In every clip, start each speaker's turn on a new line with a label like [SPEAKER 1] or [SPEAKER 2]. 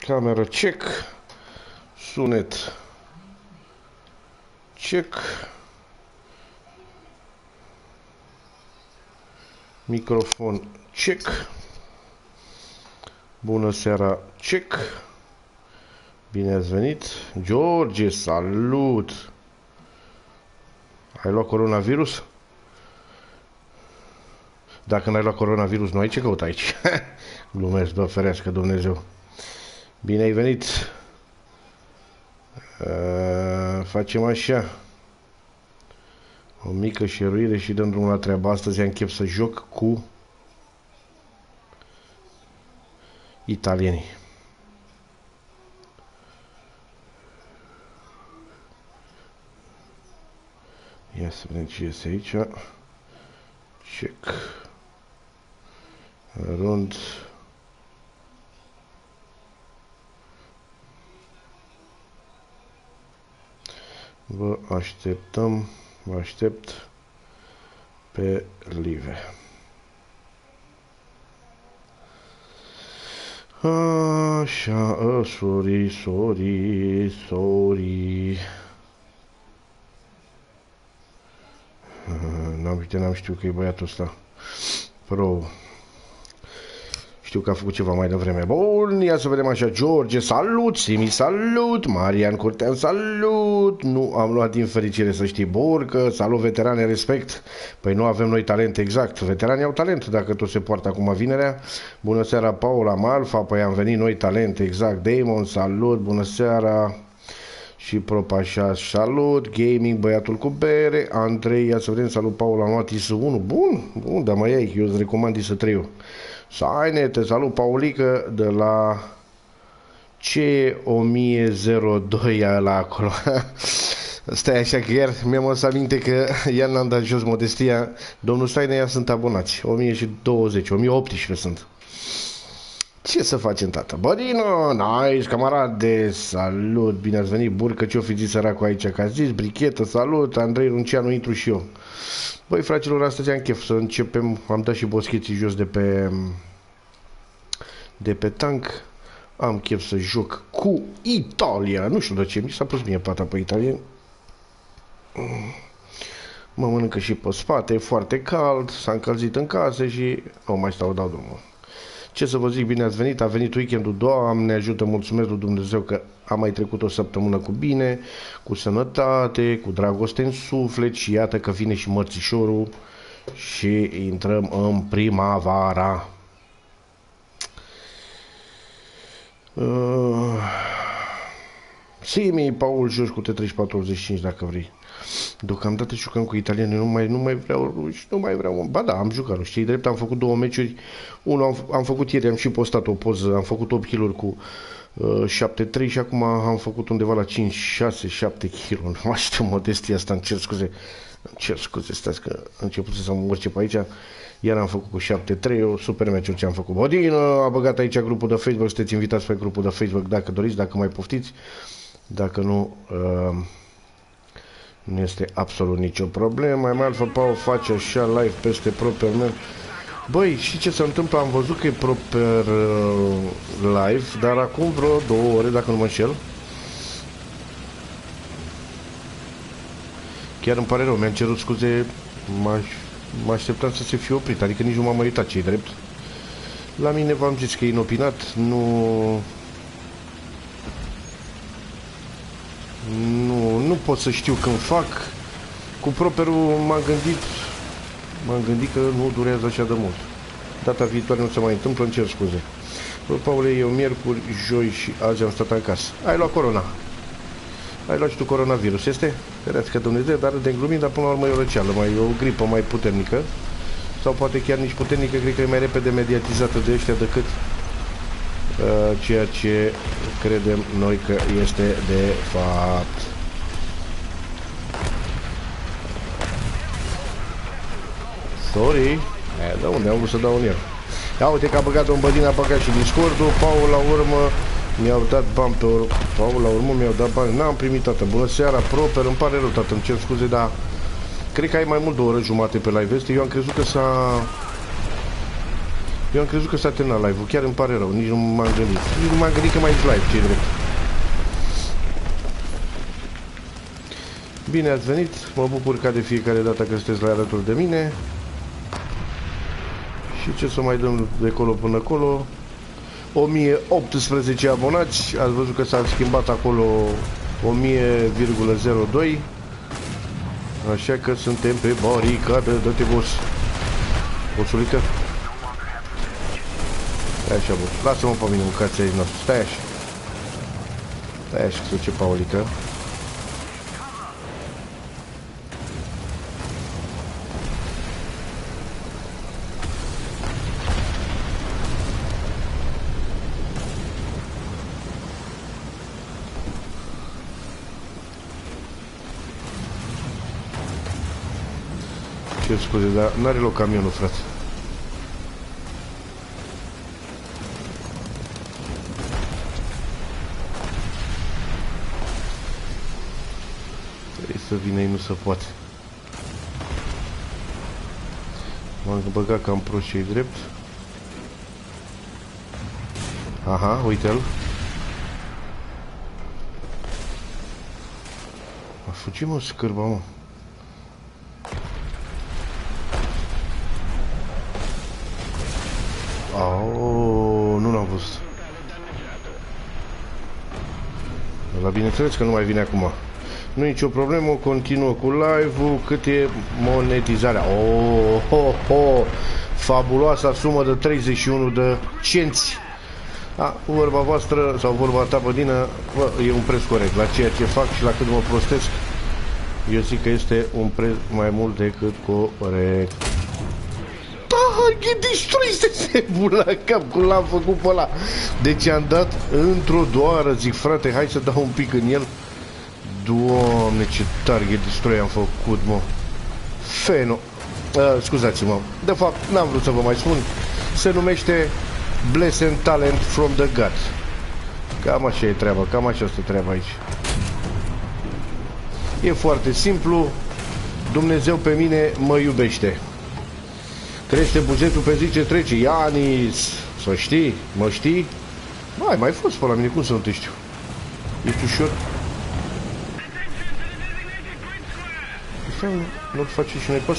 [SPEAKER 1] Cameră check. Sunet check. Microfon check. Bună seara check. Bine ați venit. George, salut. Ai luat coronavirus? Dacă n-ai luat coronavirus, nu ai ce căuta aici. Glumesc, Doamne ferească Dumnezeu. Bine ai venit. Facem așa. O mică șeruire și dăm drumul la treaba. Astăzi am chef să joc cu italienii. Ia să vedem ce este aici. Check. Rund. Vă așteptăm, vă aștept pe live. Așa, sorry. N-am știut că e băiatul ăsta pro. Știu că a făcut ceva mai devreme. Bun, ia să vedem așa. George, salut. Simi, salut. Marian Curtean, salut. Nu am luat din fericire, să știi. Borcă, salut veterane, respect. Păi nu avem noi talent, exact. Veteranii au talent, dacă tot se poartă acum vinerea. Bună seara, Paula Malfa. Păi am venit noi talent, exact. Damon, salut. Bună seara. Și Propașa, salut. Gaming, băiatul cu bere. Andrei, ia să vedem, salut. Paula, am luat IS1. Bun, dar mai ai, eu îți recomand IS3-ul. Saine, te salut, Paulică, de la C1002 la acolo. Stai așa că iar mi-am adus aminte că iar n-am dat jos modestia. Domnul Saine, ia sunt abonați. 1020, 1018 sunt. Ce să facem, tată? Bădino, nice, camarade, salut, bine ați venit. Burcă, ce-o fi zis săracul aici, că a zis, brichetă, salut, Andrei Runceanu, intru și eu. Băi, fraților, astăzi am chef să începem. Am dat și boscheții jos de pe tank. Am chef să joc cu Italia. Nu știu de ce, mi s-a pus mie pata pe italien. Mă mănâncă și pe spate, e foarte cald, s-a încălzit în casă și nu mai stau, dau drumul. Ce să vă zic, bine ați venit, a venit weekendul, Doamne ajută, mulțumesc lui Dumnezeu că am mai trecut o săptămână cu bine, cu sănătate, cu dragoste în suflet și iată că vine și mărțișorul și intrăm în primăvara. Simi, Paul, joci cu T3485 dacă vrei. Deocamdată jucăm cu italieni, nu mai vreau ruși, nu mai vreau. Ba da, am jucat, știi drept, am făcut 2 meciuri. Unul am făcut ieri, am și postat o poză, am făcut 8 kg cu 7-3 și acum am făcut undeva la 5, 6, 7 kg. Nu mai știu modestia asta, îmi cer scuze, stați că început să mă urce pe aici. Iar am făcut cu 7-3, o super meciuri ce am făcut. Bodină a băgat aici grupul de Facebook, sunteți invitați pe grupul de Facebook dacă doriți, dacă mai poftiți. Dacă nu... Nu este absolut nicio problemă. Mai Alfa Pau face așa live peste proper meu. Băi, știi ce se întâmplă? Am văzut că e proper live, dar acum vreo 2 ore, dacă nu mă înșel. Chiar îmi pare rău, mi-am cerut scuze. Mă așteptam să se fie oprit, adică nici nu m-am uitat ce-i drept. La mine v-am zis că e inopinat, nu pot să știu când fac. Cu properul m-am gândit că nu durează așa de mult. Data viitoare nu se mai întâmplă, îmi cer scuze. Bă, Paule, eu miercuri, joi și azi am stat acasă. Ai luat corona. Ai luat și tu coronavirus, este? Ferească Dumnezeu, dar de glumit, dar până la urmă e o răceală, e o gripă mai puternică. Sau poate chiar nici puternică, cred că e mai repede mediatizată de ăștia decât ceea ce credem noi că este de fapt. Sorry. De unde am vrut să dau în el. Ia uite că a băgat un bădin, a băgat și Discord-ul. Paul la urmă mi-au dat bani pe Paul la urmă mi-au dat bani. N-am primit, tată. Bună seara, proper, îmi pare rău, tată, îmi cer scuze, dar cred că ai mai mult de o oră jumate pe live este. Eu am crezut că Eu am crezut că s-a terminat live-ul, chiar îmi pare rău, nici nu m-am gândit. Nici nu m-am gândit că mai ești live, ce drept. Bine ați venit, mă bucur ca de fiecare dată că sunteți la alături de mine. Și ce să mai dăm de acolo până acolo? 1018 abonați, ați văzut că s-a schimbat acolo 1000,02. Așa că suntem pe baricadă, dă-te boss. Bossulică? Stai așa, boss. Lasă-mă pe mine, mâncați aici nostru. Stai așa. Stai așa, să ce Paulică. Ce scuze, dar n-are loc camionul, frate. Trebuie să vină, ei nu se poate. M-am băgat cam prost și drept. Aha, uite-l. A fugit, mă, scârba, mă. Nu l-am văzut. Dar bineînțeles că nu mai vine acum. Nu e nicio problemă, continuă cu live-ul. Cât e monetizarea? Fabuloasa sumă de 31 de cenți. Vorba voastră sau vorba ta, Bădină, e un preț corect. La ceea ce fac și la cât mă prostesc, eu zic că este un preț mai mult decât corect. E distrus de la cap cum l-am făcut pe ăla. Deci am dat într-o doară. Zic, frate, hai să dau un pic în el. Doamne, ce target destroy am făcut, mă. Feno. Scuzați-mă. De fapt, n-am vrut să vă mai spun. Se numește Blessed Talent from the God. Cam așa e treaba. Cam așa este treaba aici. E foarte simplu. Dumnezeu pe mine mă iubește. Crește bugetul pe zi ce trece. Ianis, să știi, mă știi? Mai fost pe la mine, cum să nu te știu? Ești ușor? Nu-l facem și noi pe ăsta?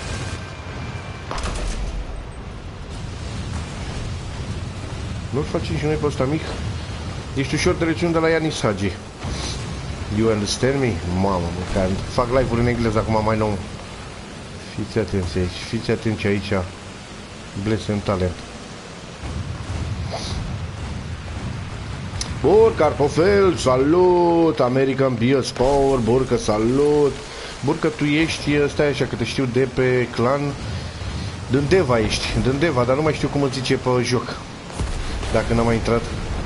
[SPEAKER 1] Nu-l facem și noi pe ăsta mic? Ești ușor de rețiune de la Ianis Hagi. You understand me? Mamă, că fac live-uri în engleză acum mai nou. Fiți atenți aici, fiți atenți aici. Blessed Talent. Bun, Carpofel, salut! American Bios Power, Burcă, salut! Burcă, tu ești, stai așa că te știu de pe clan. Din Deva ești, din Deva, dar nu mai știu cum îți zice pe joc. Dacă n-am mai intrat.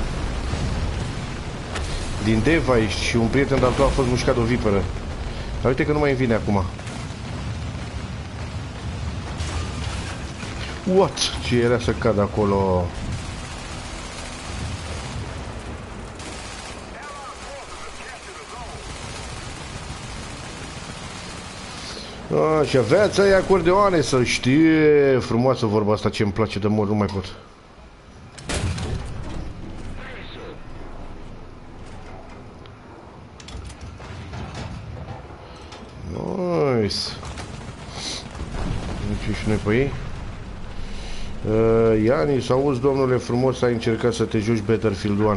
[SPEAKER 1] Din Deva ești și un prieten de-al tău a fost mușcat de o viperă. Dar uite că nu mai vine acum. What? Ce era să cad acolo? Și aveați aia acordeoane, să știe. Frumoasă vorba asta, ce îmi place de mult, nu mai pot. Nice. Deci și noi pe ei. Ianis, auzi, domnule frumos, ai încercat să te joci Battlefield 1.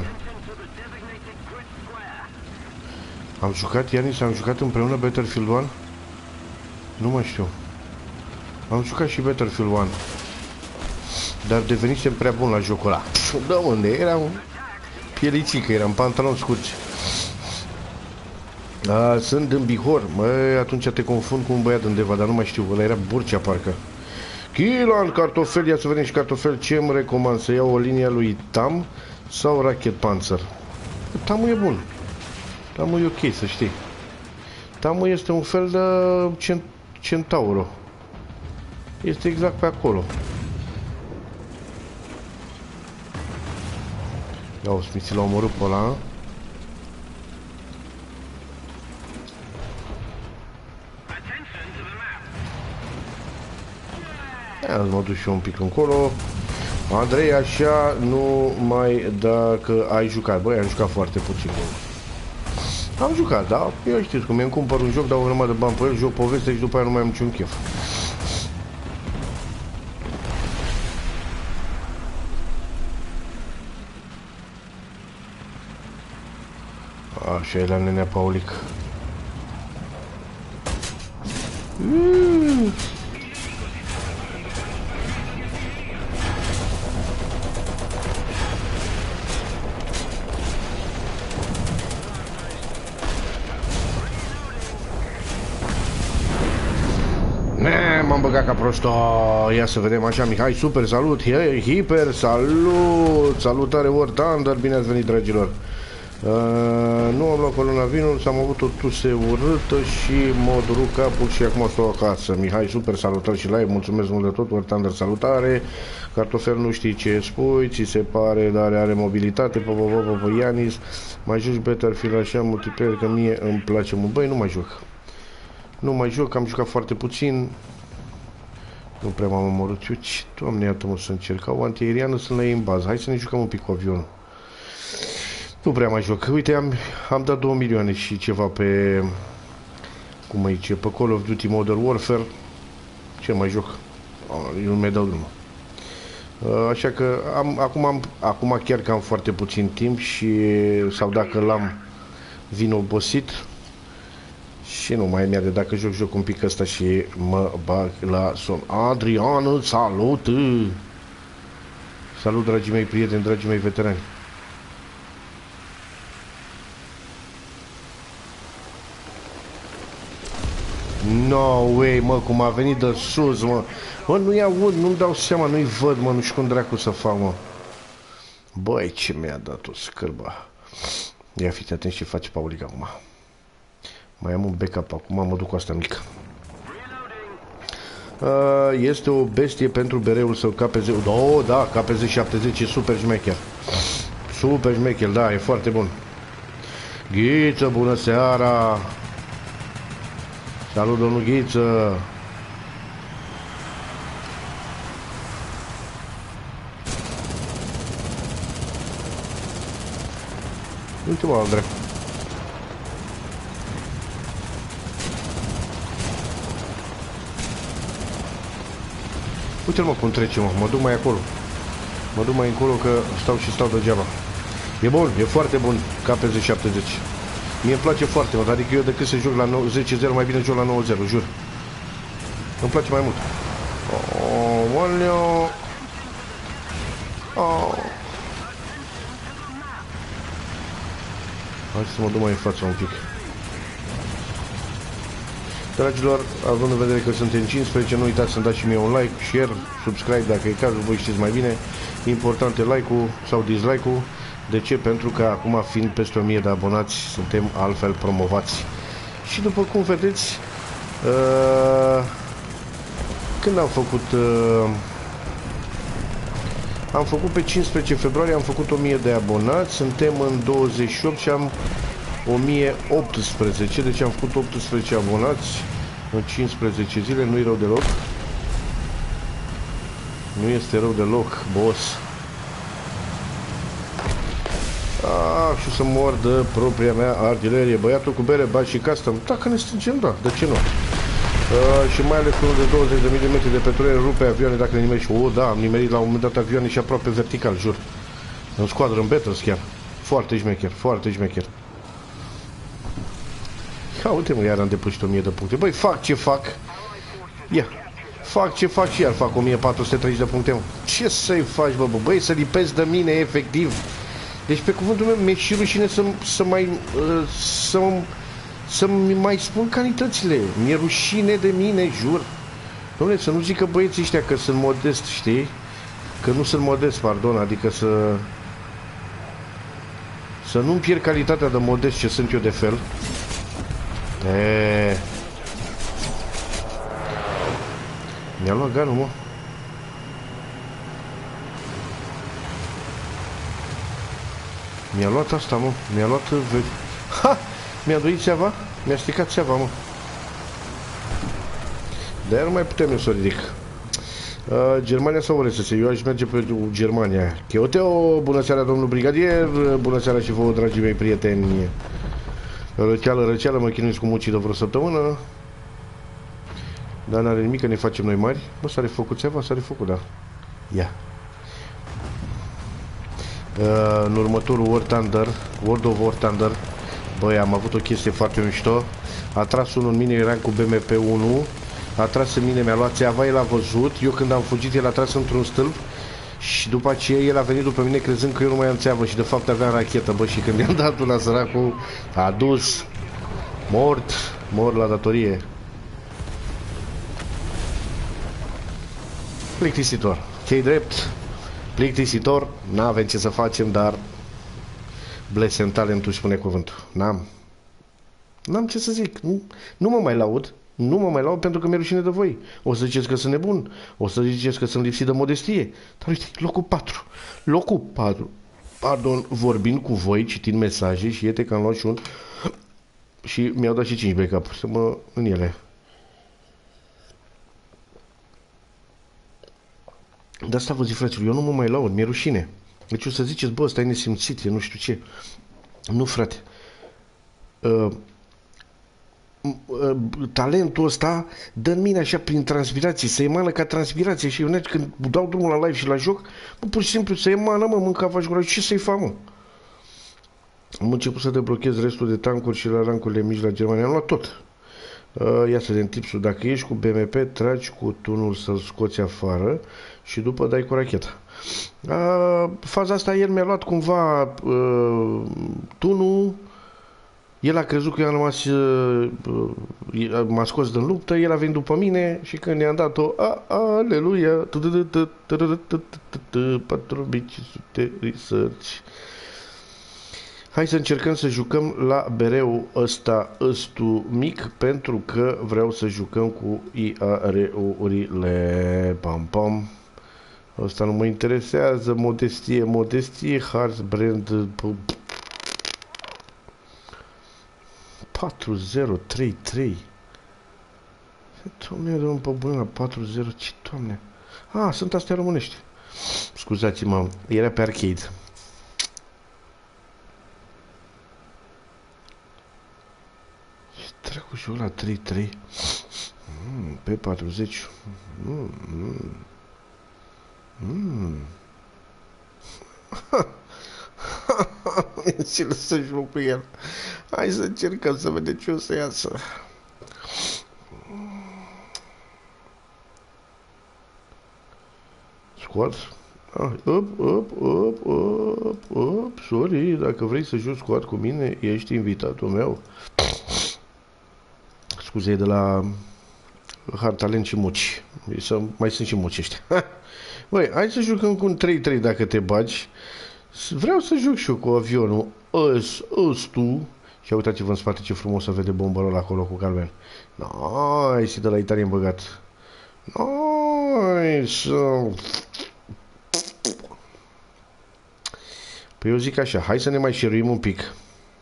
[SPEAKER 1] Am jucat, Ianis, am jucat împreună Battlefield 1? Nu mai știu. Am jucat și Battlefield 1. Dar devenisem prea bun la jocul ăla. Da, unde? Eram pielicică, eram pantaloni scurți. Sunt în Bihor. Măi, atunci te confund cu un băiat undeva, dar nu mai știu. Ăla era Burcea, parcă. Chilan, Cartofel, ia să vedem și Cartofel ce îmi recomand, să iau o linie lui Tam sau Rocket Panzer. Tamul e bun. Tamul e ok, să știi. Tamul este un fel de Centauro. Este exact pe acolo. Ia o smiți, l-a omorât pe ăla. Ia, mă duc și eu un pic încolo. Andrei, așa numai dacă ai jucat. Băi, am jucat foarte puțin. Am jucat, da? Eu știți cum, îmi cumpăr un joc, dau o grămadă de bani pe el, joc poveste și după aia nu mai am niciun chef. Așa e la nenea Paulic. M-am băgat ca prostă. Ia să vedem așa, Mihai, super, salut, hiper, salut, salutare War Thunder, bine ați venit, dragilor. Nu am luat coronavirus, am avut o tuse urâtă și m-a durut capul și acum stau acasă. Mihai, super, salutări și live, mulțumesc mult de tot, War Thunder, salutare. Cartofel, nu știi ce spui, ți se pare, dar are mobilitate, Ianis, mai joci Battlefield așa, multiplayer, că mie îmi place mult. Băi, nu mai joc. Nu mai joc, am jucat foarte puțin. Nu prea m-am omorât. Eu, Doamne, iată-mă să încerc. O antiaeriană sunt la ei în bază. Hai să ne jucăm un pic cu avionul. Nu prea mai joc. Uite, am dat 2 milioane și ceva pe... Cum aici, pe Call of Duty Modern Warfare. Ce mai joc? Eu nu mai dau drumul. Așa că acum chiar că am foarte puțin timp și... Sau dacă l-am, vin obosit. Și nu mai mi-a de dacă joc un pic ăsta și mă bag la somn. Adrian, salut! Salut, dragii mei prieteni, dragii mei veterani. No way, mă, cum a venit de sus, mă. Mă, nu-i aud, nu-mi dau seama, nu-i văd, mă, nu știu cum dracu să fac, mă. Băi, ce mi-a dat o scârba. Ia fiți atenți ce face Paulic acum. Mai am un backup acum, mă duc cu asta mică. Este o bestie pentru bereul său, KPZ. Oh, da, KPZ 70 e super șmecher. Super șmecher, da, e foarte bun. Ghiță, bună seara. Salut, domnul Ghiță. Uite-mă, Andrei. Uite-l, mă, cum trece, mă duc mai acolo. Mă duc mai încolo că stau degeaba. E bun, e foarte bun KPZ 70. Mie îmi place foarte mult, adică eu decât să joc la 10-0, mai bine joc la 9-0, jur. Îmi place mai mult. Oh, oleo. Oh. Hai să mă duc mai în față un pic. Dragilor, având în vedere că suntem 15, nu uitați să-mi dați și mie un like, share, subscribe dacă e cazul, voi știți mai bine. Important e like-ul sau dislike-ul. De ce? Pentru că acum, fiind peste 1000 de abonați, suntem altfel promovați. Și după cum vedeți, când am făcut... am făcut pe 15 februarie, am făcut 1000 de abonați, suntem în 28 și am 1018, deci am făcut 18 abonați în 15 zile, nu-i rău deloc. Nu este rău deloc, boss. Și să mor de propria mea artilerie. Băiatul cu bere, bani și custom. Dacă ne strângem, da, de ce nu? Și mai ales unul de 20 de mm de petrolier rupe avioane dacă le nimerești. Da, am nimerit la un moment dat avioane și aproape vertical, jur. În squadră, în battles chiar. Foarte șmecher, foarte șmecher. Ia uite-mă, iar am depășit 1000 de puncte. Băi, fac ce fac. Ia, fac ce fac și iar fac 1430 de puncte. Ce să-i faci, bă, băi, să lipezi de mine, efectiv. Deci, pe cuvântul meu, mi-e și rușine să-mi mai spun calitățile. Mi-e rușine de mine, jur. Dom'le, să nu zică băieții ăștia că sunt modest, știi? Că nu sunt modest, pardon, adică să nu-mi pierd calitatea de modest ce sunt eu de fel. Mi-a luat ganul, mă. Mi-a luat asta, mă. Mi-a luat... Ha! Mi-a doit țeava? Mi-a stricat țeava, mă. Dar nu mai putem eu să o ridic. Germania sau RSS? Eu aș merge pe Germania. Cheoteo, bună seara domnul brigadier, bună seara și vouă dragii mei prieteni. Răceală, mă chinuiesc cu muncii de vreo săptămână. Dar n-are nimic, că ne facem noi mari. Bă, s-are făcut ceva, s-are făcut, da. Ia. În următorul World of War Thunder, băi, am avut o chestie foarte mișto. A tras unul în mine, eram cu BMP-1. A tras în mine, mi-a luat țeava, el a văzut. Eu când am fugit, el a tras într-un stâlp. Și după aceea el a venit după mine crezând că eu nu mai am țeavă. Și de fapt aveam rachetă, bă. Și când i-am dat la săracul, a dus. Mort la datorie. Plictisitor. Ce-i drept? Plictisitor. N-avem ce să facem, dar blesem talentul, spune cuvântul. N-am ce să zic. Nu mă mai laud. Nu mă mai laud pentru că mi-e rușine de voi. O să ziceți că sunt nebun. O să ziceți că sunt lipsit de modestie. Dar uite, locul 4. Locul 4. Pardon, vorbind cu voi, citind mesaje și iete că am luat și un... Și mi-au dat și 5 backup să mă în ele. De asta vă zic, fraților, eu nu mă mai laud, mi-e rușine. Deci o să ziceți, bă, ăsta e nesimțit, e nu știu ce. Nu, frate. Talentul ăsta dă în mine așa prin transpirație, să emană ca transpirație. Și eu când dau drumul la live și la joc, bă, pur și simplu să emană, mă, mânca faci gura. Ce să-i fac, mă? Am început să deblochez restul de tancuri și la rancurile mici la Germania. Am luat tot. Ia să vedem tipsul. Dacă ești cu BMP, tragi cu tunul să-l scoți afară și după dai cu racheta. Faza asta el mi-a luat cumva tunul. El a crezut că eu am rămas, m-a scos din luptă, el a venit după mine și când i-am dat-o, aleluia, patru bici de research. Hai să încercăm să jucăm la bereu ăsta mic, pentru că vreau să jucăm cu IAR-urile. Pam, pam. Ăsta nu mă interesează, modestie, Hearts Brand 4033. Doamne, dăm pe bune la 40, ce doamne. Sunt astea românești. Scuzați-mă, era pe arcade. Ce dracu și ăla 33. Pe 40. Și să joc cu el. Hai să încercăm să vedem ce o să iasă. Squad. Sorry, dacă vrei să joci squad cu mine, ești invitatul meu. Scuze de la Hard Talent și Muci. Mai sunt și muci ăștia. Băi, hai să jucăm cu un 3-3 dacă te bagi. Vreau să joc și eu cu avionul ăstu. Și uitați-vă în spate ce frumos să vede bombărul acolo cu galben. Nice, de la italien băgat. Nice. Păi eu zic așa, hai să ne mai șeruim un pic.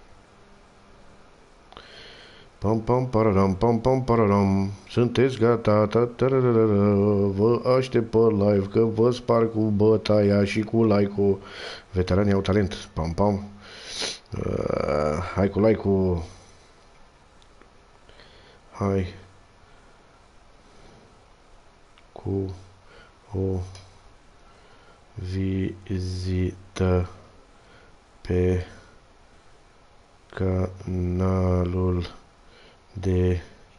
[SPEAKER 1] Pam pam pararam, pam pam pararam. Sunteți gata? Vă aștept pe live că vă sparg cu bătaia și cu like-ul. Veteranii au talent. Pam pam. Hai cu like-ul. Hai cu o vizită pe canalul de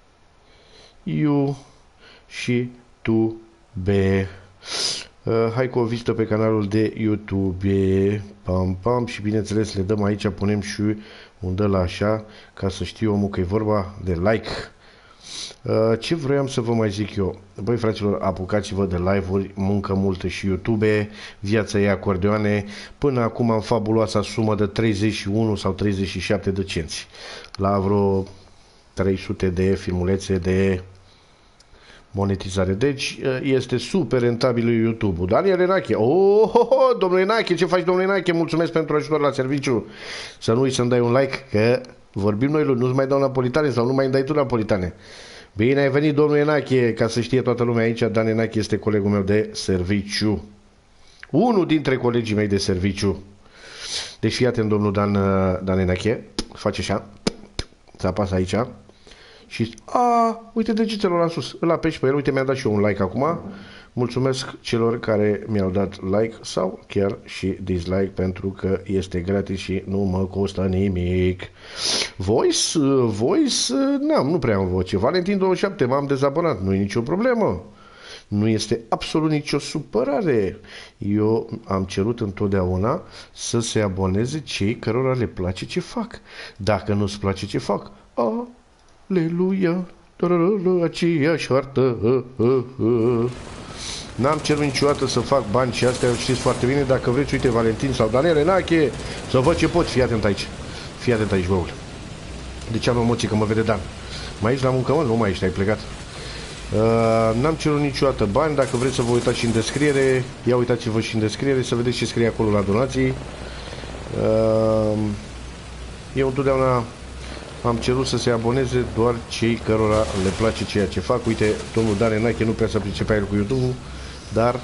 [SPEAKER 1] YouTube. Hai cu o vizită pe canalul de YouTube. Pam pam. Și bineînțeles le dăm aici, punem și un dă la așa, ca să știe omul că e vorba de like. Ce vroiam să vă mai zic eu? Băi, fraților, apucați-vă de live-uri, muncă multă și YouTube, viața e acordeoane. Până acum am fabuloasa sumă de 31 sau 37 de cenți. La vreo 300 de filmulețe de monetizare. Deci este super rentabil YouTube-ul. Daniel Enache. Domnule Enache, ce faci, domnule Enache? Mulțumesc pentru ajutor la serviciu. Să nu uiți să-mi dai un like, că vorbim noi, nu-ți mai dau napolitane sau nu mai îmi dai tu napolitane. Bine ai venit, domnul Enache, ca să știe toată lumea aici, Dan Enache este colegul meu de serviciu. Unul dintre colegii mei de serviciu. Deci fii atent, domnul Dan Enache, face așa, se apasă aici și, uite degetelor la sus, îl apeși pe el, uite, mi-a dat și eu un like acum. Mulțumesc celor care mi-au dat like sau chiar și dislike, pentru că este gratis și nu mă costă nimic. Voice, nu prea am voce. Valentin 27, m-am dezabonat, nu e nicio problemă. Nu este absolut nicio supărare. Eu am cerut întotdeauna să se aboneze cei cărora le place ce fac. Dacă nu-ți place ce fac, aleluia, aceeași hartă. N-am cerut niciodată să fac bani și astea, știți foarte bine. Dacă vreți, uite, Valentin sau Daniel Enache, să văd ce poți. Fii atent aici. Fii atent aici, băule. De ce am emoții că mă vede Dan? Mai ești la muncă, mă? Nu mai ești, ai plecat. N-am cerut niciodată bani. Dacă vreți să vă uitați și în descriere, ia uitați-vă și în descriere să vedeți ce scrie acolo la donații. Eu întotdeauna am cerut să se aboneze doar cei cărora le place ceea ce fac. Uite, domnul Dan Enache nu prea se pricepea el cu YouTube-ul, dar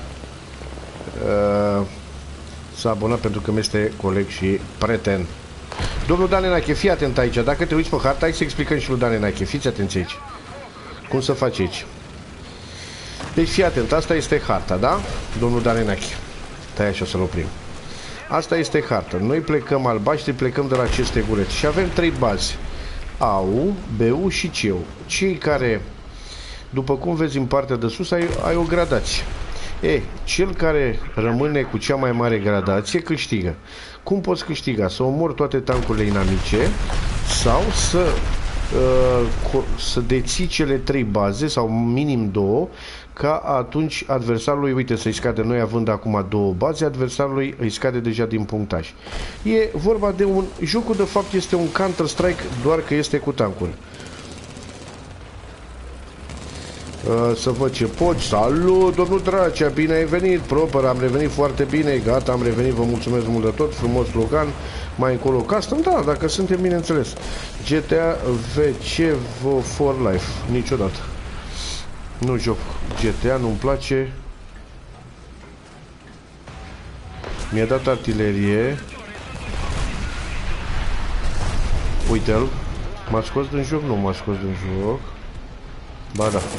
[SPEAKER 1] s-a abonat pentru că mi-este coleg și prieten. Domnul Dan Enache, fii atent aici. Dacă te uiți pe harta, hai să explicăm și lui Dan Enache. Fiți atenți aici. Cum să faci aici. Deci fii atent, asta este harta, da? Domnul Dan Enache. Tai așa să-l oprim. Asta este harta. Noi plecăm albaștri, plecăm de la aceste gureți. Și avem 3 baze. A-ul, B-ul și C-ul. Cei care, după cum vezi în partea de sus, ai o gradație. Cel care rămâne cu cea mai mare gradație câștigă. Cum poți câștiga? Să omori toate tancurile inamice sau să deții cele 3 baze sau minim 2, ca atunci adversarului, uite, să-i scade, noi având acum 2 baze, adversarului îi scade deja din punctaj. E vorba de jocul de fapt este un Counter-Strike, doar că este cu tancuri. Să văd ce pot. Salut, domnul Dracea, bine ai venit. Proper, am revenit foarte bine. Gata, am revenit, vă mulțumesc mult de tot. Frumos slogan. Mai încolo custom, da, dacă suntem, bineînțeles. GTA VC for Life. Niciodată nu joc GTA, nu-mi place. Mi-a dat artilerie. Uite-l. M-a scos din joc? Nu m-a scos din joc. Ba da.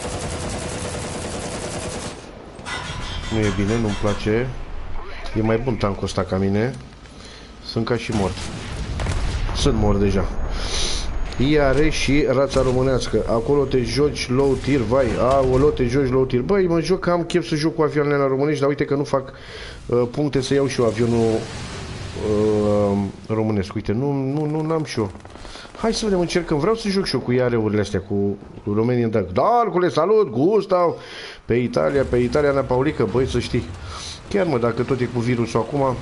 [SPEAKER 1] Nu e bine, nu-mi place. E mai bun tancul ăsta ca mine. Sunt ca și mort. Sunt mort deja. IAR și rața românească. Acolo te joci low tier, vai. Aolo, te joci low tier. Băi, mă joc, am chef să joc cu avioanele la românești, dar uite că nu fac puncte să iau și eu avionul românesc. Uite, n-am și eu. Hai să vedem, încercăm. Vreau să joc și eu cu IAR-urile astea, cu România. Da, Arcule, salut, Gustav. Pe Italia, Ana Paulică, băi, să știi. Chiar, mă, dacă tot e cu virusul acum,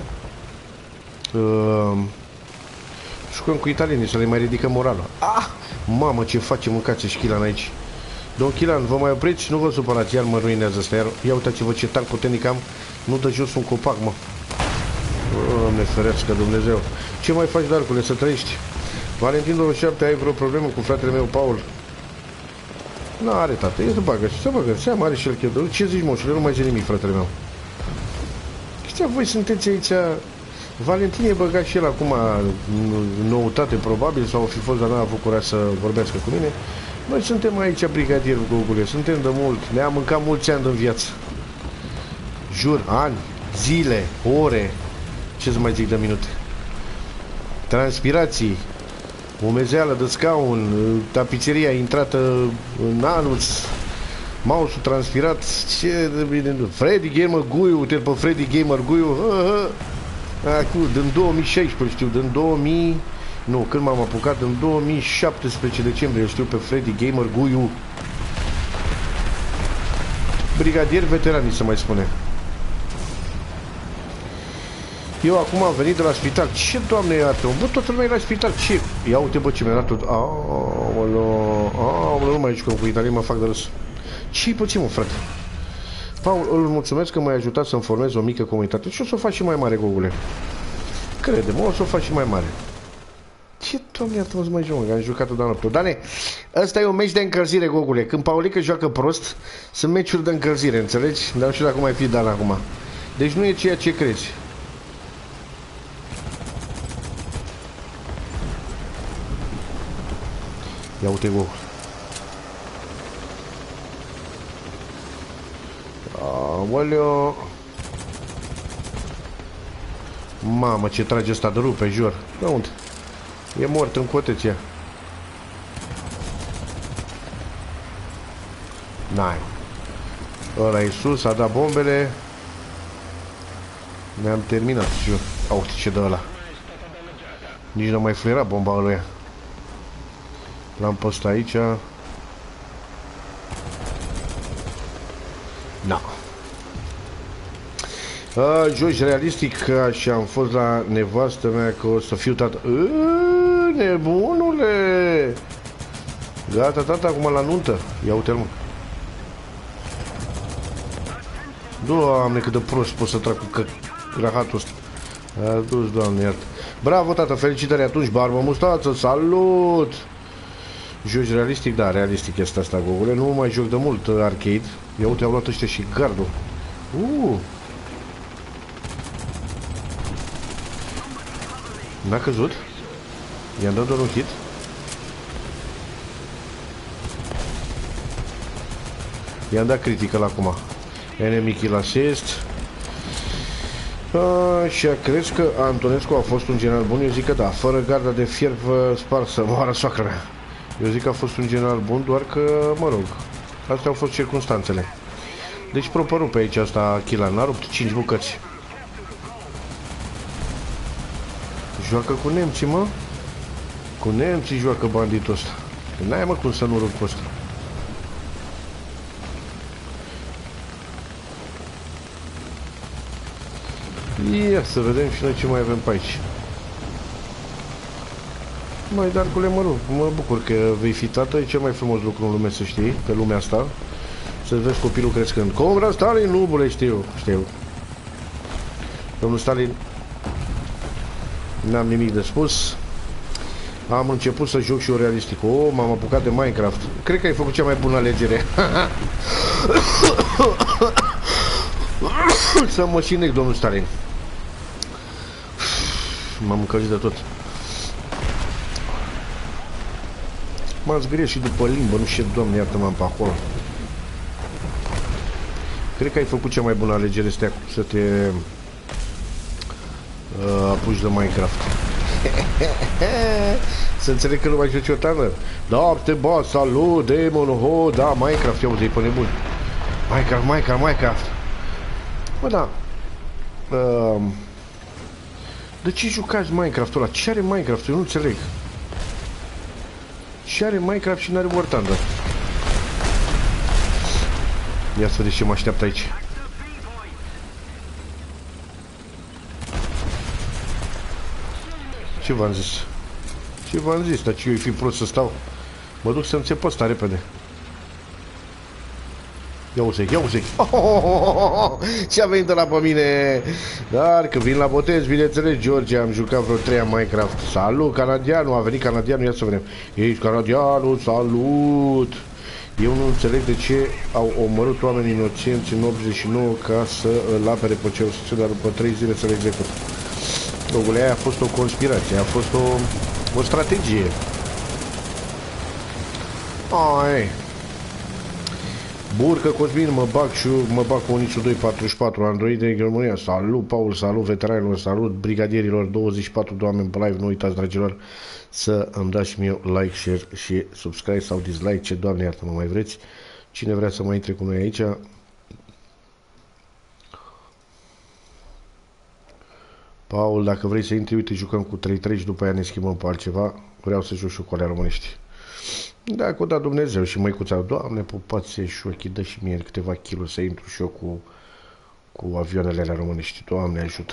[SPEAKER 1] jucăm cu italienii, să le mai ridicăm morala. Mamă, ce face, mâncați și Chilan aici. Domn Chilan, vă mai opriți? Nu vă supărați, iar mă ruinează ăsta. Ia uitați-vă ce tank puternic am. Nu dă jos un copac, mă. Doamne ferească, Dumnezeu. Ce mai faci, Darcule, să trăiești? Valentin 27, ai vreo problemă cu fratele meu, Paul? N-are, tată, e să bagă seama, are și el chedă. Ce zici, moșule, nu mai zice nimic, fratele meu. Chestia, voi sunteți aici... Valentin e băgat și el acum noutate, probabil, sau fi fost, dar n-a avut curaj să vorbească cu mine. Noi suntem aici brigadieri, Gogule, suntem de mult, ne-am mâncat mulți ani în viață. Jur, ani, zile, ore, ce să mai zic de minute. Transpirații, umezeală de scaun, tapiseria intrată în anus, mouse-ul transpirat, ce de bine. Freddy Gamer Guiu, uite pe Freddy Gamer Guiu, din 2016, știu, din 2000, nu, când m-am apucat, în 2017 decembrie, știu pe Freddy Gamer Guiu. Brigadier veterani, se mai spune. Eu acum am venit de la spital. Ce, Doamne, iartă-mă? Bă, toată lumea e la spital. Ce? Ia uite, bă, ce mi-a dat tot. Aoleu, nu mai jucăm cu italii, mă fac de râs. Ce-i puțin, mă, frate? Paul, îl mulțumesc că m-ai ajutat să-mi formez o mică comunitate. Și o să o fac și mai mare, Gogule. Crede-mă, o să o fac și mai mare. Ce, Doamne, iartă-mă, să mai joc, că am jucat-o de-a noapte. Dane, Ăsta e un meci de încălzire, Gogule. Când Paulică joacă prost, sunt meciuri de încălzire, înțelegi? Dar nu știu dacă mai fi Dan acum. Deci nu e ceea ce crezi. Ia uite gol. Aoleo. Mamă, ce trage ăsta de rupe, jur. De unde? E mort în coteția. N-ai. Ăla e sus, a dat bombele. Ne-am terminat, jur. Uite ce dă ăla. Nici nu mai fluiera bomba lui. L-am pus aici. Da. Joci realistic și am fost la nevastă mea că o să fiu tată. Nebunule! Gata, tata, acum la nuntă. Ia uite-l, mă. Doamne, cât de prost pot să trag cu rahatul ăsta. Adus, Doamne, iartă. Bravo, tată, felicitări atunci, barbă mustață, salut! Joci realistic? Da, realistic este asta, Gogule. Nu mai joc de mult arcade. Ia uite, au luat ăștia și gardul. N-a căzut? I-am dat doar un hit. I-am dat critical acum. Enemy kill assist. Și crezi că Antonescu a fost un general bun? Eu zic că da. Fără garda de fier spart să moară soacră mea. Eu zic că a fost un general bun, doar că, mă rog, astea au fost circunstanțele. Deci propărul pe aici asta Chilan, n-a rupt 5 bucăți. Joacă cu nemții, mă. Cu nemții joacă banditul ăsta. N-ai, mă, cum să nu rup ăsta. Ia să vedem și noi ce mai avem pe aici. Mai, Darcule, mă bucur că vei fi tată, e cel mai frumos lucru în lume, să știi, pe lumea asta. Să vezi copilul crescând. Comrade Stalin, nu, bule, știu. Domnul Stalin, n-am nimic de spus. Am început să joc și eu realistic. M-am apucat de Minecraft. Cred că ai făcut cea mai bună alegere. Să mă și nec, domnul Stalin. M-am încălzit de tot. M-am zgriet și după limbă, nu știu, Doamne, iartă-mă pe acolo. Cred că ai făcut cea mai bună alegere să te apuci de Minecraft. Să înțeleg că nu mai joci o tană. Da, te bat, salut, Demon, ho, da, Minecraft, ia uite-i pe nebun. Minecraft. Bă, da. De ce jucați Minecraft-ul ăla? Ce are Minecraft? Eu nu înțeleg. Ce are Minecraft și n-are War Thunder? Ia să vedeți ce mă așteaptă aici. Ce v-am zis? Ce v-am zis? Dar ce eu fi prost să stau? Mă duc să-mi țep ăsta repede. Ia uite. Ce-a venit ăla pe mine? Dar că vin la botez, bineînțeles, George, am jucat vreo 3 ani Minecraft. Salut, canadianul, a venit canadianul, ia să vedem. Ești canadianul, salut! Eu nu înțeleg de ce au omorât oameni inocenți în 89 ca să îl apere pe Ceaușescu, dar după 3 zile să le execut. Dogule, aia a fost o conspirație, a fost o strategie. Ai. Burcă Cosmin, mă bag cu Unițul 244, Android din România. Salut, Paul, salut, veteranilor, salut, brigadierilor, 24 de oameni pe live. Nu uitați, dragilor, să îmi dați și mie like, share și subscribe sau dislike, ce, Doamne iartă-mă, mai vreți. Cine vrea să mai intre cu noi aici? Paul, dacă vrei să intri, uite, jucăm cu 3-3 și după aia ne schimbăm pe altceva. Vreau să joc și cu alea românești. Da, cu da Dumnezeu și măicuța, Doamne, pupați și ochii, dă și mie câteva kiluri să intru și eu cu avioanele alea românești. Doamne, ajută.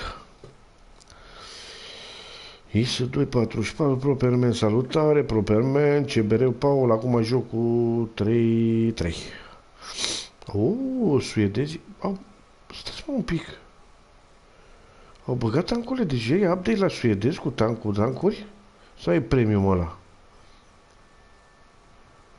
[SPEAKER 1] IS 244, Properman, salutare, Properman, CBR, Paul, acum joc cu 3-3. Suedezii, stați mă un pic. Au băgat tancurile, deci e update la suedezi cu tancuri? Sau e premium ăla?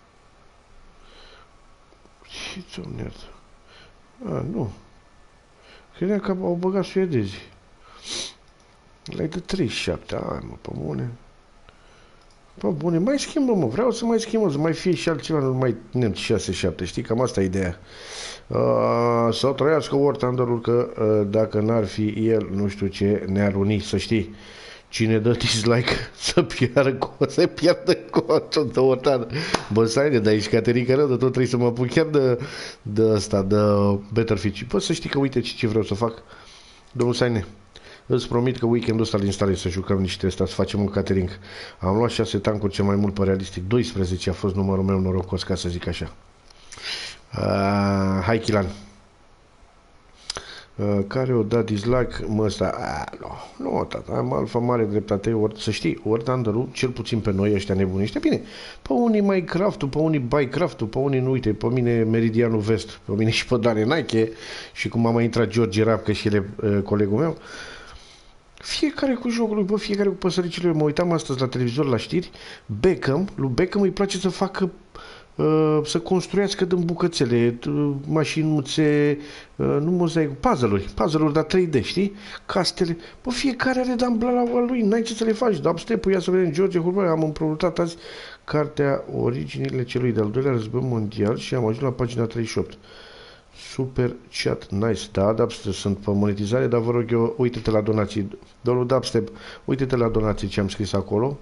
[SPEAKER 1] Doamne iartă. A, nu. Credeam că au băgat suedezii. L-ai de 37. Ai, mă, pe bune. Pe bune, mai schimbă, mă. Vreau să mai schimbă, să mai fie și altceva, nu mai nemți 6-7. Știi, cam asta e ideea. Să trăiască War Thunder-ul, că dacă n-ar fi el, nu știu ce, ne-ar uni, să știi. Cine dă dislike să piardă contul de War Thunder. Bă, stai, dar ești Caterica rău, de tot trebuie să mă apuc chiar de ăsta, de Battlefield. Bă, să știi că uite ce vreau să fac. Domnul Saine, îți promit că weekendul ăsta îl instalez să jucăm niște ăsta, să facem un catering. Am luat 6 tancuri, cel mai mult pe realistic. 12 a fost numărul meu norocos, ca să zic așa. Hai, Chilan. Care o dat dislike, mă, ăsta, nu, tata, am alfa mare dreptate, să știi, ori Thunder-ul, cel puțin pe noi ăștia nebuniști, bine, pe unii Minecraft-ul, pe unii Bycraft-ul, pe unii nu, uite, pe mine Meridianul Vest, pe mine și pe Dane Nike, și cum a mai intrat George Rapcă și el colegul meu, fiecare cu jocul lui, bă, fiecare cu păsăricile lui. Mă uitam astăzi la televizor la știri, lui Beckham îi place să facă să construiască din bucățele, mașinuțe, nu mozaic, puzzle-uri, dar 3D, știi? Castele. Bă, fiecare are damblala lui, n-ai ce să le faci. Dubstep-ul, ia să vedem, George Hurban, am împrumutat azi cartea Originile celui de-al doilea război mondial și am ajuns la pagina 38. Super chat, nice. Da, Dubstep, sunt pe monetizare, dar vă rog eu, uite-te la donații. Domnul Dubstep, uite-te la donații ce am scris acolo.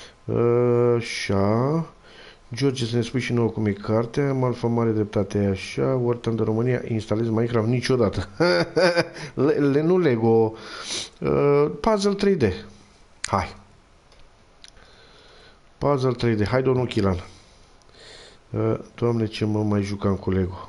[SPEAKER 1] Așa... George, să ne spui și nouă cum e cartea. Am alfa mare dreptate, e așa. War Thunder România, instalez Minecraft niciodată. Nu Lego. Puzzle 3D. Hai. Puzzle 3D. Hai, domnul Chilan. Doamne, ce mă mai jucam cu Lego.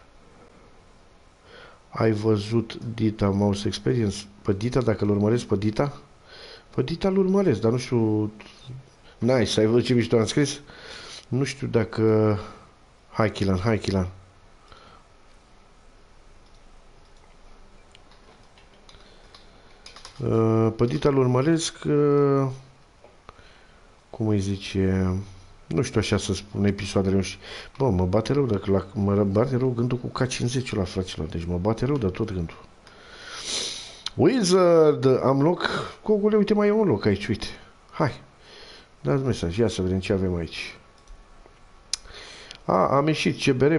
[SPEAKER 1] Ai văzut Dita Mouse Experience? Pe Dita, dacă îl urmăresc pe Dita? Pe Dita îl urmăresc, dar nu știu... Nice, ai văzut ce mișto am scris? Nu știu dacă... Hai, Chilan. Pe Dita îl urmăresc... Cum îi zice... Nu știu așa să spun episoadele, nu știu. Bă, mă bate rău, mă bate rău gândul cu K50 la fraților. Deci mă bate rău de tot gândul. Wizard! Am loc. Cogule, uite, mai e un loc aici, uite. Hai. Dați mesaj, ia să vedem ce avem aici. Am ieșit CBR,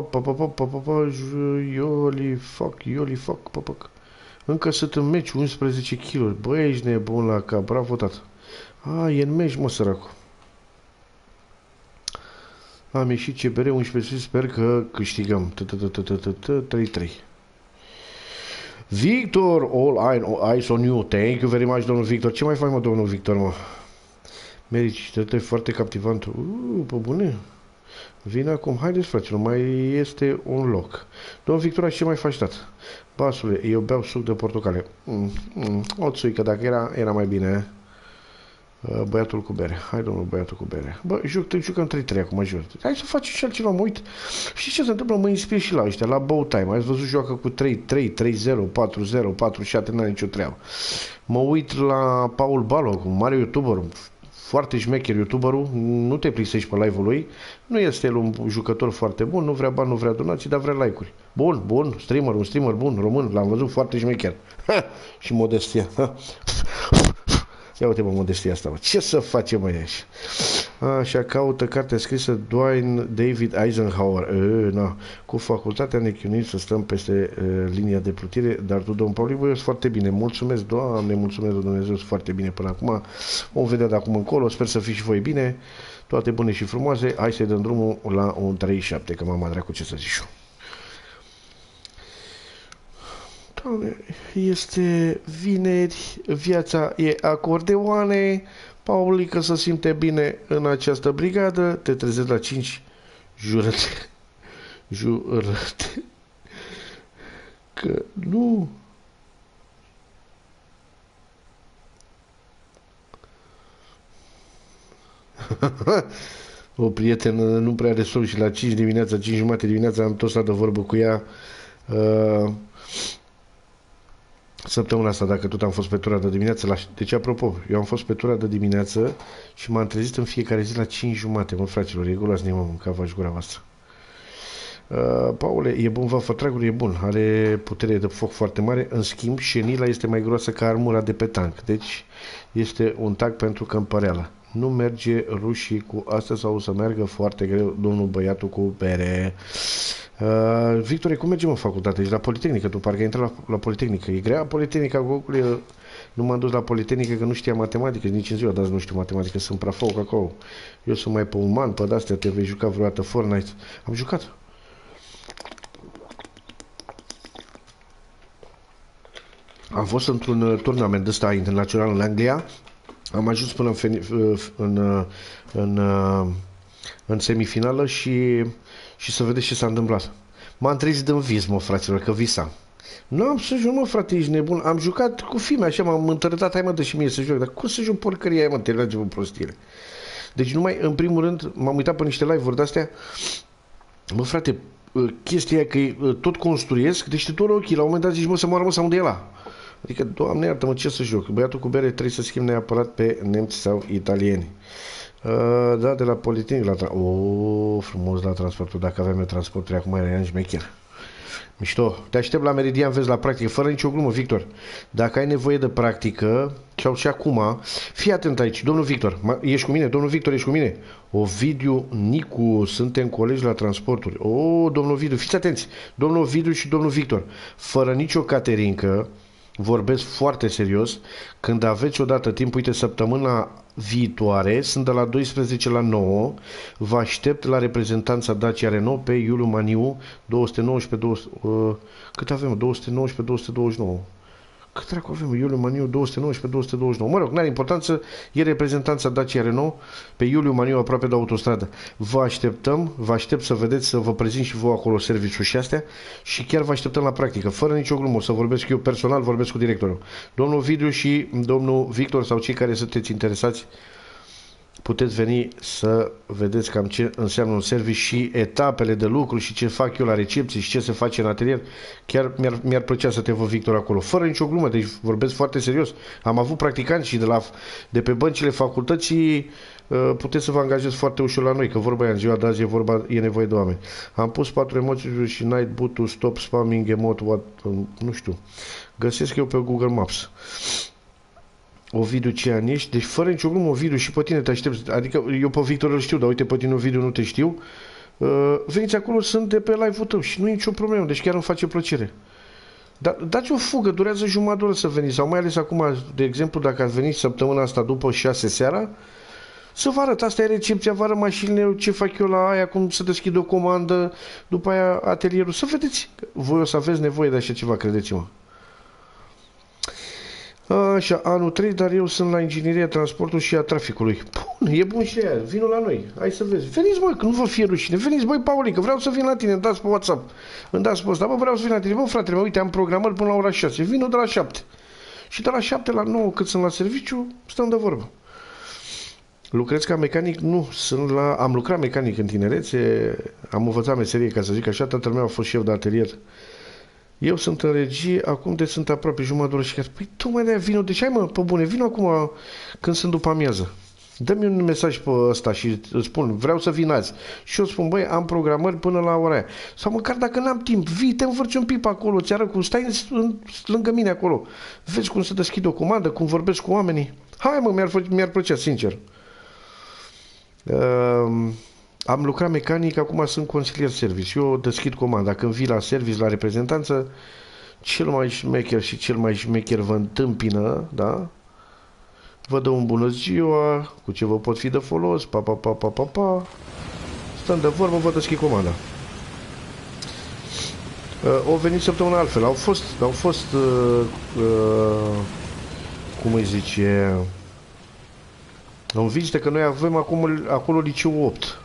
[SPEAKER 1] ioli fuck. Încă sunt în meci, 11 kg. Bă, ești nebun la cap, bravo, tată. E în meci, mă, săracu. Am ieșit CBR, 11, sper că câștigăm. 3-3. Victor, all eyes on you. Thank you very much, domnul Victor. Ce mai faci, mă, domnul Victor, mă? Merici, e foarte captivant. Pe bune. Vine acum. Haideți, fraților, mai este un loc. Domnul Victor, ce mai faci, tată? Basule, eu beau suc de portocale. O țuică, dacă era mai bine. Băiatul cu bere. Hai, domnul, băiatul cu bere. Bă, jucăm 3-3 acum, jur. Hai să facem și altceva, mă uit. Știi ce se întâmplă? Mă inspir și la ăștia, la Bowtime. Ați văzut, joacă cu 3-3, 3-0, 4-0, 4-7, n-are nicio treabă. Mă uit la Paul Balo, mare youtuber, foarte șmecher youtuberul, nu te plictisești pe live-ul lui, nu este el un jucător foarte bun, nu vrea bani, nu vrea donații, dar vrea like-uri. Bun, un streamer bun, român, l-am văzut, foarte șmecher. Și modestia. Ia uite, mă, modestia asta, mă. Ce să facem, mă, aici? Așa, caută cartea scrisă Dwight David Eisenhower. Cu facultatea ne chinuim să stăm peste linia de plutire, dar tu, domn Pauli, voi foarte bine. Mulțumesc, Doamne, mulțumesc, Dumnezeu, foarte bine până acum. Vom vedea de acum încolo, sper să fiți și voi bine. Toate bune și frumoase. Hai să-i dăm drumul la un 37, că mama dracu, ce să zic eu. Doamne, este vineri, viața e acordeoane, Paulică se simte bine în această brigadă, te trezești la 5, jură-te, că nu. O prietenă nu prea are somn și la 5 dimineața, 5 jumate dimineața am tot stat de vorbă cu ea. Săptămâna asta, dacă tot am fost pe tura de dimineață, deci apropo, eu am fost pe tura de dimineață și m-am trezit în fiecare zi la 5 jumate, mă, fraților, e gulați, mă, mâncava și gura voastră. Paule, e bun, vafătragul e bun, are putere de foc foarte mare, în schimb șenila este mai groasă ca armura de pe tank, deci este un tank pentru câmpăreală. Nu merge rușii cu asta sau o să meargă foarte greu, domnul băiatul cu bere. Victor, cum mergem în facultate? Ești la Politehnică, tu parcă ai intrat la Politehnică. E grea Politehnica, Gocule, nu m-am dus la Politehnică că nu știa matematică, nici în ziua de azi nu știu matematică, sunt prafou acolo. Eu sunt mai pe uman, pe de-astea, te vei juca vreodată Fortnite. Am jucat. Am fost într-un turnament de ăsta internațional în Anglia. Am ajuns până în semifinală și să vedeți ce s-a întâmplat. M-am trezit în vis, mă, fraților, că visam. Nu am să joc, mă, frate, ești nebun. Am jucat cu filme, așa, m-am întărătat, hai mă, dă și mie să joc. Dar cum să joc porcăria aia, mă, te lage, mă, prostire. Deci numai, în primul rând, m-am uitat pe niște live-uri de-astea. Mă, frate, chestia e că tot construiesc, deci te dor ochii. La un moment dat zici, mă, să moară, mă, sau unde e ăla? Adică, Doamne iartă-mă, ce să joc? Băiatul cu bere trebuie să schimb neapărat pe nemți sau italieni. Da, de la Politehnic la frumos la transportul. Dacă aveam eu transporturi, acum eram șmecher. Mișto. Te aștept la Meridian, vezi, la practică, fără nicio glumă, Victor. Dacă ai nevoie de practică, sau și acum, fii atent aici, domnul Victor. Ești cu mine? Domnul Victor, ești cu mine? Ovidiu, Nicu, suntem colegi la transporturi. Domnul Ovidiu, fiți atenți. Domnul Ovidiu și domnul Victor. Fără nicio caterincă, vorbesc foarte serios, când aveți odată timp, uite, săptămâna viitoare, sunt de la 12 la 9, vă aștept la reprezentanța Dacia Renault pe Iuliu Maniu, 219, cât avem? 219, 229. Cât dracu avem? Iuliu Maniu, 219, 229. Mă rog, n-are importanță, e reprezentanța Dacia Renault pe Iuliu Maniu, aproape de autostradă. Vă așteptăm, vă aștept să vedeți, să vă prezint și voi acolo serviciul și astea și chiar vă așteptăm la practică, fără nicio glumă, o să vorbesc eu personal, vorbesc cu directorul. Domnul Vidiu și domnul Victor sau cei care sunteți interesați, puteți veni să vedeți cam ce înseamnă un serviciu și etapele de lucru și ce fac eu la recepție și ce se face în atelier. Chiar mi-ar plăcea să te văd, Victor, acolo. Fără nicio glumă, deci vorbesc foarte serios. Am avut practicanți și de pe băncile facultății puteți să vă angajați foarte ușor la noi, că vorba aia, în ziua de azi e nevoie de oameni. Am pus 4 emoții și night boot to stop spamming emote, nu știu. Găsesc eu pe Google Maps. Ovidiu Cianiști, deci fără nicio glumă, Ovidiu, și pe tine te aștept, adică eu pe Victor îl știu, dar uite, pe tine, Ovidiu, nu te știu. Veniți acolo, sunt de pe live-ul tău și nu e nicio problemă, deci chiar îmi face plăcere. Dar dați o fugă, durează jumătate de oră să veniți, sau mai ales acum, de exemplu, dacă ați venit săptămâna asta după 6 seara, să vă arăt, asta e recepția, vă arăt mașinile, ce fac eu la aia, cum să deschid o comandă, după aia atelierul, să vedeți. Voi o să aveți nevoie de așa ceva, credeți-mă. Așa, anul 3, dar eu sunt la ingineria transportului și a traficului. Bun, e bun și aia, vină la noi, hai să vezi. Veniți, băi, că nu vă fie rușine, veniți, băi, Paulică, vreau să vin la tine, îmi dați pe WhatsApp, îmi dați pe ăsta, bă, vreau să vin la tine, bă, fratele meu, uite, am programări până la ora 6, vină de la 7. Și de la 7 la 9, cât sunt la serviciu, stăm de vorbă. Lucrez ca mecanic? Nu, am lucrat mecanic în tinerețe, am învățat meserie, ca să zic așa, tatăl meu a fost șef de atelier. Eu sunt în regie, acum de sunt aproape jumătate de oră și chiar, păi tu mai de-aia vino, deci hai mă, pe bune, vino acum când sunt după amiază. Dă-mi un mesaj pe ăsta și îți spun, vreau să vin azi. Și eu spun, băi, am programări până la ora aia. Sau măcar dacă n-am timp, vii, te învârți un pic acolo, ți arăt cum stai lângă mine acolo. Vezi cum se deschide o comandă, cum vorbesc cu oamenii. Hai mă, mi-ar plăcea, sincer. Am lucrat mecanic, acum sunt consilier service. Eu deschid comanda. Când vii la service, la reprezentanță, cel mai șmecher și cel mai șmecher vă întâmpină, da? Vă dă un bună ziua, cu ce vă pot fi de folos, pa. Stăm de vorbă, vă deschid comanda. Au venit săptămâna altfel. Au fost cum îi zice, în vizită, că noi avem acum acolo liceu 8.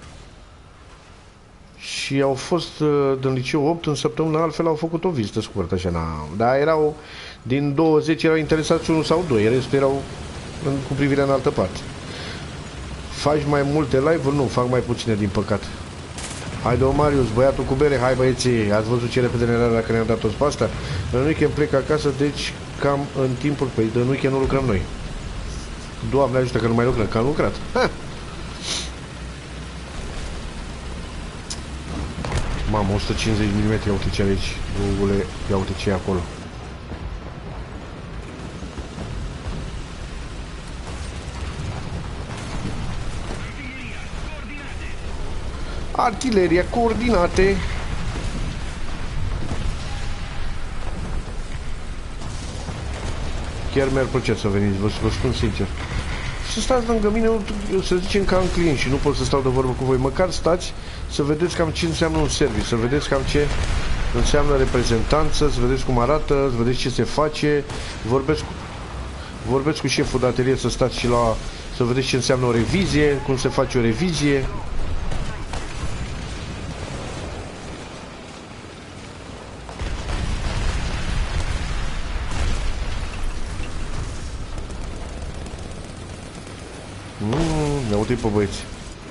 [SPEAKER 1] Și au fost din liceu 8 în săptămâna altfel, au făcut o vizită scurtă așa, dar erau din 20 erau interesați unul sau doi, restul erau cu privirea în altă parte. Faci mai multe live-uri? Nu, fac mai puține, din păcate. Haide, Marius, băiatul cu bere, hai băieții, ați văzut ce repede ne-a dat dacă ne-am dat toți pe asta? În weekend plec acasă, deci cam în timpul, păi de weekend nu lucrăm noi. Doamne ajută că nu mai lucrăm, că am lucrat. Mamă, 150 mm, ia uite ce are aici. Bugule, ia uite ce e acolo. Artileria coordinate. Chiar mi-ar plăcea să veniți, vă spun sincer. Să stați lângă mine, să zicem ca în client și nu pot să stau de vorbă cu voi. Măcar stați să vedeți cam ce înseamnă un service, să vedeți cam ce înseamnă reprezentanță, să vedeți cum arată, să vedeți ce se face. Vorbeți cu șeful de atelier, să stați și la... să vedeți ce înseamnă o revizie, cum se face o revizie. Ne uite pe băieți.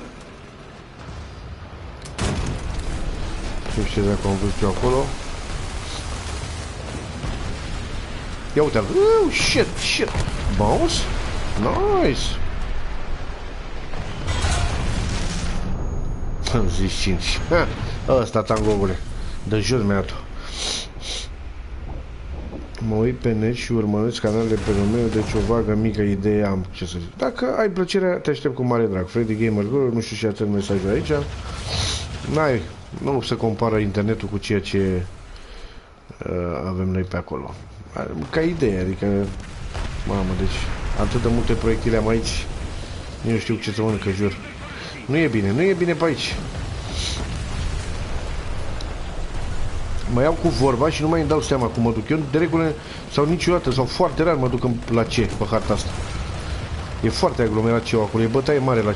[SPEAKER 1] Nu știu dacă am văzut eu acolo. Ia uite-l. Shit. Bounce? Nice. Am zis 5. Ăsta tangogule. De jur mi-a dat. Mă uit pe net și urmăresc canalele pe meu, deci o vagă mică idee am, ce să zic. Dacă ai plăcerea, te aștept cu mare drag. Freddy Gamer Girl, nu știu și atât mesajul aici. Nu se compară internetul cu ceea ce avem noi pe acolo. Ca idee, adică, mamă, deci, atât de multe proiectile am aici, nu știu ce să mănâncă, jur. Nu e bine pe aici. Mă iau cu vorba și nu mai îmi dau seama cum mă duc. Eu de regulă sau niciodată sau foarte rar mă duc la C pe harta asta. E foarte aglomerat C acolo, e bătaie mare la C.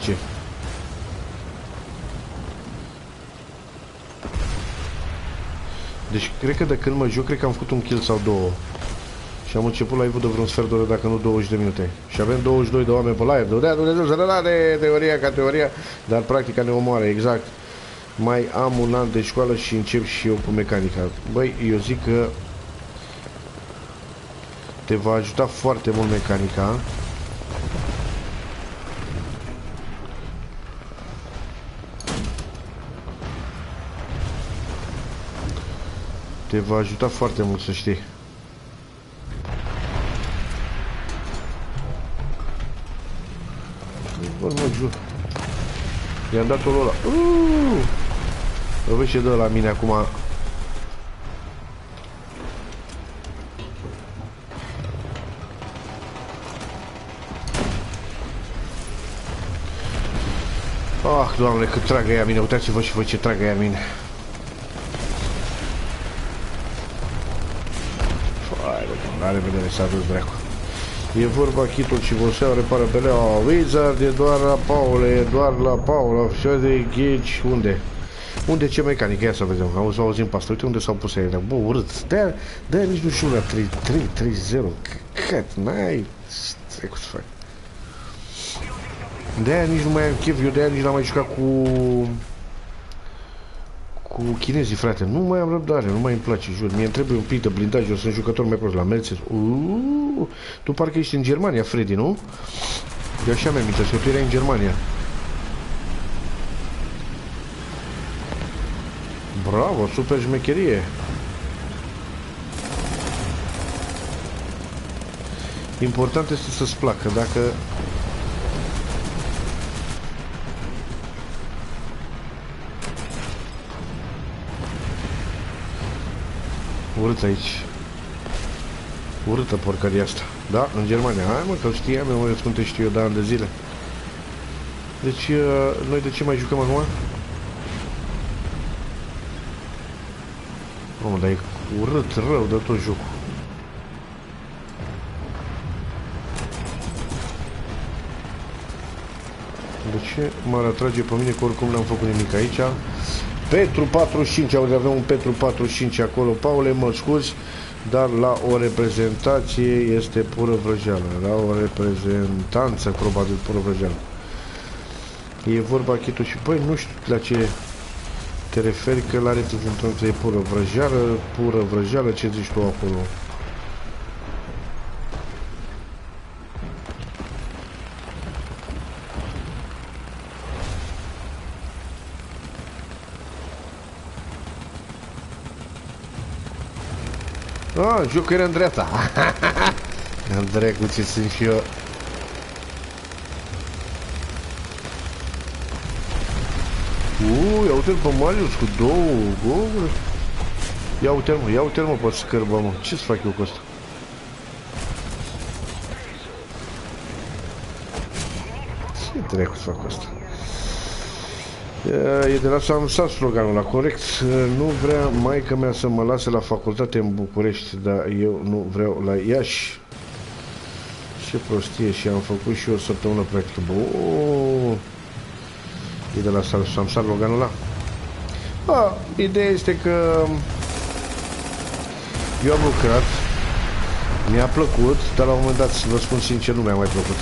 [SPEAKER 1] Deci cred că de când mă joc, cred că am făcut un kill sau două. Și am început live-ul de vreun sfert de oră, dacă nu 20 de minute. Și avem 22 de oameni pe live. Dodea Dumnezeu să de teoria ca teoria, dar practica ne omoară, exact. Mai am un an de școală și încep și eu cu mecanica. Băi, eu zic că te va ajuta foarte mult mecanica. Te va ajuta foarte mult, să știi. Bă, mă jur. I-am dat-o ăla. Vezi ce dă la mine acum. Ah, Doamne, cât tragă ea mine. Uitați-vă și voi ce tragă ea mine. Fai, la revedere, s-a dus dracu. E vorba Chitul și Vosea repară pe Leo. Wizard e doar la Paula, e doar la Paula. Și de ghici, unde? Unde ce mecanică? Ia să vedem. Auzim pe asta. Uite unde s-au pus ele. Bă, urât. De-aia nici nu știu la 3-3-0. Căcat, n-ai... Trecut să fac. De-aia nici nu mai am chef. Eu de-aia nici n-am mai jucat cu chinezii, frate. Nu mai am răbdare. Nu mai îmi place, jur. Mie îmi trebuie un pic de blindaj. Eu sunt jucător mai prost la Mercedes. Tu parcă ești în Germania, Freddy, nu? Eu așa mi-am amintesc că tu erai în Germania. Bravo, super șmecherie. Important este să-ți placă. Dacă... Urât aici. Urâtă porcaria asta. Da, în Germania. Hai mă, că știam, eu mă răspunde știu eu de ani de zile. Deci, noi de ce mai jucăm acum? Mamă, dar e urât, rău de tot jocul. De ce m-ar atrage pe mine, că oricum n-am făcut nimic aici? Petru 45, auzi, avem un Petru 45 acolo. Paule, mă scuzi, dar la o reprezentație este pură vrăjeală. La o reprezentanță, probabil, pură vrăjeală. E vorba Chitul și... Băi, nu știu la ce te referi, că la reprezentanță e pură vrăjeală, ce zici tu acolo? Ah, jocul era în dreapta. În dracu ce sunt și eu. Ia uite-l pe Marius cu 2 goluri. Ia uite-l mă pe scârbă, mă. Ce-ți fac eu cu ăsta? Ce dracu să fac cu ăsta? E de la Samsat sloganul ăla, corect. Nu vrea maica mea să mă lase la facultate în București, dar eu nu vreau la Iași. Ce prostie, și am făcut și eu o săptămână practică. E de la Samsat sloganul ăla. Ideea este că eu am lucrat, mi-a plăcut, dar la un moment dat, să vă spun sincer, nu mi-a mai plăcut.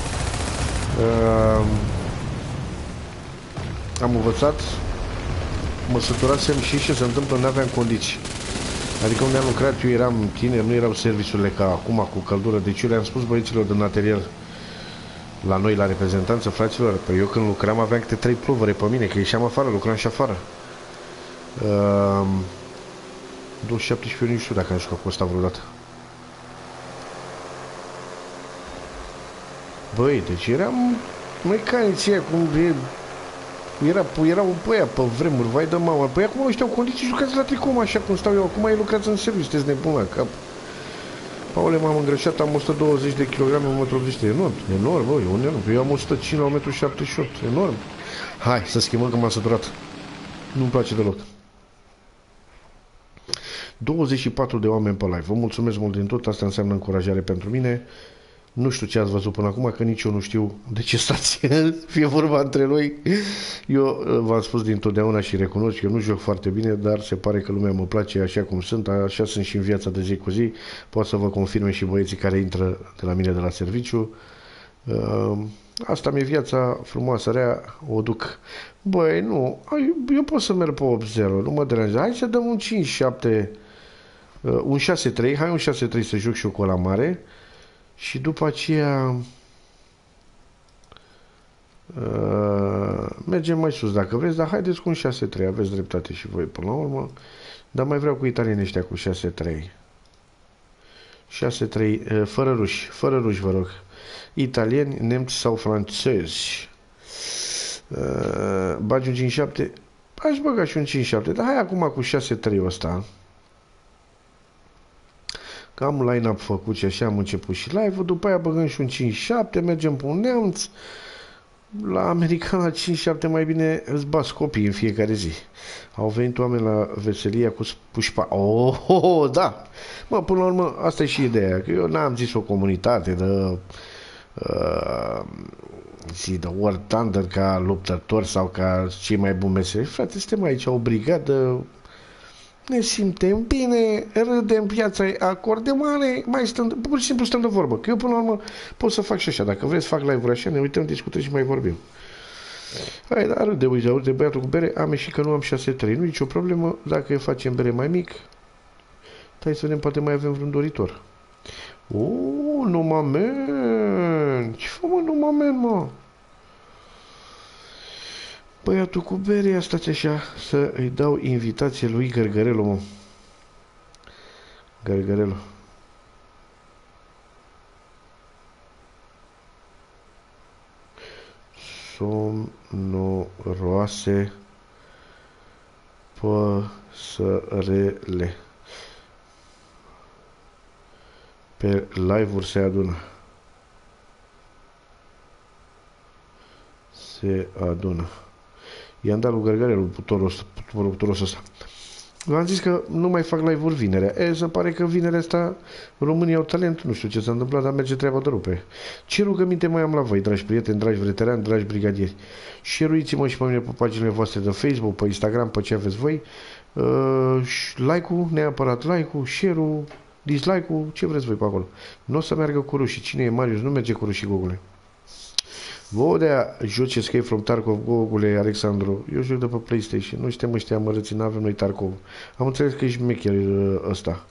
[SPEAKER 1] Am învățat, mă săturasem și ce se întâmplă, nu aveam condiții. Adică unde am lucrat, eu eram tiner, nu erau serviciurile ca acum cu căldură. Deci eu le-am spus băieților din atelier la noi, la reprezentanță, fraților, că eu când lucram aveam câte 3 plovăre pe mine, că ieșeam afară, lucram și afară. 2017 nu știu dacă am jucat cu ăsta vreodată. Băi, deci eram mecanici aia, cum erau băia pe vremuri, vai de mama. Păi acum ăștia au condiții, jucați la tricou, așa cum stau eu. Acum ei lucrați în serviciu, sunteți nebun la cap. Paule, m-am îngrășat, am 120 de kilograme, 1,80 m. Enorm, enorm, băi, enorm. Eu am 105 la 1,78 m, enorm. Hai, să schimbăm că m-am săturat. Nu-mi place deloc. 24 de oameni pe live. Vă mulțumesc mult din tot, asta înseamnă încurajare pentru mine. Nu știu ce ați văzut până acum, că nici eu nu știu de ce stați, fie vorba între noi. Eu v-am spus dintotdeauna și recunosc că eu nu joc foarte bine, dar se pare că lumea mă place așa cum sunt, așa sunt și în viața de zi cu zi. Pot să vă confirme și băieții care intră de la mine de la serviciu. Asta mi-e viața frumoasă, rea, o duc. Băi, nu, eu pot să merg pe 8-0, nu mă deranjează. Hai să dăm un 5-7, un 6-3, hai un 6-3 să joc și eu cu ăla mare. Și după aceea mergem mai sus dacă vreți, dar haideți cu un 6-3, aveți dreptate și voi până la urmă, dar mai vreau cu italienii ăștia cu 6-3. 6-3, fără ruși vă rog. Italieni, nemți sau francezi. Bagi un 5-7, aș băga și un 5-7, dar hai acum cu 6-3 ăsta. Că am line-up făcut și așa am început și live-ul, după aia băgăm și un 5-7, mergem pe un neamț. La american la 5-7 mai bine îți bați copii în fiecare zi. Au venit oameni la veselia cu pușpa. Da! Mă, până la urmă, asta e și ideea, că eu n-am zis o comunitate de de War Thunder ca luptători sau ca cei mai buni meseri. Frate, suntem aici o brigadă, ne simtem bine, râdem, viața e acord de mare, mai stăm, pur și simplu stăm de vorbă. Că eu până la urmă pot să fac și așa, dacă vreți fac live-uri așa, ne uităm, discutăm și mai vorbim. Hai, dar râde, uite, băiatul cu bere, am ieșit că nu am 6-3, nu e nicio problemă, dacă facem bere mai mic, hai să vedem, poate mai avem vreun doritor. Numamen, ce fă mă, numamen, mă? Băiatul cu bere, stați așa, să îi dau invitație lui Gărgărelu, mă. Gărgărelu. Somnoroase păsărele. Pe live-uri se adună. Se adună. I-am dat lui Gărgărelu putorul ăsta. V-am zis că nu mai fac live-uri vinerea. Se pare că vinerea asta românii au talent. Nu știu ce s-a întâmplat, dar merge treaba de rupe. Ce rugăminte mai am la voi, dragi prieteni, dragi veterani, dragi brigadieri? Share-uiți-mă și pe mine pe paginile voastre de Facebook, pe Instagram, pe ce aveți voi. Like-ul, neapărat like-ul, share-ul, dislike-ul, ce vreți voi pe acolo. Nu o să meargă cu rușii. Cine e Marius? Nu merge cu rușii, Gogule. Vodea, joci Escape from Tarkov, Gogule, Alexandru. Eu joc de pe PlayStation. Nu suntem ăștia amărății, n-avem noi Tarkov. Am înțeles că ești mecher ăsta.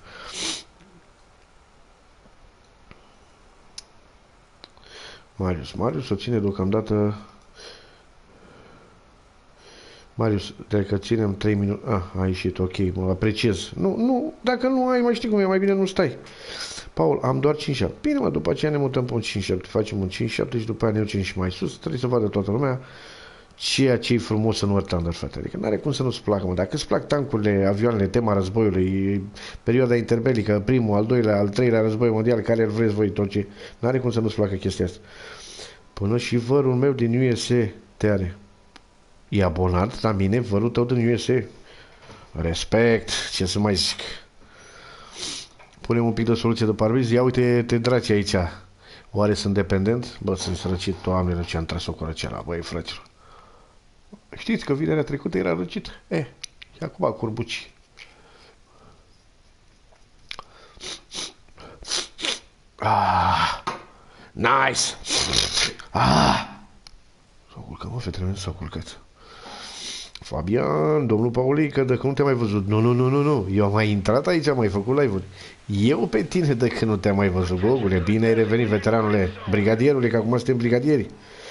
[SPEAKER 1] Marius o ține deocamdată Marius, dacă ținem 3 minute... Ah, a ieșit, ok, mă apreciez. Nu, dacă nu ai, mai știi cum e, mai bine nu stai. Paul, am doar 5-7. Bine, mă, după aceea ne mutăm pe un 5-7. Facem un 5-7 și după aia ne ducem și mai sus. Trebuie să vadă toată lumea ceea ce e frumos în War Thunder, frate. Adică n-are cum să nu-ți placă, mă. Dacă îți plac tancurile, avioanele, tema războiului, perioada interbelică, primul, al doilea, al treilea război mondial, care îl vreți voi, tot ce... N-are cum să nu-ți placă chestia asta. Până și vărul meu din USA te are. E abonat la mine, vărul tău din USA. Respect, ce să mai zic. Punem un pic de soluție de parbriz. Ia uite, te draci aici. Oare sunt dependent? Bă, sunt sărăcit, Doamne, ce am tras o corăceala, băi, frăților. Știți că vinerea trecută era răcit? Și acum curbuci. Nice! S-a culcat, mă, fetele mele, s-a culcat. Fabian, domnul Paulică, dacă nu te-am mai văzut. Nu. Eu am mai intrat aici, am mai făcut live-uri. Eu pe tine, dacă nu te-am mai văzut, gogule. Bine ai revenit, veteranule, brigadierule, că acum suntem brigadieri.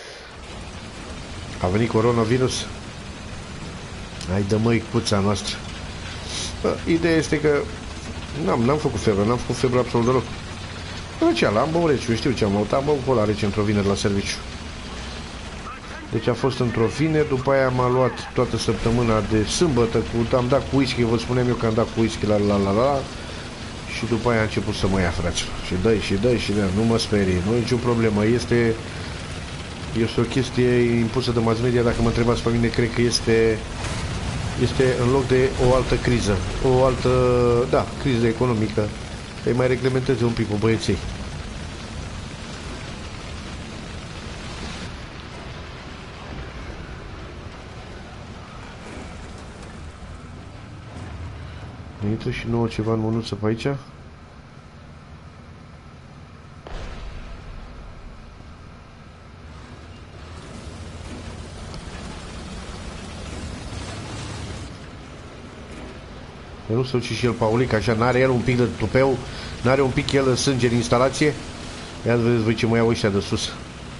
[SPEAKER 1] A venit coronavirus. Hai, dă măicuța noastră. Bă, ideea este că n-am făcut febră absolut deloc. Răceala, am băut rece, eu știu ce am băut, am băut cola rece într-o vineri la serviciu. Deci a fost într-o vineri, după aia m-a luat toată săptămâna de sâmbătă, am dat cu whisky, vă spuneam eu că am dat cu whisky la și după aia a început să mă ia, fraților. Și dă, nu mă sperie, nu e nicio problemă, este o chestie impusă de mass media, dacă mă întrebați pe mine, cred că este în loc de o altă criză, criză economică, îi mai reglementeze un pic cu băieții. Ne intră și nouă ceva în mânuță pe aici. Eu nu să uci și el, Paulic, așa, n-are el un pic de tupeu, n-are un pic el sânge în instalație. Ia vedeți voi ce mă iau ăștia de sus.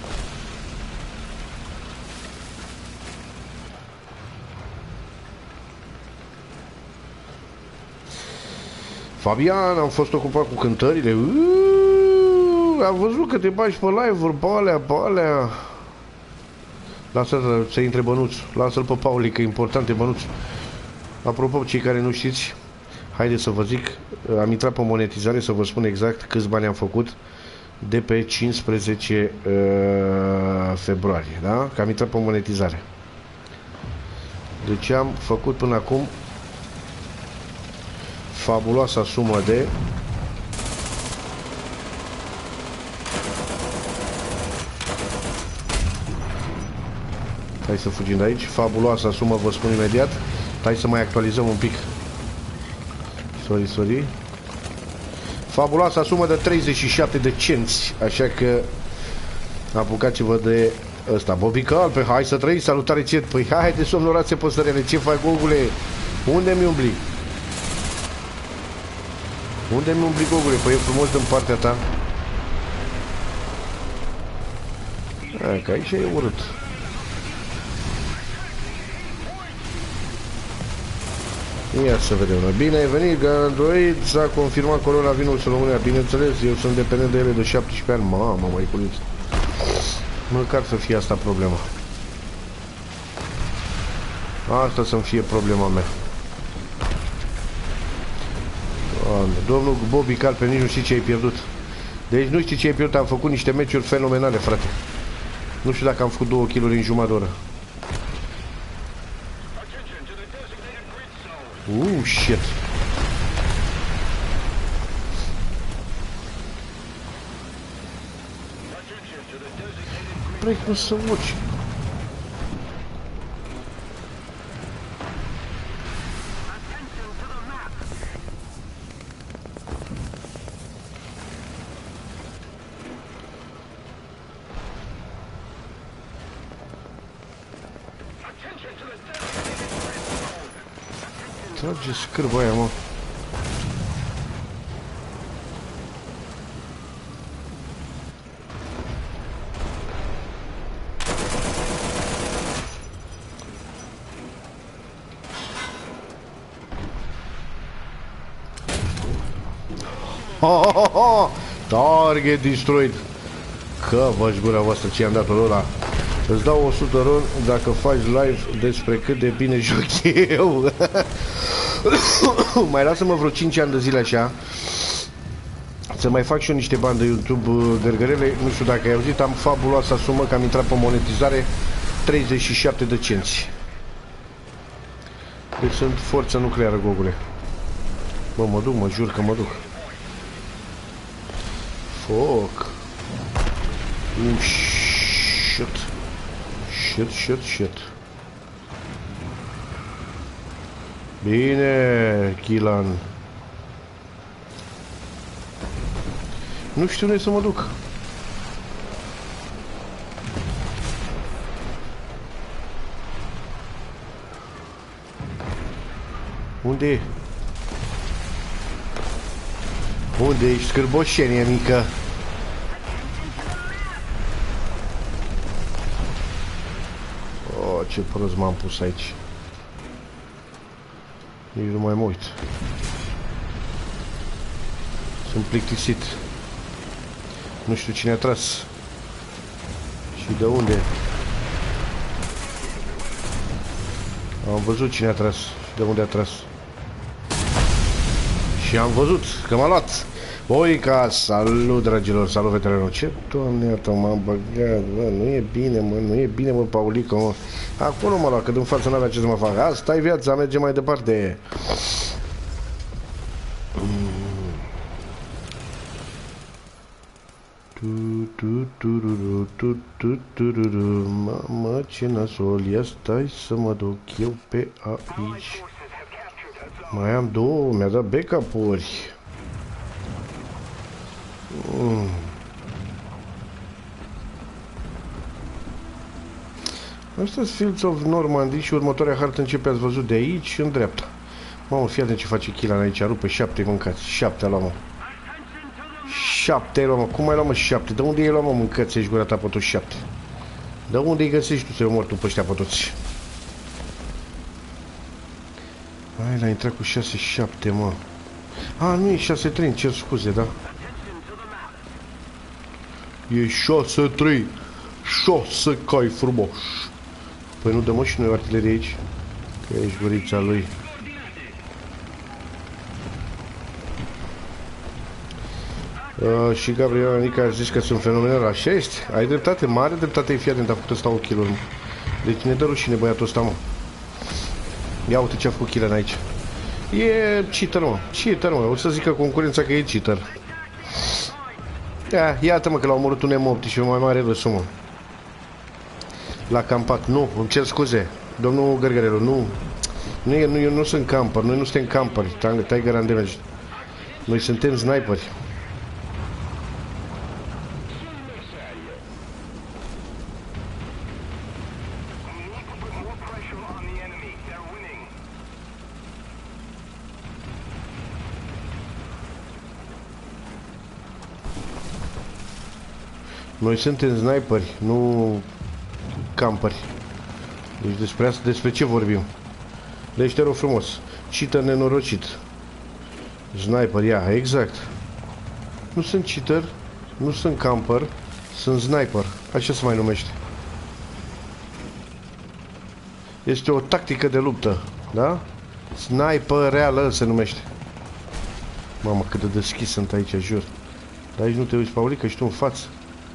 [SPEAKER 1] Fabian, am fost ocupat cu cântările. Am văzut că te bagi pe live-uri, pe alea. Lasă-l să intre Bănuț. Lasă-l pe Pauli, că e important e Bănuț. Apropo, cei care nu știți, haideți să vă zic, am intrat pe monetizare să vă spun exact câți bani am făcut de pe 15 februarie, da? Că am intrat pe monetizare. Deci am făcut până acum fabuloasa sumă de hai să fugim de aici. Fabuloasa sumă, vă spun imediat. Hai să mai actualizăm un pic. Sorry. Fabuloasa sumă de 37 de cenți. Așa că apucați-vă de ăsta. Bobby Calpe, hai să trăiți, salutare ție. Păi hai de somnorație păsărele. Ce faci, gogule? Unde-mi umbli? Unde-mi umbli, gogule? Păi e frumos din partea ta. Hai, că aici e urât. Ia să vedem noi. Bine ai venit, Android. S-a confirmat coronavirusul în România. Bineînțeles, eu sunt dependent de ele de 17 ani. Mamă, măiculiță. Măcar să fie asta problema. Asta să-mi fie problema mea. Doamne, domnul Bobby Calpe, nici nu știi ce ai pierdut. Deci nu știi ce ai pierdut. Am făcut niște meciuri fenomenale, frate. Nu știu dacă am făcut 2 kg în jumătate de oră. Shit. Vrei cum să urci? Trage scârba aia, mă. Target destroyed. Că vă-și gura voastră ce i-am dat-o ăla. Îți dau 100 ron dacă faci live despre cât de bine joc eu. Mai lasă-mă vreo 5 ani de zile așa să mai fac și eu niște bani de YouTube, gărgărele. Nu știu dacă ai auzit, am fabuloasa sumă că am intrat pe monetizare, 37 de cenți. Deci sunt forță nucleară, gogule. Bă, mă duc, mă jur că mă duc. Foc. Shit. Shit. Bine, Chilan. Nu știu unde să mă duc. Unde e? Unde ești, scârboșenie mică? Oh, ce prost m-am pus aici. Nici nu mai mă uit. Sunt plictisit. Nu știu cine a tras. Și de unde. Am văzut cine a tras. Și de unde a tras. Și am văzut că m-a luat. Boica, salut dragilor, salut veteranul. Ce doamne, iată m-am băgat, bă, nu e bine, mă, nu e bine, mă, Paulico, mă. Acolo mă lua, că din față n-avea ce să mă fac. Asta e viața, merge mai departe. Mamă, ce nasol, ia stai să mă duc eu pe aici. Mai am două, mi-a dat backup-uri. Asta-s Fields of Normandy și următoarea hartă începe, ați văzut, de aici în dreapta. Mamă, fii atent ce face Chilan aici, rupe 7 mâncați, 7 a luat, mă. 7 ai luat, mă, cum ai luat, mă, 7? De unde ai luat, mă, mâncați, ești gura ta pe toți 7? De unde îi găsești tu să-i omori tu pe ăștia pe toți? Hai, l-a intrat cu 6-7, mă. A, nu e 6-3, îmi cer scuze, da? E 6-3. 6 cai frumos. Păi nu dăm și noi o artilerie aici? Că ești gurița lui. Și Gabriela Nica zici că sunt fenomenal. Așa este? Ai dreptate, mare dreptate, ai fi atent, a făcut ăsta o kill-uri. Deci ne dă rușine băiatul ăsta, mă. Ia uite ce a făcut Chilan aici. E cheater, mă. Cheater, mă. O să zică concurența că e cheater. Ia, iată-mă că l-a omorât un M18 mai mare râsul, mă. L-a campat. Nu, îmi cer scuze. Domnul Gărgărelu, nu. Eu nu sunt camper. Noi nu suntem camperi. Tiger and Damage. Noi suntem sniperi. Noi suntem sniperi, nu camperi. Deci despre ce vorbim? Deci te rog frumos. Cheater nenorocit. Sniper, ia, exact. Nu sunt cheater, nu sunt camper, sunt sniper. Așa se mai numește. Este o tactică de luptă, da? Sniper reală se numește. Mamă, cât de deschis sunt aici, jur. Dar aici nu te uiți, Paulica, ești tu în față.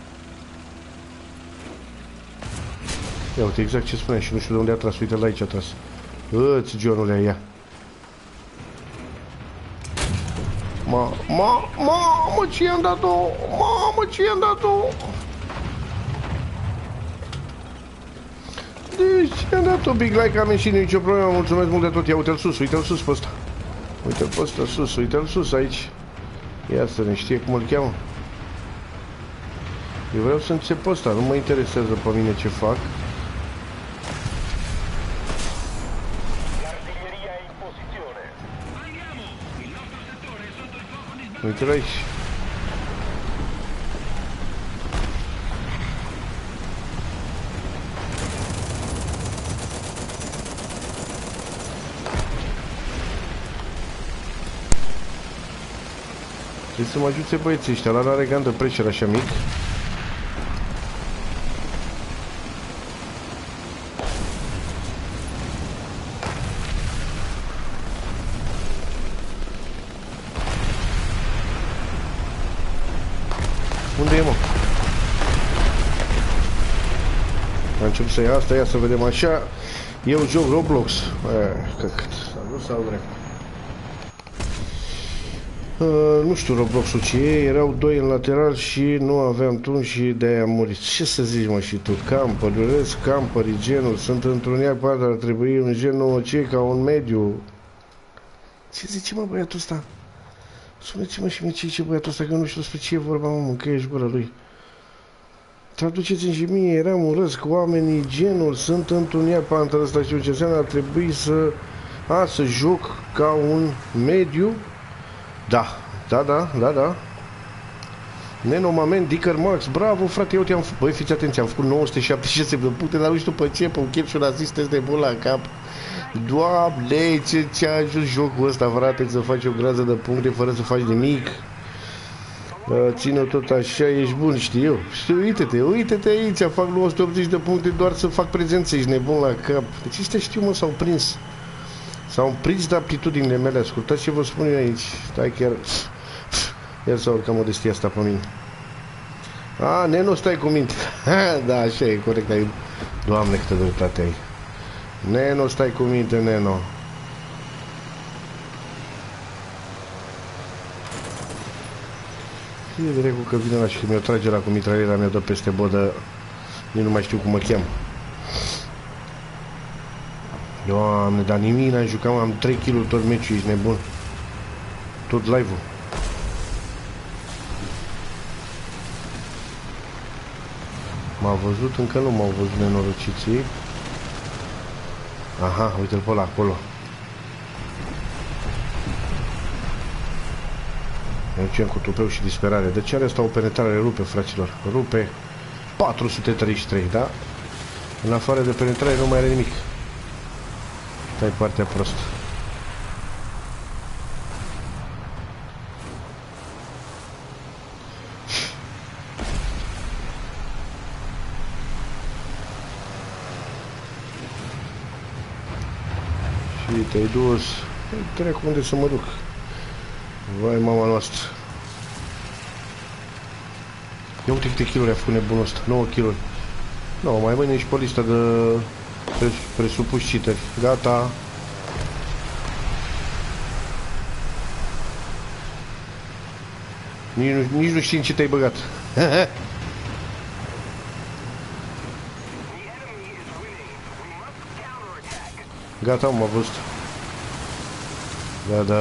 [SPEAKER 1] Ia uite, exact ce spuneam și nu știu de unde a tras. Uite, la aici a tras. Îți, Johnule, ia. Mamă, ce i-am dat-o? Mamă, ce i-am dat-o? Deci, i-am dat-o, big like, am ieșit, nicio problemă, mulțumesc mult de tot. Ia, uite-l sus, uite-l sus pe ăsta. Uite-l pe ăsta sus, uite-l sus aici. Ia să ne știe cum îl cheamă. Eu vreau să încep pe ăsta, nu mă interesează pe mine ce fac. Uite-l aici. Deci să mă ajute băieții ăștia. Ăla are gun de pressure așa mic. Unde e, mă? Am început să ia asta, ia să vedem așa. Eu joc Roblox. Căcat. Salut sau drept. Nu știu Roblox-ul ce e, erau doi în lateral și nu aveam turn și de-aia am murit. Ce să zici, mă, și tu? Campări, urăsc campării, genul, sunt într-un iar parte, ar trebui un gen 9C ca un mediu. Ce zice, mă, băiatul ăsta? Spuneți-mă și mie ce zice băiatul ăsta, că nu știu despre ce e vorba, mă, mâncăiești gura lui. Traduceți-mi și mie, eram urăsc oamenii, genul, sunt într-un iar parte ăsta, știu ce înseamnă, ar trebui să joc ca un mediu. Da. Neno, Mamen, Dicker Max, bravo, frate, eu te-am făcut. Băi, fiți atenți, am făcut 976 de puncte, dar nu știu pe ce, pe un chef și un asist de bun la cap. Doamne, ce a ajuns jocul ăsta, frate, să faci o groază de puncte fără să faci nimic. Ține-o tot așa, ești bun, știu eu. Uite-te aici, fac 980 de puncte doar să fac prezență, ești nebun la cap. Deci ăștia știu, mă, s-au prins. S-au prins de aptitudinile mele, ascultați ce vă spun eu aici. Stai chiar... Ia să urcăm modestia asta pe mine. Neno, stai cu minte. Da, așa e, corect, ai... Doamne, câtă dreptate ai. Neno, stai cu minte, Neno. E dracu că vine ăla și că mi-o trage la cu mitraliera, mi-o dă peste bodă. Nici nu mai știu cum mă cheam. Doamne, dar nimic n-am jucat, am 3 kg tot meciul, ești nebun. Tot live-ul. M-a văzut, încă nu m-au văzut nenorociții. Aha, uite-l pe ăla acolo. Ne ducem cu tupeu și disperare. De ce are asta o penetrare? Rupe, fraților. Rupe. 433, da? În afară de penetrare nu mai are nimic. Stai partea prost. Și te-ai dus. Trec unde să mă duc. Vai, mama noastră. Ia uite câte kiluri a făcut nebunul ăsta. 9 kiluri. Nu, mai mâine ești pe lista de presupuși cheateri. Gata. Nici nu știi în ce te-ai băgat. Gata, m-a văzut. Da.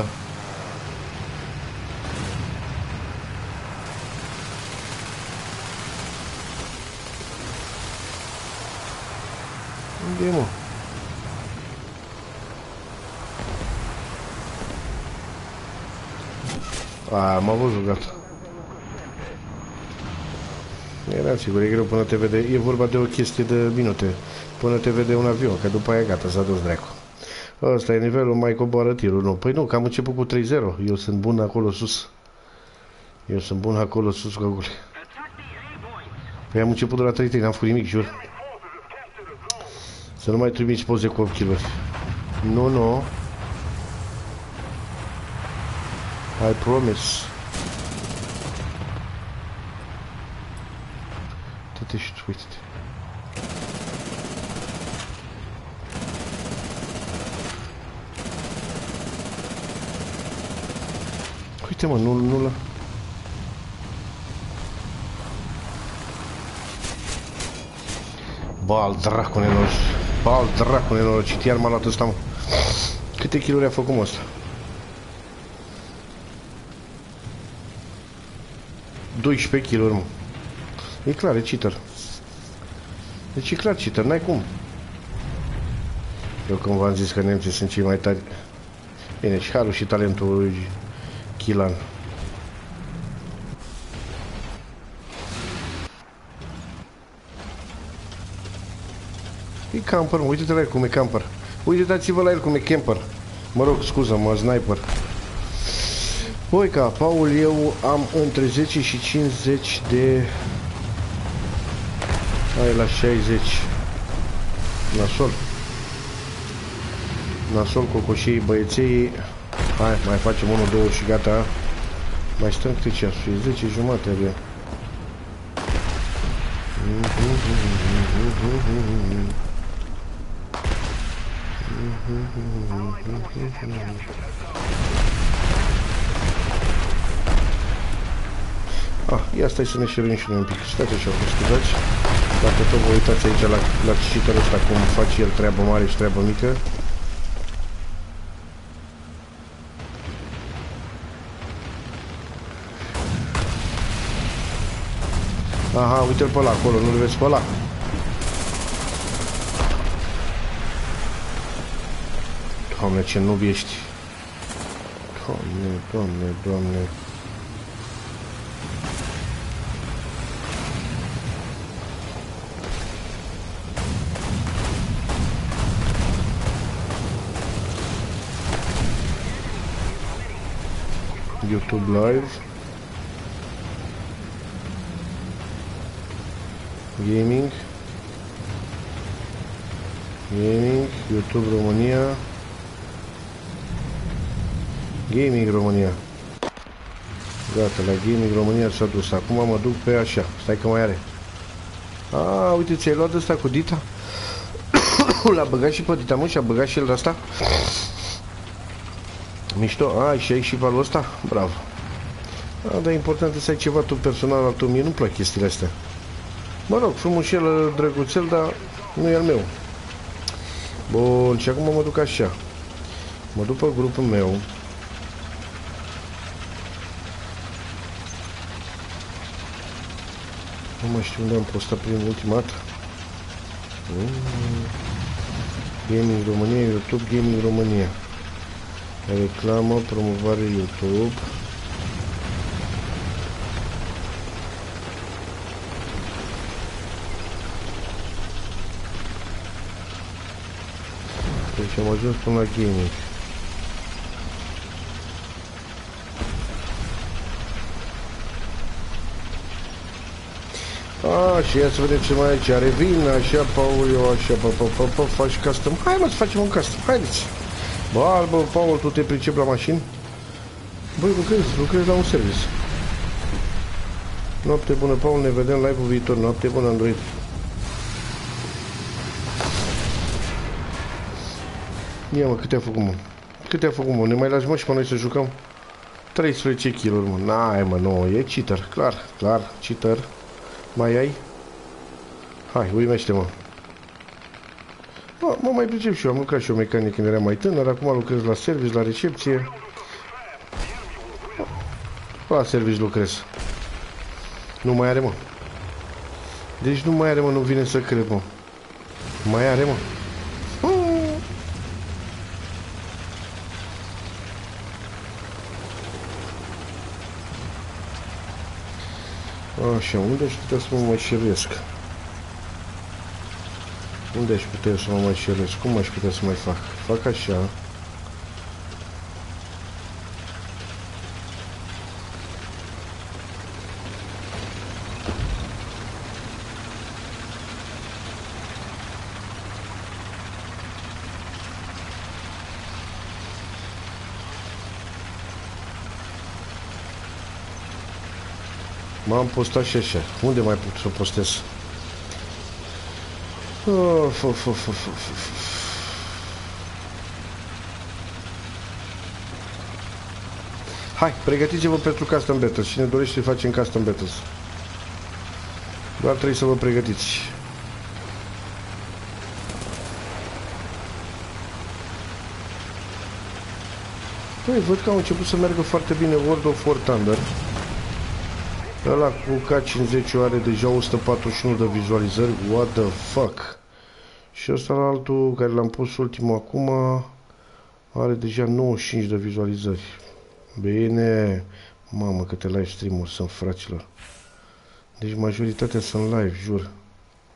[SPEAKER 1] Unde e, mă? M-a văzut, gata. Eram sigur, e greu până te vede. E vorba de o chestie de minute. Până te vede un avion, că după aia gata, s-a dus dracu. Ăsta e nivelul, mai coboară tirul, nu. Păi nu, că am început cu 3-0. Eu sunt bun acolo sus. Găgule. Păi am început de la 3-3, n-am făcut nimic, jur. Să nu mai trimiți poze cu 8 kg. Nu. I promise. Uite-te și tu, uite-te. Uite, mă, nu la... Bal dracu nenorocit, iar m-a luat ăsta, mă. Câte kiluri a făcut, mă, ăsta? 12 kiluri, mă. E clar, e cheater. Deci e clar cheater, n-ai cum. Eu când v-am zis că nemții sunt cei mai tari. Bine, și harul și talentul lui Chilan. E camper, mă, uite-te la el cum e camper. Uite-dați-vă la el cum e camper. Mă rog, scuză-mă, sniper. Voi ca Paul, eu am între 10 și 50 de... Hai la 60. Nasol. Nasol, cocoșii, băieței. Hai, mai facem 1-2 și gata. Mai stăm câte ceasul? E 10 jumate abia. Ia stai să ne șerim și noi un pic. Stați așa, vă scuzați. Dacă tot vă uitați aici la cheaterul ăsta, cum face el treabă mare și treabă mică. Aha, uite-l pe ăla acolo, nu-l vezi pe ăla? Doamne, ce noob ești. Doamne, doamne, doamne. YouTube Live. Gaming. Gaming, YouTube România. Gaming România. Gata, la Gaming România s-a dus. Acum mă duc pe așa. Stai că mai are. Uite, ți-ai luat ăsta cu Dita? L-a băgat și pe Dita, mă, și a băgat și el ăsta. Mișto. Și ai și valul ăsta? Bravo. Dar important e să ai ceva tu personal al tău. Mie nu-mi plac chestiile astea. Mă rog, frumușel, drăguțel, dar nu e al meu. Bun, și acum mă duc așa. Mă duc pe grupul meu. Nu mai știu unde am postat prin ultima dată. Gaming România, YouTube, Gaming România. Reclamă, promovare YouTube. Deci am ajuns până la gaming. Și ia să vedem ce mai aici. Revin, așa, Paul, eu așa, faci custom. Hai mă, să facem un custom, haideți. Bă, Paul, tu te pricepi la mașini? Băi, lucrezi la un service. Noapte bună, Paul, ne vedem live-ul viitor. Noapte bună, Android. Ia mă, câte a făcut, mă? Câte a făcut, mă? Ne mai lași, mă, și pe noi să jucăm? 13 kg-uri, mă. N-ai, mă, nu, e cheater, clar, cheater. Mai ai? Hai, uimește-mă. Mă mai pricep și eu, am lucrat și eu mecanic când eram mai tânăr, acum lucrez la service, la recepție. La service lucrez. Nu mai are, mă. Deci nu mai are, mă, nu vine să cred, mă. Mai are, mă. Așa, unde aș putea să mă mai șeruiesc? Unde aș putea să mă mai șeruiesc? Cum aș putea să mai fac? Fac așa. M-am postat și așa. Unde mai pot să postez? Hai, pregătiți-vă pentru custom battles. Cine dorește să facem custom battles. Doar trebuie să vă pregătiți. Păi, văd că au început să meargă foarte bine World of War Thunder. Ăla cu K50 are deja 141 de vizualizări. What the fuck? Și ăsta la altul, care l-am pus ultimul acum, are deja 95 de vizualizări. Bine. Mamă, câte live stream-uri sunt, fraților. Deci majoritatea sunt live, jur.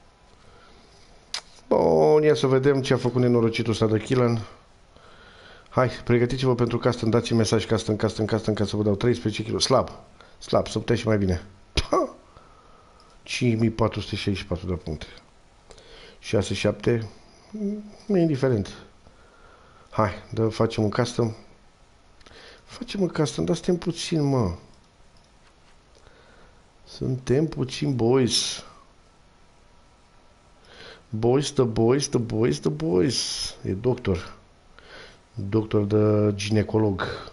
[SPEAKER 1] Bun, ia să vedem ce a făcut nenorocitul ăsta de Killan. Hai, pregătiți-vă pentru custom, dați-mi mesaj custom ca să vă dau 13 kg. Slab, să putea și mai bine. 5464 de puncte. 6-7, e indiferent. Hai, facem un custom. Dar suntem puțin, mă. Suntem puțin, boys. The boys. E doctor. Doctor de ginecolog.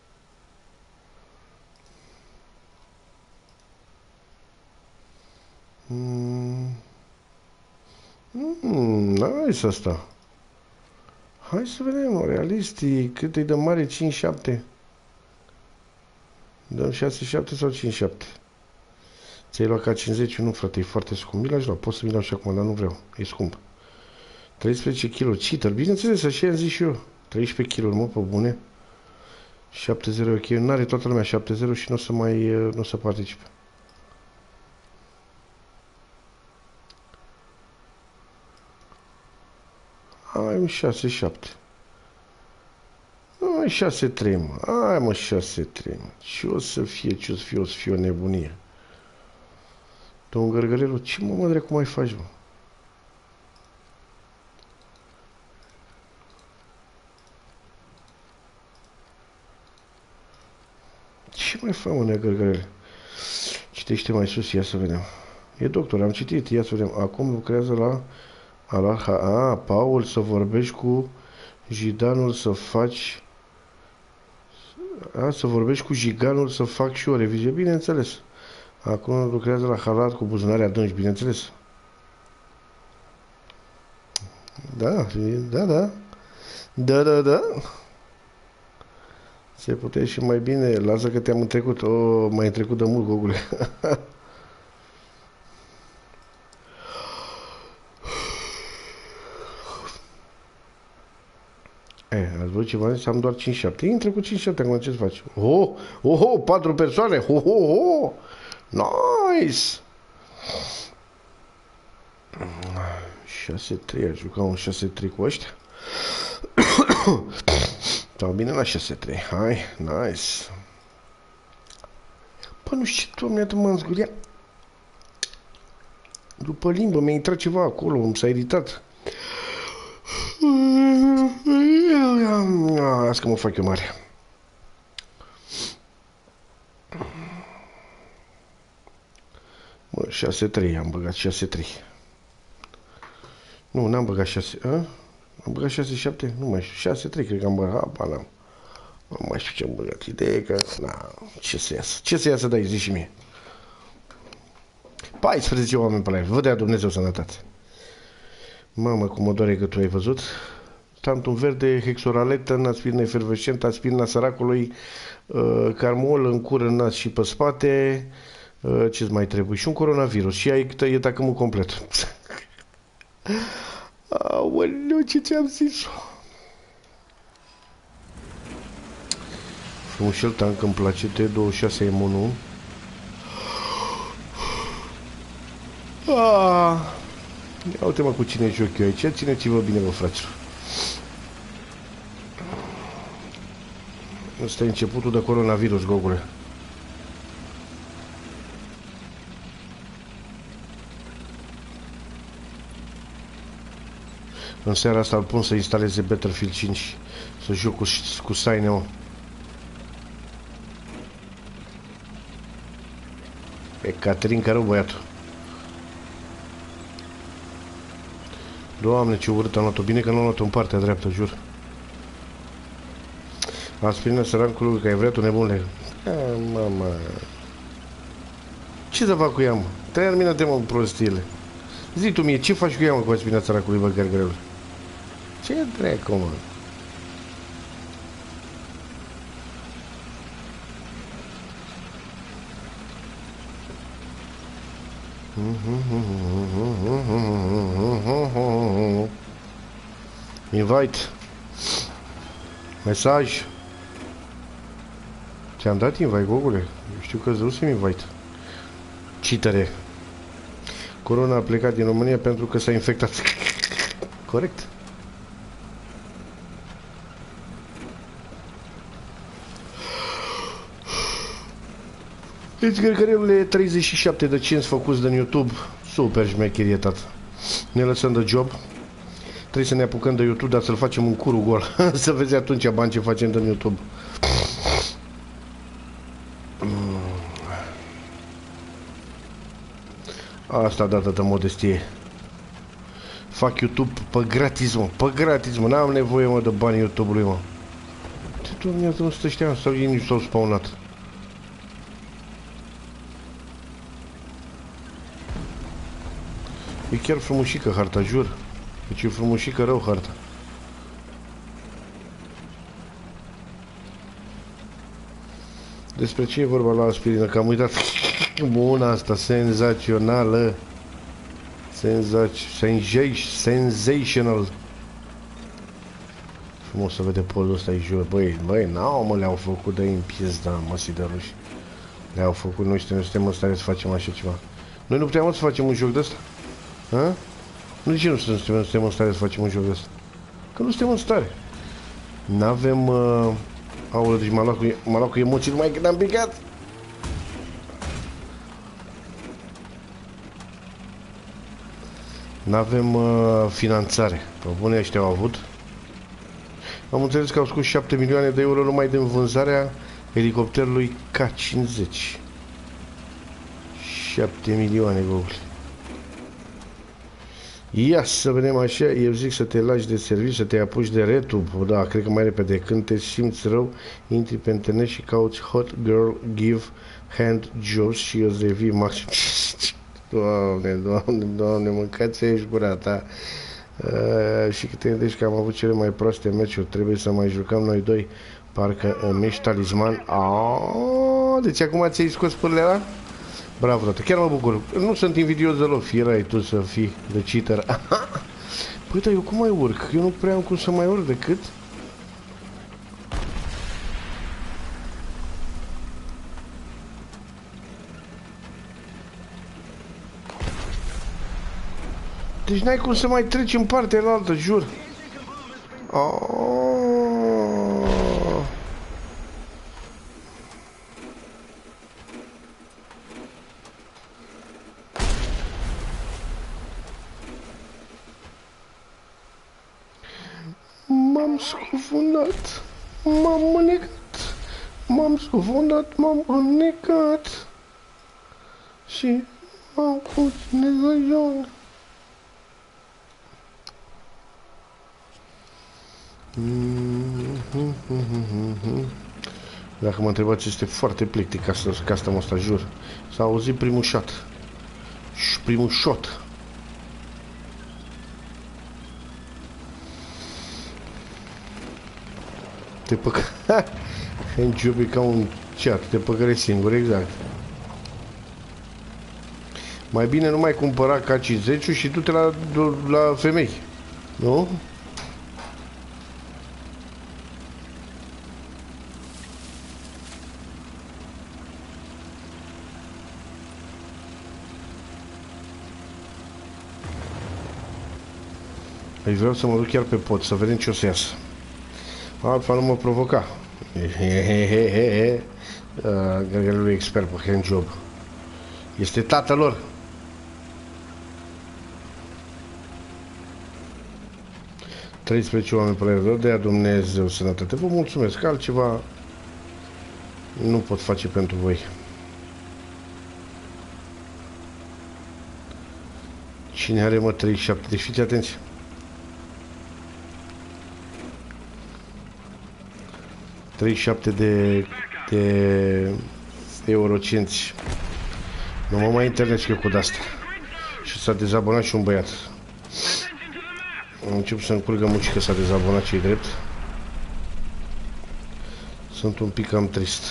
[SPEAKER 1] Nice asta. Hai să vedem, realistic, cât îi dă mare? 5-7. Dăm 6-7 sau 5-7? Ți-ai luat ca 50? Nu, frate, e foarte scump. Mi l-aș lua, pot să mi l-au și acum, dar nu vreau. E scump. 13 kg, cheater, bineînțeles, așa i-am zis și eu. 13 kg, mă, pe bune. 7-0, ok, n-are toată lumea 7-0 și nu o să mai, nu o să participe. Hai, un 6-7. Hai, 6-3, mă. Hai, mă, 6-3, mă. Ce o să fie, o să fie o nebunie. Domnul Gărgărelu, ce mă dracu mai faci, mă? Ce mai fac, mă, nea Gărgărele? Citește mai sus, ia să vedem. E doctor, am citit, ia să vedem. Acum lucrează la Paul, să vorbești cu Jidanul, să faci... să vorbești cu Jiganul, să fac și o revizie. Bineînțeles. Acum lucrează la Halat cu buzunare adânci, bineînțeles. Da. Se putea și mai bine. Lasă că te-am întrecut. M-ai întrecut de mult, Gogule. Ați văzut ceva? Am doar 5-7. Intră cu 5-7, acum ce-ți faci? 4 persoane! Nice! 6-3, aș juca un 6-3 cu ăștia. Stau bine la 6-3. Hai, nice. Pă, nu știu, doamne, atât m-am zguriat. După limbă mi-a intrat ceva acolo, mi s-a editat. Las că mă fac eu mare. Bă, 6-3, am băgat 6-3. Nu, n-am băgat 6... Am băgat 6-7? Nu mai știu. 6-3, cred că am băgat. Apa, n-am. Nu mai știu ce am băgat. Ideea e că... Na, ce să iasă? Ce să iasă, dai, zi și mie. 14 oameni pe live. Vă dea Dumnezeu sănătate. Mamă, cum mă doare gâtul, ai văzut? Tantum verde, hexoraletă, aspirină efervescentă, aspirina săracului, carmol în cur, în nas și pe spate. Ce-ți mai trebuie? Și un coronavirus. Și ai e tacâmul complet. Aoleu, ce ți-am zis? Frumușel tank, îmi place, T26 M1. Ia uite-mă cu cine joc eu aici. Țineți-vă bine, vă, fraților. Ăsta e începutul de coronavirus, Gogule. În seara asta îl pun să instaleze Battlefield 5. Să joc cu Saine-o. E Caterinca rău, băiatul. Doamne, ce urât am luat-o. Bine că nu am luat-o în partea dreaptă, jur. Aspirina săracului, că ai vrea tu, nebunule. Mama. Ce să fac cu ea, mă? Termină-te, mă, prostiile. Zi tu mie, ce faci cu ea, mă, cu aspirina săracului, bă, Gărgărelu? Ce dracu, mă? Invite. Mesaj. Ți-am dat invite, Gogule. Eu știu că zău să-mi invite. Citere. Corona a plecat din România pentru că s-a infectat. Corect. Deci gărgărelurile 37 de cenți făcuți din YouTube. Super șmecherie, tată. Ne lăsăm de job. Trebuie să ne apucăm de YouTube, dar să-l facem un curul gol. Să vezi atunci bani ce facem din YouTube. Asta dată de modestie. Fac YouTube pe gratis, mă. Pe gratis, mă. N-am nevoie, mă, de bani YouTube-ului, mă. Ce Dumnezeu nu stășteam sau ei nici s-au spawnat. E chiar frumușică harta, jur. Deci e frumușică rău harta. Despre ce e vorba la aspirină? Că am uitat. Bună asta, senzațională. Sensational. Frumos să vede polul ăsta în jur. Băi, n-au, mă, le-au făcut de în piezda, măsii de ruși. Le-au făcut, noi suntem în stare să facem așa ceva. Noi nu puteam să facem un joc de ăsta? Ha? De ce nu suntem în stare să facem un joc de ăsta? Că nu suntem în stare. N-avem... Aoleu, deci m-a luat cu emoții numai când am picat. N-avem finanțare. Pe bune, ăștia au avut. Am înțeles că au scos 7 milioane de euro numai din vânzarea helicopterului K-50. 7 milioane, Google. Ia să vedem așa, eu zic să te lași de serviciu, să te apuci de retub. Da, cred că mai repede. Când te simți rău, intri pe internet și cauți Hot Girl Give Hand Jobs și îți revii maxim. Doamne, mâncați aici gura ta. Și că te gândești că am avut cele mai proaste meciuri, trebuie să mai jucăm noi doi. Parcă îmi ești talisman. Deci acum ți-ai scos pârle ăla? Bravo, tată, chiar mă bucur. Nu sunt invidios deloc, fierai tu să fii de cheater. Păi, dar eu cum mai urc? Eu nu prea am cum să mai urc decât... Deci n-ai cum să mai treci în partea alaltă, jur. M-am scufundat, m-am mânecat, m-am scufundat, m-am mânecat și m-am pus negăjon. Dacă mă întrebați, este foarte plictic custom ăsta, jur. S-a auzit primul shot. Și primul shot. Te păcă... Handjob e ca un chat, te păcărești singur, exact. Mai bine nu mai cumpăra ca 50 și du-te la femei. Nu? Deci vreau să mă duc chiar pe pod, să vedem ce o să iasă. Altfel nu mă provoca. Gărgărelul expert pe handjob. Este tatăl lor. Treisprezece oameni părere, dea Dumnezeu sănătate. Vă mulțumesc, altceva nu pot face pentru voi. Cine are, mă, 37? Deci fiți atenți. de eurocenți. Nu mă mai întâlnesc eu cu de-astea. Și s-a dezabonat și un băiat. Am început să-mi curgă muci că s-a dezabonat, ce-i drept. Sunt un pic cam trist.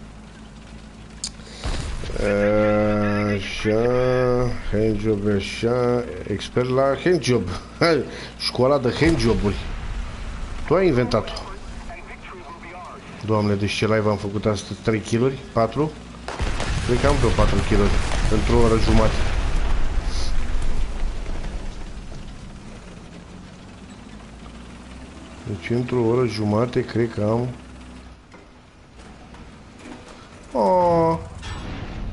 [SPEAKER 1] Așa, handjob, așa, expert la handjob. Școala de handjoburi. Tu ai inventat-o. Doamne, deci ce live am făcut astăzi? 3 kg? 4? Cred că am vreo 4 kg într-o oră jumătate. Deci într-o oră jumătate cred că am...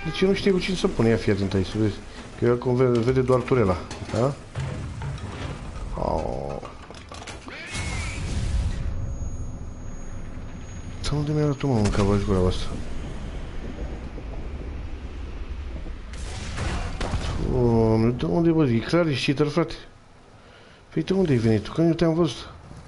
[SPEAKER 1] Deci eu nu știu cu cine să pune. Ia fii atent aici, să vezi. Că el cum vede doar turela. Da? Oh. Sau unde mi-a dat-o, mă, un cavaj gura asta? Doamne, de unde, bă? E clar, ești cheater, frate. Păi de unde ai venit tu? Că nu te-am văzut.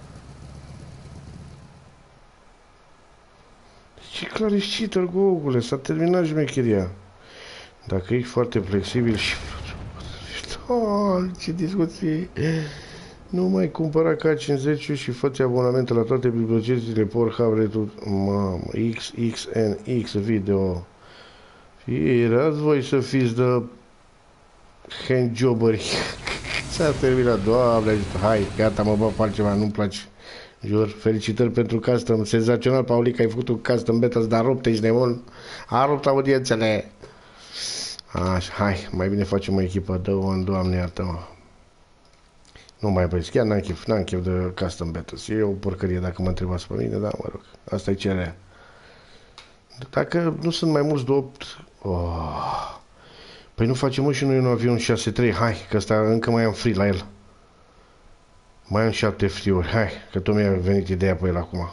[SPEAKER 1] Ce clar ești cheater, Gogule, s-a terminat șmecheria. Dacă ești foarte flexibil și... Oh, ce discuție! Nu mai cumpăra K50 și fă-ți abonamente la toate bibliotecile Pornhub, mamă, XXNX video. Erați voi să fiți de handjobberi. S-a terminat, Doamne, hai, gata, mă bag pe altceva, nu-mi place. Jur, felicitări pentru custom, senzațional, Paulica, ai făcut un custom beta, dar rupt, ești nebun. A rupt audiențele. Așa, hai, mai bine facem o echipă, dă-o, Doamne, iartă-mă. Nu mai băieți, chiar n-am chef de custom beta. E o porcărie dacă mă întrebați pe mine, da, mă rog, asta e cererea. Dacă nu sunt mai mulți de 8... Oh. Păi nu facem și noi un avion 6-3, hai, că ăsta încă mai am free la el. Mai am 7 free-uri, hai, că tot mi-a venit ideea pe el acum.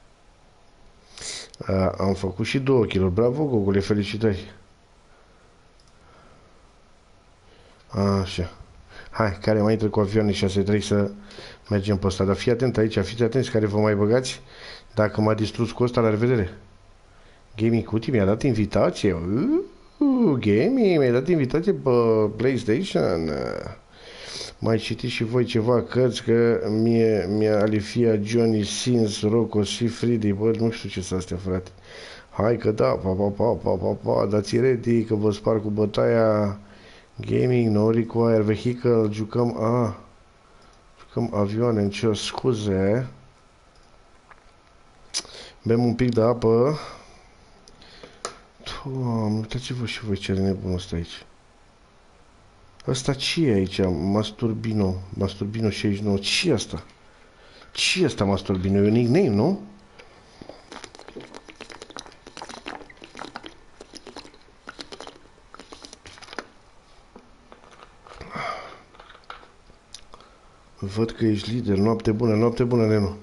[SPEAKER 1] Am făcut și 2 kg, bravo, Gogule, felicitări. Așa. Hai, care mai intră cu avioane 6-3 să mergem pe ăsta. Dar fii atent aici, fiți atenți care vă mai băgați. Dacă m-a distrus cu ăsta, la revedere. Gaming Cutie mi-a dat invitație. Gaming, mi-a dat invitație pe PlayStation. Mai citiți și voi ceva cărți, că mi-a alifia Johnny Sins, Rocco și Freddy. Bă, nu știu ce sunt astea, frate. Hai că da, pa, dați ready, că vă spar cu bătaia. Gaming, no require vehicle, jucăm avioane, în cer, scuze. Bem un pic de apă. Doamne, uitați-vă și voi ce are nebunul ăsta aici. Ăsta ce e aici? Masturbino 69. Ce e asta? Ce e asta Masturbino? E un nickname, nu? Văd că ești lider. Noapte bună, Nenu.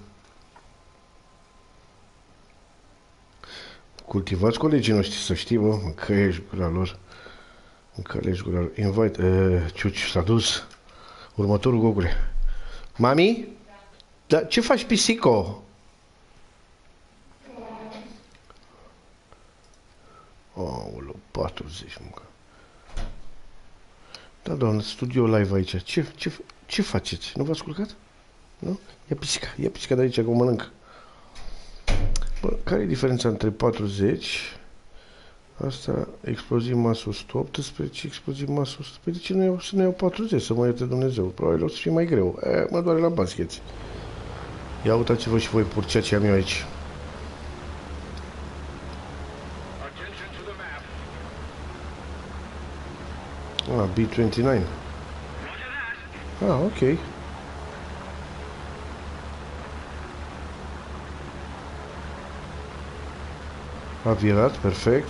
[SPEAKER 1] Cultivați colegii noștri, să știi, bă, încălești gura lor. Invite, Ciuci s-a dus. Următorul, Gogule. Mami? Da, ce faci, pisico? Aoleu, 40, mă. Da, doamnă, studio live aici. Ce faceți? Nu v-ați culcat? Nu? Ia pisica de aici, că o mănânc. Bă, care e diferența între 40? Asta, exploziv masă 118, exploziv masă 100. Păi de ce nu iau, să nu iau 40, să mă ierte Dumnezeu? Probabil o să fie mai greu. Mă doare la basket. Ia uitați-vă și voi purcea ce am eu aici. B-29. Ok. A virat, perfect.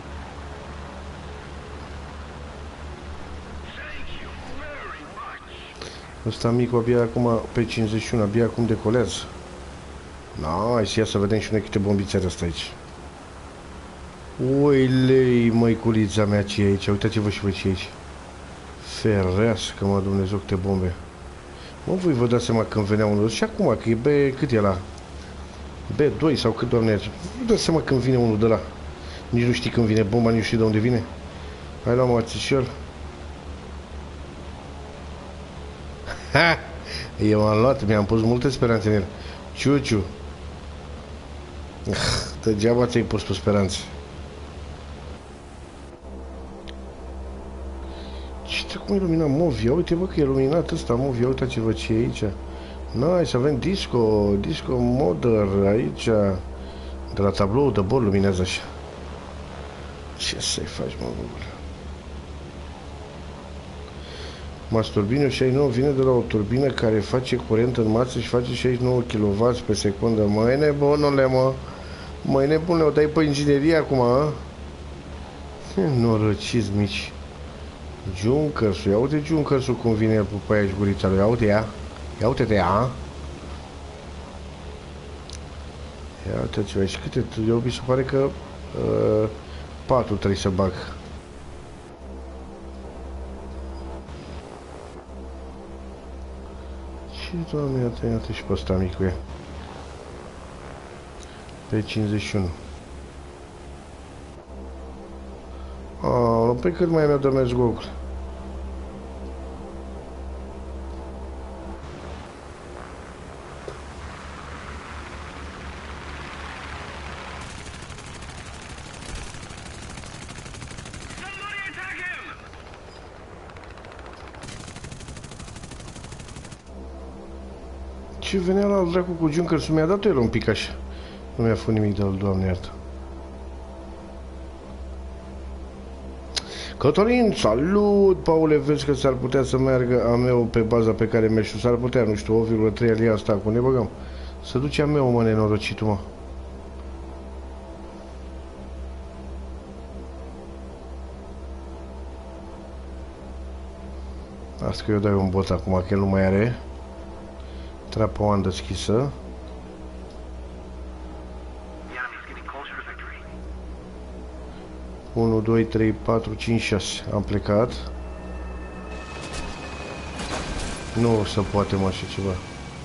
[SPEAKER 1] Ăsta micul abia acum pe 51, abia acum decolează. Nice, ia să vedem și noi câte bombițe are asta aici. Uilei, măiculița mea, ce e aici? Uitați-vă și voi ce e aici. Ferească, mă, Dumnezeu, câte bombe. Mă, voi vă dați seama când venea unul. Și acum, că e B, cât e la? B2 sau cât, Doamne, nu dați seama când vine unul de la. Nici nu știi când vine bomba, nici nu știi de unde vine. Hai la mațișor. Ha! Eu am luat, mi-am pus multe speranțe în el. Ciuciu. Degeaba ți-ai pus pe speranțe. Ce cum e luminat Movia? Uite, bă, că e luminat ăsta Movia. Uitați-vă ce e aici. Nice, avem disco modern aici. De la tablou de bord luminează așa. Ce să-i faci, mă, Google? Masturbino 69 vine de la o turbină care face curent în masă și face 69 kW pe secundă. Măi nebunule, mă! Măi nebunule, o dai pe inginerie acum, a? Norăciți mici. Junkers-ul, ia uite Junkers-ul cum vine el pe aia și gurița lui, ia uite ea. Ia uite-te ea. Ia uite ceva, și câte, eu mi se pare că 4 trebuie să bag. Ce, doamne, iată și pe ăsta micul e. Pe 51. Pe cât mai mi-a de mers Google? Ce venea la dracu cu Junkers, mi-a dat el un pic așa. Nu mi-a făcut nimic de el, Doamne iartă. Cătălin, salut! Paule, vezi că s-ar putea să meargă a meu pe baza pe care mergi tu. S-ar putea, nu știu, 1,3 alia asta cu ne băgăm. Să duce a meu, mă, nenorocitul, mă. Asta că eu dau un bot acum, că el nu mai are. Trapa o deschisă. 1, 2, 3, 4, 5, 6. Am plecat. Nu se poate, mă, așa ceva.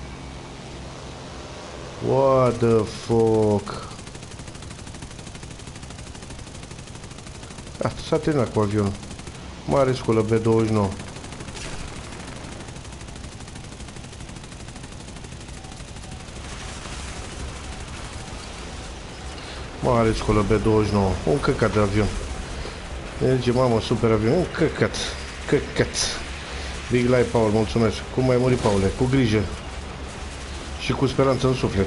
[SPEAKER 1] What the fuck? S-a terminat cu avionul. Mare sculă B29. Mare sculă B29. Un căcat de avion. Merge, mamă, super avion. Un căcat. Căcat. Big life, Paul, mulțumesc. Cum ai murit, Paule? Cu grijă. Și cu speranță în suflet.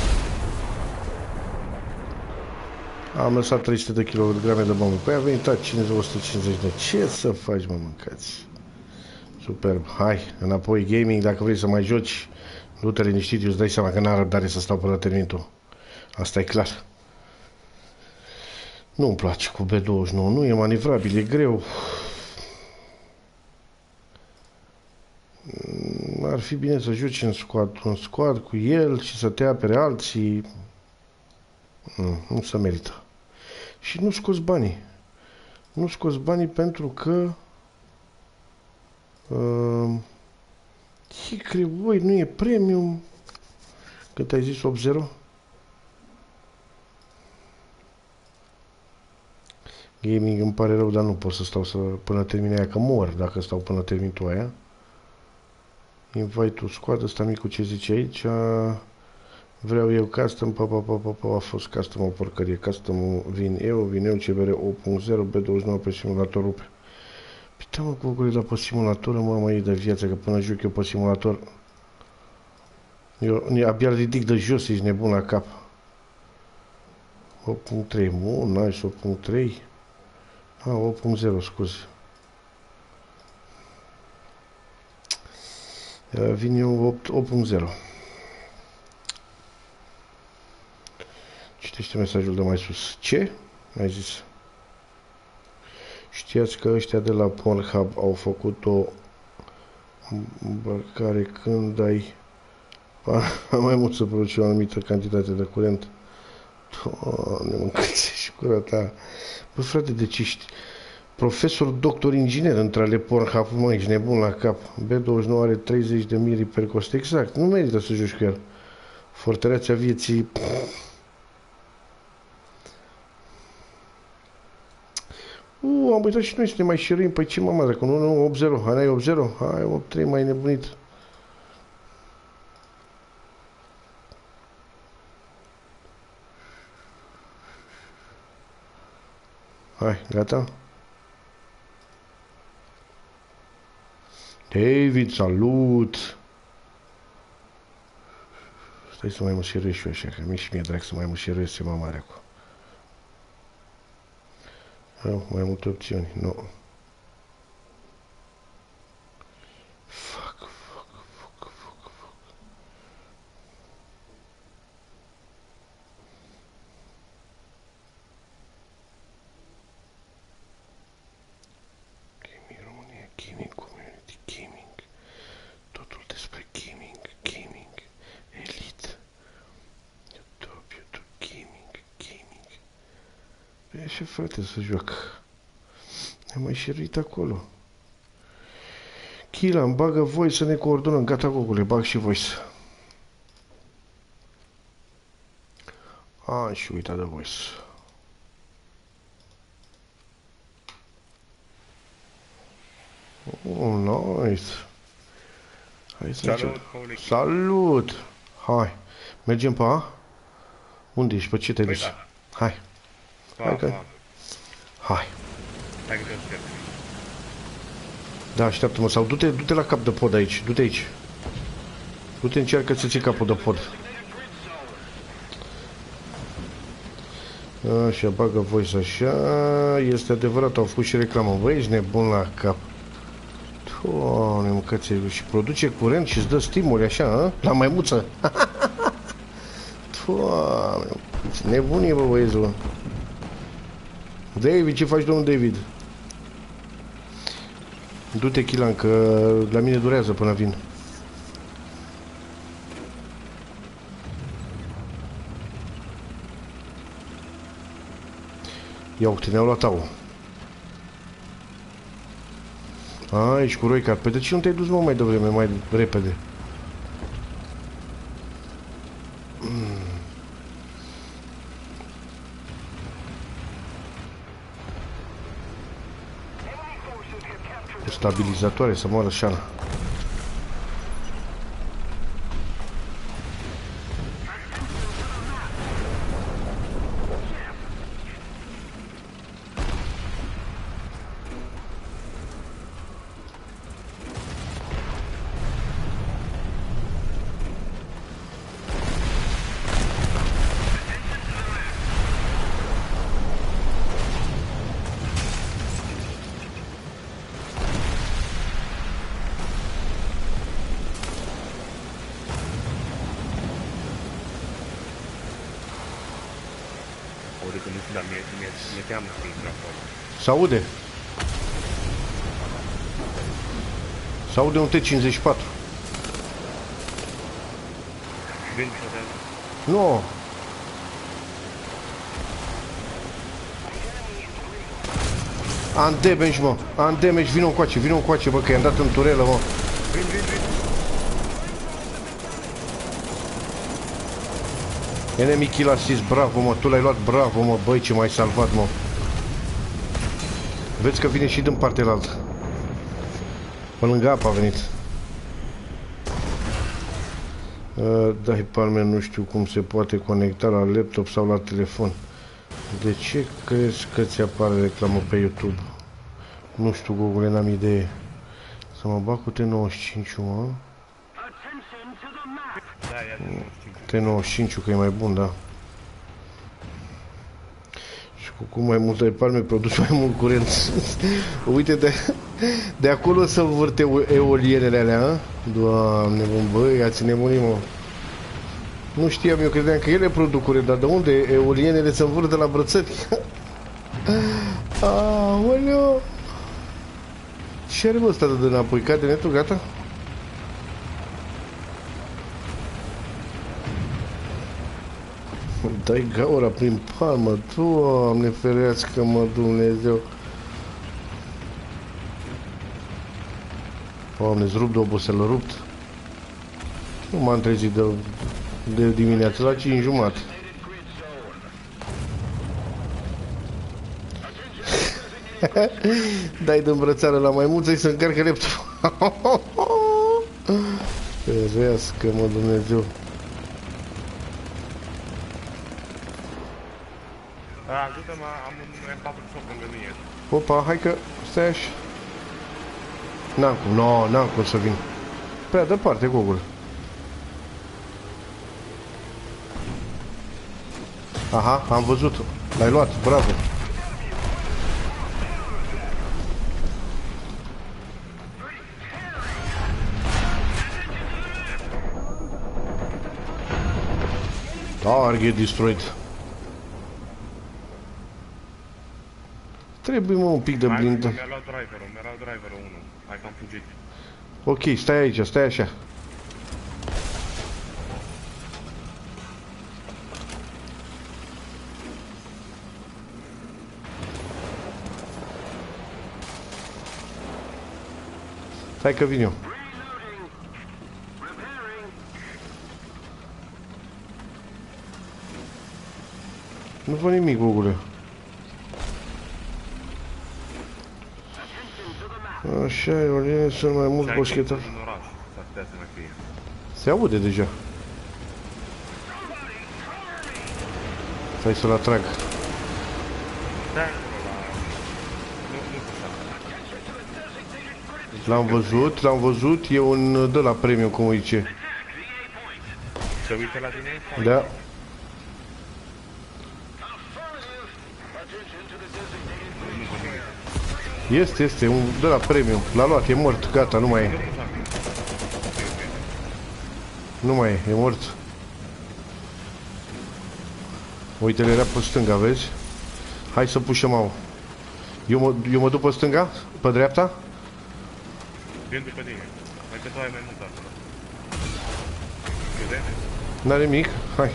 [SPEAKER 1] Am lăsat 300 de kilograme de bombă. Păi a venit 150 de... Ce să faci, mă, mâncați? Superb. Hai, înapoi gaming. Dacă vrei să mai joci, nu te liniștit. Eu îți dai seama că n-am răbdare să stau până la termin tu. Asta e clar. Nu-mi place cu B29. Nu e manevrabil, e greu. Ar fi bine să joci în squad cu el și să te apere alții. Nu se merită. Și nu scoți banii. Nu scoți banii pentru că e greu, nu e premium. Cât ai zis? 8-0? Gaming îmi pare rău, dar nu pot să stau până termin aia, că mor dacă stau până termin tu aia. Invite to squad, ăsta micu ce zice aici. Vreau eu custom, a fost custom o porcărie. Custom vin eu CBR 8.0, B29 pe simulator rupe. Pita mă cu ocurile pe simulator, mă mai de viață, că până joc eu pe simulator eu abia ridic de jos, ești nebun la cap. 8.3, nice, 8.3. 8.0, scuze. Vin eu 8.0. Citește mesajul de mai sus. Ce? Ai zis. Știați că ăștia de la Pornhub au făcut o îmbarcare când ai mai mult să produci o anumită cantitate de curent? Doamne, mâncați și cura ta. Bă, frate, deci ești profesor, doctor, inginer între ale Pornhub, mă, ești nebun la cap. B29 are 30 de miri per cost. Exact, nu merită să joci cu el. Fortăreața vieții... am uitat și noi să ne mai șeruim. Păi ce, mama, dacă nu 8-0, hai 8-0, hai 8-3, mai nebunit. Hai, gata? David, salut! Stai să mai mă șeruiesc și eu așa, că mi-e drag să mai mă șeruiesc ce mama are acum. Mai multe opțiuni, nu. Fuck. ce frate să joc? Ne mai șeruit acolo. Chila, îmi bagă voi să ne coordonăm. Gata, gogule, bag și voice. Și uita de voice. Nice. Hai să
[SPEAKER 2] Salut,
[SPEAKER 1] Salut! Hai, mergem pe A? Unde ești? Pe ce te-ai dus?
[SPEAKER 2] Da.
[SPEAKER 1] Hai. Hai că... Hai.
[SPEAKER 2] Hai că te aștept.
[SPEAKER 1] Da, așteaptă-mă. Sau du-te la cap de pod aici. Du-te aici. Du-te, încearcă să ții capul de pod. Așa, bagă voice așa. Este adevărat, au făcut și reclamă. Băi, ești nebun la cap. Doamne, măcățe, și produce curent și îți dă stimuli așa, a? La maimuță. Doamne, nebunie, bă, băiețul. David, ce faci, domnul David? Du-te, Chilan, că la mine durează până vin. Ia uite, ne-au luat au. Ești cu Roicar. Păi de ce nu te-ai dus, mă, mai devreme, mai repede? Cu stabilizatoare să moară șana.
[SPEAKER 2] Ori că nu știu, dar mi-e teamă să intră acolo.
[SPEAKER 1] S-aude? S-aude un T-54.
[SPEAKER 2] Vin și de...
[SPEAKER 1] Nu. Am damage, mă. Am damage, vină încoace, bă, că i-am dat în turelă, mă.
[SPEAKER 2] Vin.
[SPEAKER 1] Enemy kill assist, bravo, mă, tu l-ai luat, bravo, mă, băi, ce m-ai salvat, mă. Vezi că vine și din partea altă. Pe lângă apă a venit. Dai palme, nu știu cum se poate conecta la laptop sau la telefon. De ce crezi că ți apare reclamă pe YouTube? Nu știu, Google, n-am idee. Să mă bag cu T95, mă.
[SPEAKER 2] Da, ia
[SPEAKER 1] T95, că e mai bun, da. Și cu cum mai mult ai palme, produci mai mult curent. Uite, de acolo să învârte eolienele alea, a? Doamne, băi, ați nebunit, mă. Nu știam, eu credeam că ele produc curent, dar de unde eolienele se învârte la brățări? Aoleu! Ce are, bă, ăsta de înapoi? Cade netul, gata? Dai gaura prin palmă, Doamne ferească-mă, Dumnezeu. Doamne-ți rupt de oboseală, rupt. Nu m-am trezit de dimineață la 5:30. Dai de îmbrățară la maimuță-i să încarcă laptopul. Ferească-mă, Dumnezeu.
[SPEAKER 2] Ajută-mă, am un M4 lângă mine.
[SPEAKER 1] Opa, hai că stai așa. N-am cum, n-am cum să vin. Prea departe, Google. Aha, am văzut. L-ai luat, bravo. Target destroyed. Trebuie, mă, un pic de blindă.
[SPEAKER 2] Mi-a luat driverul 1. Hai că am fugit.
[SPEAKER 1] Ok, stai aici, stai așa. Hai că vin eu. Nu văd nimic, bogule. Așa, Iroline, sunt mai mulți boschetari. Se aude deja. Stai să-l atrag. L-am văzut, e un de la premium, cum îi zice.
[SPEAKER 2] Se uită la tine?
[SPEAKER 1] Da. Este, un de la premium. L-a luat, e mort, gata, nu mai e. Nu mai e, e mort. Uite-le, era pe stânga, vezi? Hai să pușăm au. Eu mă duc pe stânga? Pe dreapta?
[SPEAKER 2] Vin după tine. Mai că tu ai mai mult acolo. Vede?
[SPEAKER 1] N-are nimic, hai.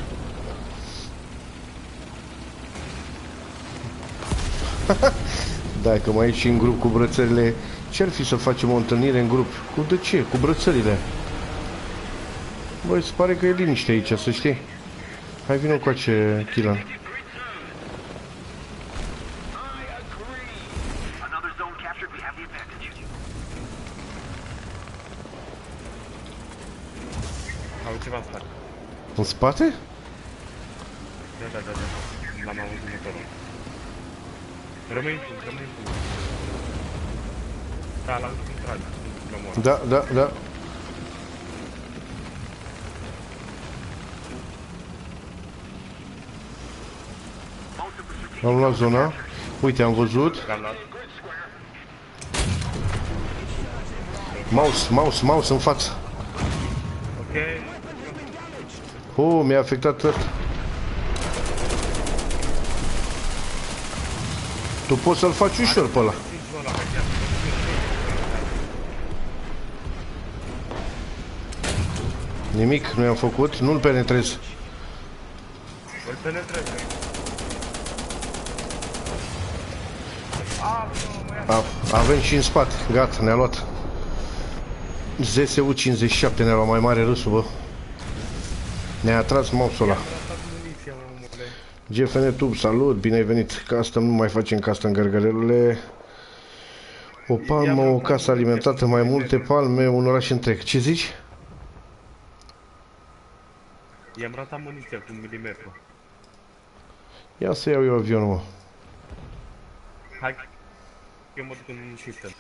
[SPEAKER 1] Da, că mai e și în grup cu brățările. Ce-ar fi să facem o întâlnire în grup? De ce? Cu brățările. Băi, se pare că e liniște aici, să știi. Hai, vină încoace, Chilan.
[SPEAKER 2] Au ceva în spate.
[SPEAKER 1] În spate?
[SPEAKER 2] Da. L-am auzit motorul. Rămâi în punct. Da, l-am zis în trage.
[SPEAKER 1] Da. Am luat zona. Uite, am văzut. Mouse în față.
[SPEAKER 2] Ok.
[SPEAKER 1] Mi-a afectat ăsta. Tu poți să-l faci ușor pe ăla. Nimic, nu i-am făcut, nu-l penetrez.
[SPEAKER 2] Îl penetrez.
[SPEAKER 1] Avem și în spate, gata, ne-a luat. ZSU 57 ne-a luat, mai mare râsul, bă. Ne-a atras mouse-ul ăla. GFN Tube, salut, bine ai venit. Custom, nu mai facem custom gărgărelule. O palmă, o casă alimentată, mai multe palme, un oraș întreg. Ce zici?
[SPEAKER 2] I-am ratat muniția cu 1 milimetru.
[SPEAKER 1] Ia să iau eu avionul, mă.
[SPEAKER 2] Hai, eu mă duc în system.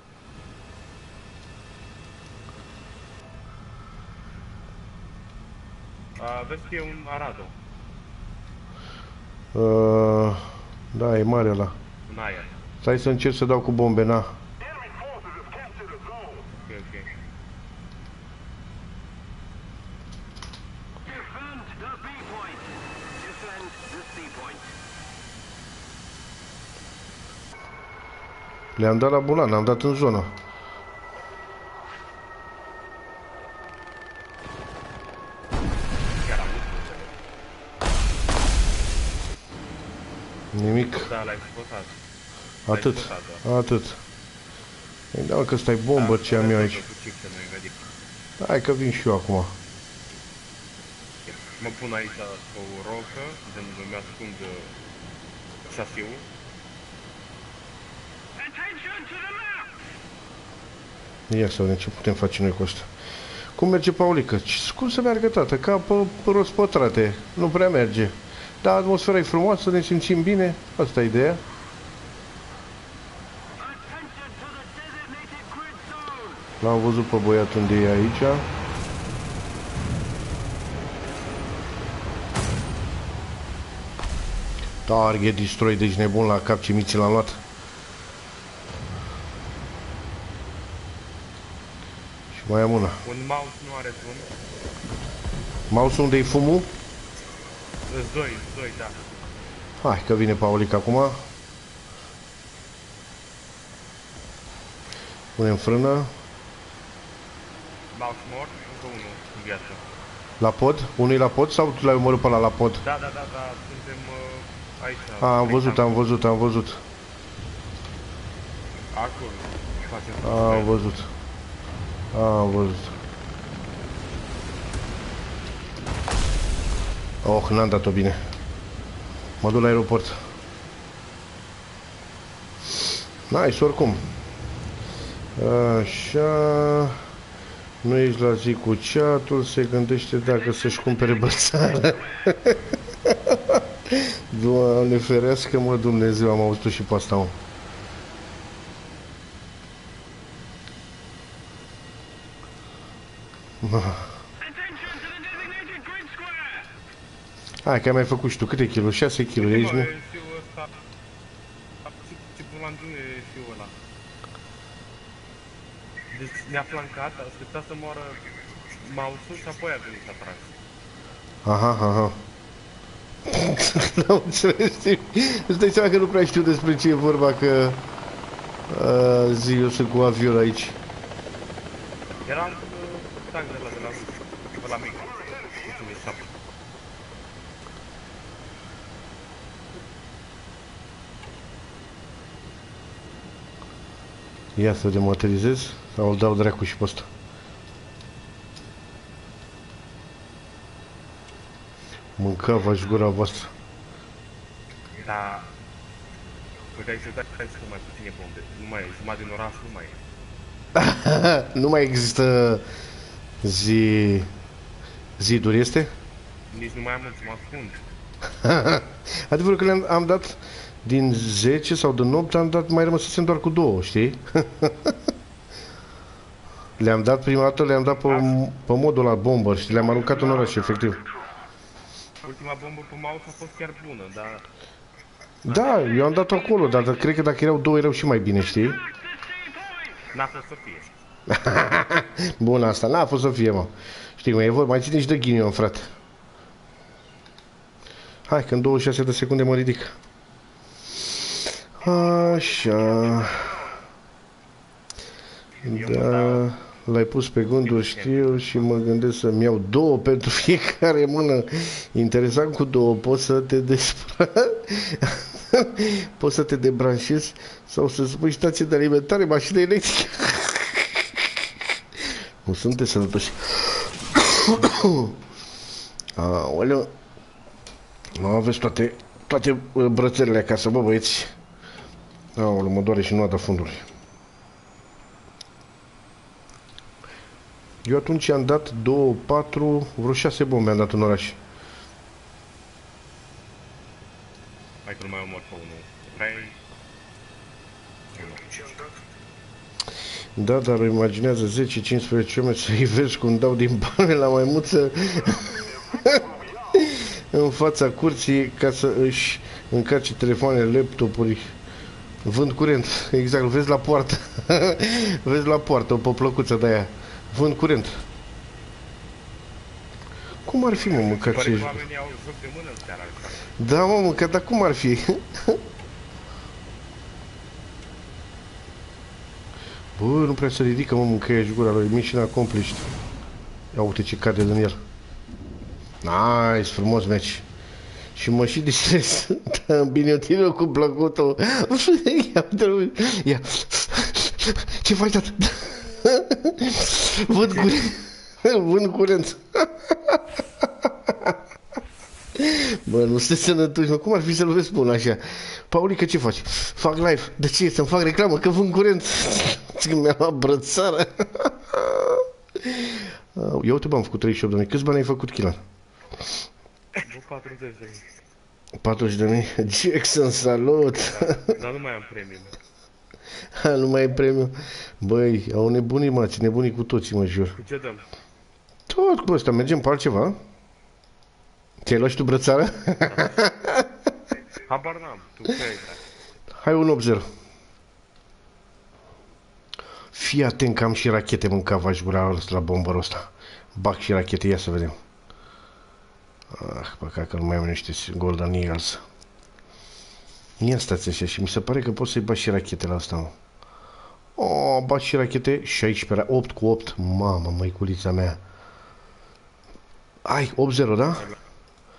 [SPEAKER 2] Vezi că e un Arado.
[SPEAKER 1] Da, e mare ăla.
[SPEAKER 2] Un aer.
[SPEAKER 1] Stai să încerc să dau cu bombe, na.
[SPEAKER 2] Ok.
[SPEAKER 1] Le-am dat la bulan, am dat în zonă. Nimic.
[SPEAKER 2] Da, l-ai spotat.
[SPEAKER 1] Atât. Îi dau că stai bombă ce am eu aici. Hai că vin și eu acum.
[SPEAKER 2] Mă pun aici pe o rocă, de îmi ascund șasiul.
[SPEAKER 1] Ia să vedem ce putem face noi cu asta. Cum merge Paulică? Cum să meargă, tată? Ca pe rost pătrate. Nu prea merge. Dar atmosfera e frumoasă, ne simțim bine. Asta e ideea. L-am văzut pe băiatul unde e aici. Target destroy, deci nebun la cap, ce miții l-am luat. Și mai am una.
[SPEAKER 2] Un mouse nu are fum.
[SPEAKER 1] Mouse unde e fumul?
[SPEAKER 2] Doi, da.
[SPEAKER 1] Hai că vine Paulica acum. Punem frână.
[SPEAKER 2] Mouse mort, încă unul în viață.
[SPEAKER 1] La pod? Unul e la pod sau tu l-ai omorât pe ăla la pod?
[SPEAKER 2] Da, suntem aici.
[SPEAKER 1] Am văzut.
[SPEAKER 2] Acolo.
[SPEAKER 1] Am văzut. Am văzut. Oh, n-am dat-o bine. Mă duc la aeroport. Nice, oricum. Așa. Nu ești la zi cu chat-ul, se gândește dacă să-și cumpere bățară. Doamne ferească-mă Dumnezeu, am auzit și pe asta, mă. Hai că ai mai făcut și tu câte kilo? 6 kg ești, nu?
[SPEAKER 2] Fiul ăsta... Ce bulangiu e fiul ăla? Deci ne-a flancat, a așteptat să moară mouse-ul și apoi a venit și a tras.
[SPEAKER 1] Aha, aha. N-am înțeles, știi? Îți dai seama că nu prea știu despre ce e vorba, că... zi, eu sunt cu avion aici.
[SPEAKER 2] Eram cu tankul ăla de la mic. Mulțumesc, șapă.
[SPEAKER 1] Ia să dematerializez sau îl dau dracu și pe ăsta. Mâncava-și gura voastră.
[SPEAKER 2] Da. Puteai să dai să mai puține bombe. Nu mai e, jumătate din oraș nu mai e.
[SPEAKER 1] Nu mai există ziduri, este?
[SPEAKER 2] Nici nu mai am unde să mă ascund.
[SPEAKER 1] Adevărul că le-am dat din 10 sau din 8, am dat, mai rămăsesem doar cu 2, știi? Le-am dat prima dată, le-am dat pe modul la bombă, știi? Le-am aruncat în oraș, efectiv.
[SPEAKER 2] Ultima bombă pe mouse a fost chiar bună, dar...
[SPEAKER 1] Da, eu am dat-o acolo, dar cred că dacă erau 2 erau și mai bine, știi?
[SPEAKER 2] N-a fost să fie.
[SPEAKER 1] Bun, asta n-a fost să fie, mă. Știi cum e vorba, mai ține și de ghinion, frate. Hai, că în 26 de secunde mă ridic. Așa. Da, l-ai pus pe gânduri, știu, și mă gândesc să-mi iau 2 pentru fiecare mână. Interesant, cu 2 poți să te poți să te debranșezi sau să-ți pui stație de alimentare, mașină electrică. Nu sunteți sănătoși. Aoleu. Nu aveți toate brățările acasă, bă, băieți. Aoleu, mă doare și nu a dat fundului. Eu atunci am dat 2, 4, vreo 6 bombe am dat în oraș.
[SPEAKER 2] Hai că nu mai omor pe unul. 3...
[SPEAKER 1] Da, dar o imaginează 10-15 oameni să-i vezi cum dau din palme la maimuță în fața curții ca să își încarce telefoanele, laptopuri. Vând curent, exact, vezi la poartă. Vezi la poartă, o plăcuță de aia. Vând curent. Cum ar fi, mă, mâncat ce...
[SPEAKER 2] Oamenii au joc de mână în seara asta.
[SPEAKER 1] Da, mă, mâncat, dar cum ar fi? Bă, nu prea se ridică, mă, mâncăia și gura lui. Mission accomplished. Ia uite ce cade din el. Nice, frumos meci. Și mă și distrez. Da, bine, eu țin cu plăcutul. Ia. Ce faci, tată? Vând curent. Vând curent. Bă, nu sunteți sănătoși, mă, cum ar fi să-l vezi bun așa? Paulica, ce faci? Fac live. De ce? Să-mi fac reclamă, că vând curent. Mi-a luat brățară. Ia uite, bă, am făcut 38 de mii. Câți bani ai făcut, Chilan?
[SPEAKER 2] 40 de mii.
[SPEAKER 1] 40 de mii? Jackson, salut!
[SPEAKER 2] Dar nu mai am premium.
[SPEAKER 1] Nu mai e premiu. Băi, au nebunii, mă, ți nebunii cu toții, mă jur.
[SPEAKER 2] Cu ce dăm?
[SPEAKER 1] Tot cu ăsta, mergem pe altceva? Ți-ai luat și tu brățară?
[SPEAKER 2] Habar n-am, tu ce ai dat?
[SPEAKER 1] Hai un 8-0. Fii atent că am și rachete mâncava și gura la bombărul ăsta. Bag și rachete, ia să vedem. Păcat că nu mai am niște Golden Eagles. Ia stați așa și mi se pare că pot să-i bag și rachete la asta, mă. Oh, bag și rachete 16, 8 cu 8. Mamă, măiculița mea. Ai, 8-0, da?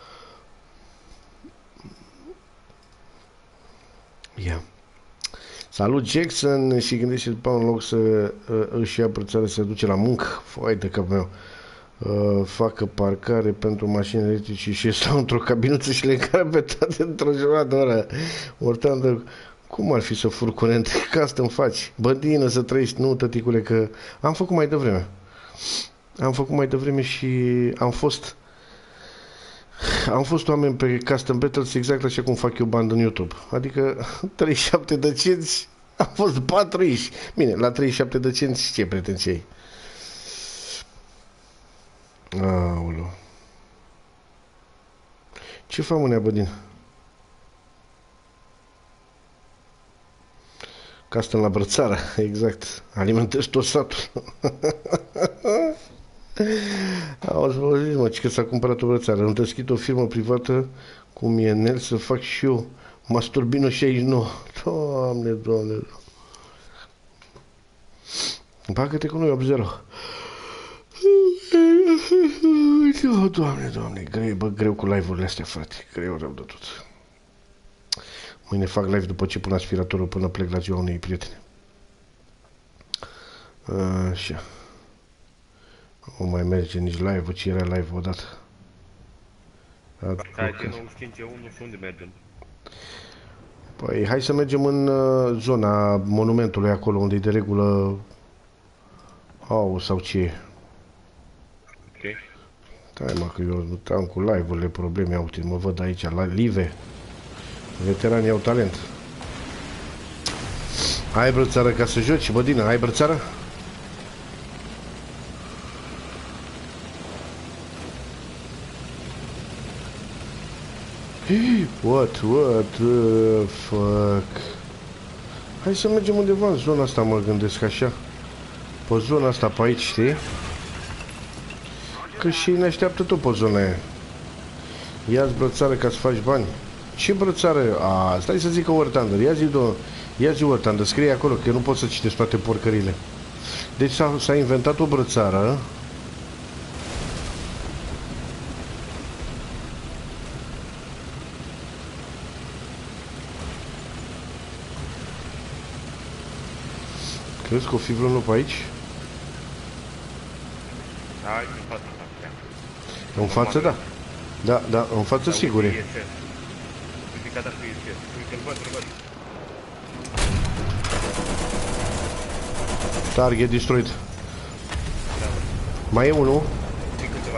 [SPEAKER 1] Ia. Salut Jackson și gândește după în loc să își ia brățară să se duce la muncă. Foai de capul meu. Facă parcare pentru mașini electrice și stau într-o cabinuță și le încară pe toate într-o jumătate de oră. Ortandă, cum ar fi să fur curent? Ca asta îmi faci? Bădină să trăiești, nu tăticule, că am făcut mai devreme. Am făcut mai devreme și am fost oameni pe custom battles exact așa cum fac eu bani în YouTube. Adică 37 de cenți, am fost 4 Bine, la 37 de cenți ce pretenții ai? Aoleu. Ce fac mânea, Bădin? Custom la brățară, exact. Alimentezi tot satul. Auzi, vă zici, mă, că s-a cumpărat o brățară. Îmi deschid o firmă privată cum e Nel să fac și eu Masturbino 69. Doamne, doamne. Bagă-te cu noi 8-0. Doamne, doamne, greu, bă, greu cu live-urile astea, frate. Greu, rău de tot. Mâine fac live după ce pun aspiratorul până plec la ziua unei prietene. Așa. Nu mai merge nici live-ul, ci era live odată.
[SPEAKER 2] Hai că nu știm ce unul și unde mergem.
[SPEAKER 1] Păi, hai să mergem în zona monumentului acolo, unde e de regulă... Au, sau ce e.
[SPEAKER 2] Ok.
[SPEAKER 1] Stai, mă, că eu am cu live-urile probleme, uite, mă văd aici, la live. Veteranii au talent. Ai brățară ca să joci, Bădină, ai brățară? What the fuck? Hai să mergem undeva în zona asta, mă gândesc așa. Pe zona asta, pe aici, știi? Că și ne așteaptă tot pe zona aia. Ia-ți brățară ca să faci bani. Ce brățară? Stai să zic că War Thunder. Ia zi War Thunder, scrie acolo, că eu nu pot să citesc toate porcările. Deci s-a inventat o brățară. Crezi că o fi vreunul pe aici?
[SPEAKER 2] Hai, în față.
[SPEAKER 1] În față, da. Da, în față sigur e.
[SPEAKER 2] Ridicat cu ISS. Uite, îl văd.
[SPEAKER 1] Target destroyed. Mai e unul.
[SPEAKER 2] Încă ceva.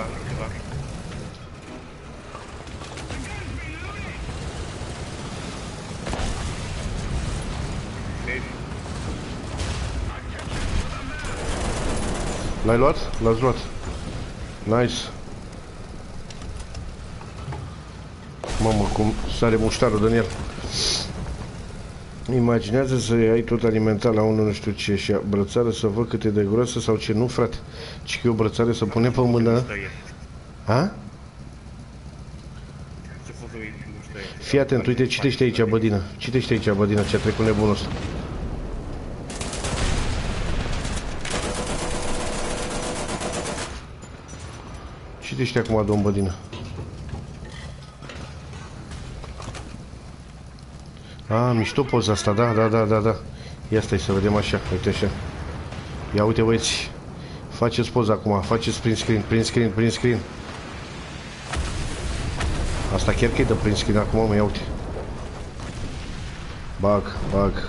[SPEAKER 1] L-ai luat? L-ați luat. Nice. Mamă, cum sare muștarul, Daniel. Imaginează să ai tot alimentat la unul nu știu ce și brățară să văd cât e de groasă sau ce nu, frate. Ci că e o brățară să pune pe mână. Ha? Fii atent, uite, citește aici, Bădină. Citește aici, Bădină, ce a trecut nebunul ăsta. Citește acum, domn Bădină. Mișto poza asta, da. Ia stai să vedem așa, uite așa. Ia uite, băieți. Faceți poza acum, faceți print screen. Asta chiar că e de print screen acum, mă, ia uite. Bag.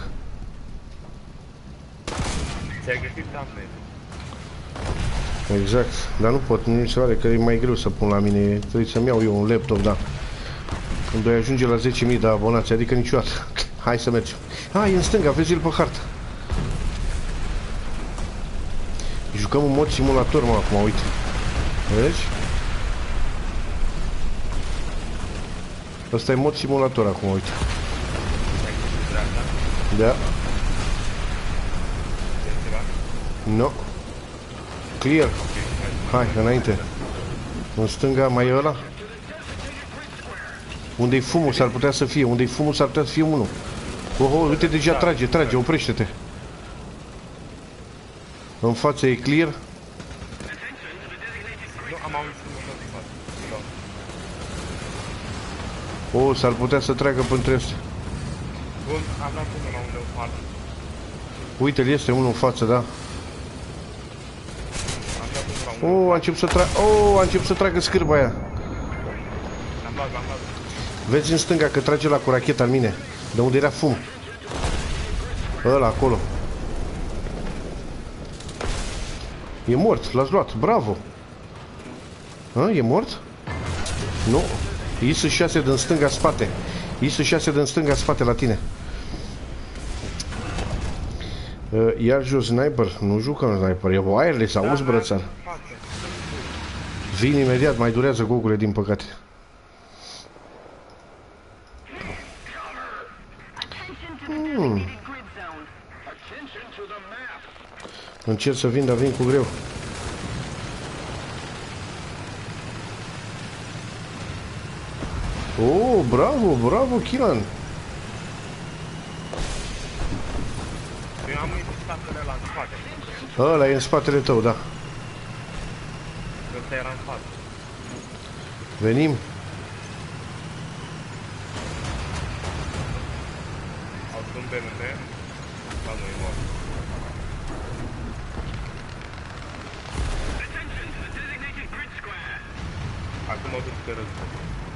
[SPEAKER 2] Ți-ai găsit thumbnail?
[SPEAKER 1] Exact, dar nu pot, nu mi se pare că e mai greu să pun la mine. Trebuie să-mi iau eu un laptop, da. Când voi ajunge la 10.000 de abonați, adică niciodată. Hai să mergem. E în stânga, vezi-l pe hartă. Jucăm în mod simulator, mă, acum, uite. Vezi? Ăsta e mod simulator acum, uite. Da. No. Clear. Hai, înainte. În stânga mai e ăla? Unde-i fumul s-ar putea să fie? Unde-i fumul s-ar putea să fie unul. Uite, deja trage, oprește-te. În față e clear.
[SPEAKER 2] Nu, am auzit
[SPEAKER 1] S-ar putea să treacă printre astea.
[SPEAKER 2] Bun, am dat unul la un leopard.
[SPEAKER 1] Uite-l, este unul în față, da.
[SPEAKER 2] Am dat unul la unul.
[SPEAKER 1] Oh, a început să tragă scârba aia.
[SPEAKER 2] L-am luat.
[SPEAKER 1] Vezi în stânga că trage la cu racheta în mine. De unde era fum. Ăla acolo. E mort, l-ați luat, bravo. E mort? Nu. IS-6 din stânga spate. IS-6 din stânga spate la tine. Iar jos sniper. Nu jucăm sniper, e wireless, auzi brățar. Vin imediat, mai durează gogule din păcate. Încerc să vin, dar vin cu greu. Oh, bravo, bravo, Kilan.
[SPEAKER 2] Eu am spatele ăla în spate.
[SPEAKER 1] Ăla e în spatele tău, da.
[SPEAKER 2] Ăsta era în față.
[SPEAKER 1] Venim.
[SPEAKER 2] Au sunt BMP. La noi mort. Acum mă duc pe război.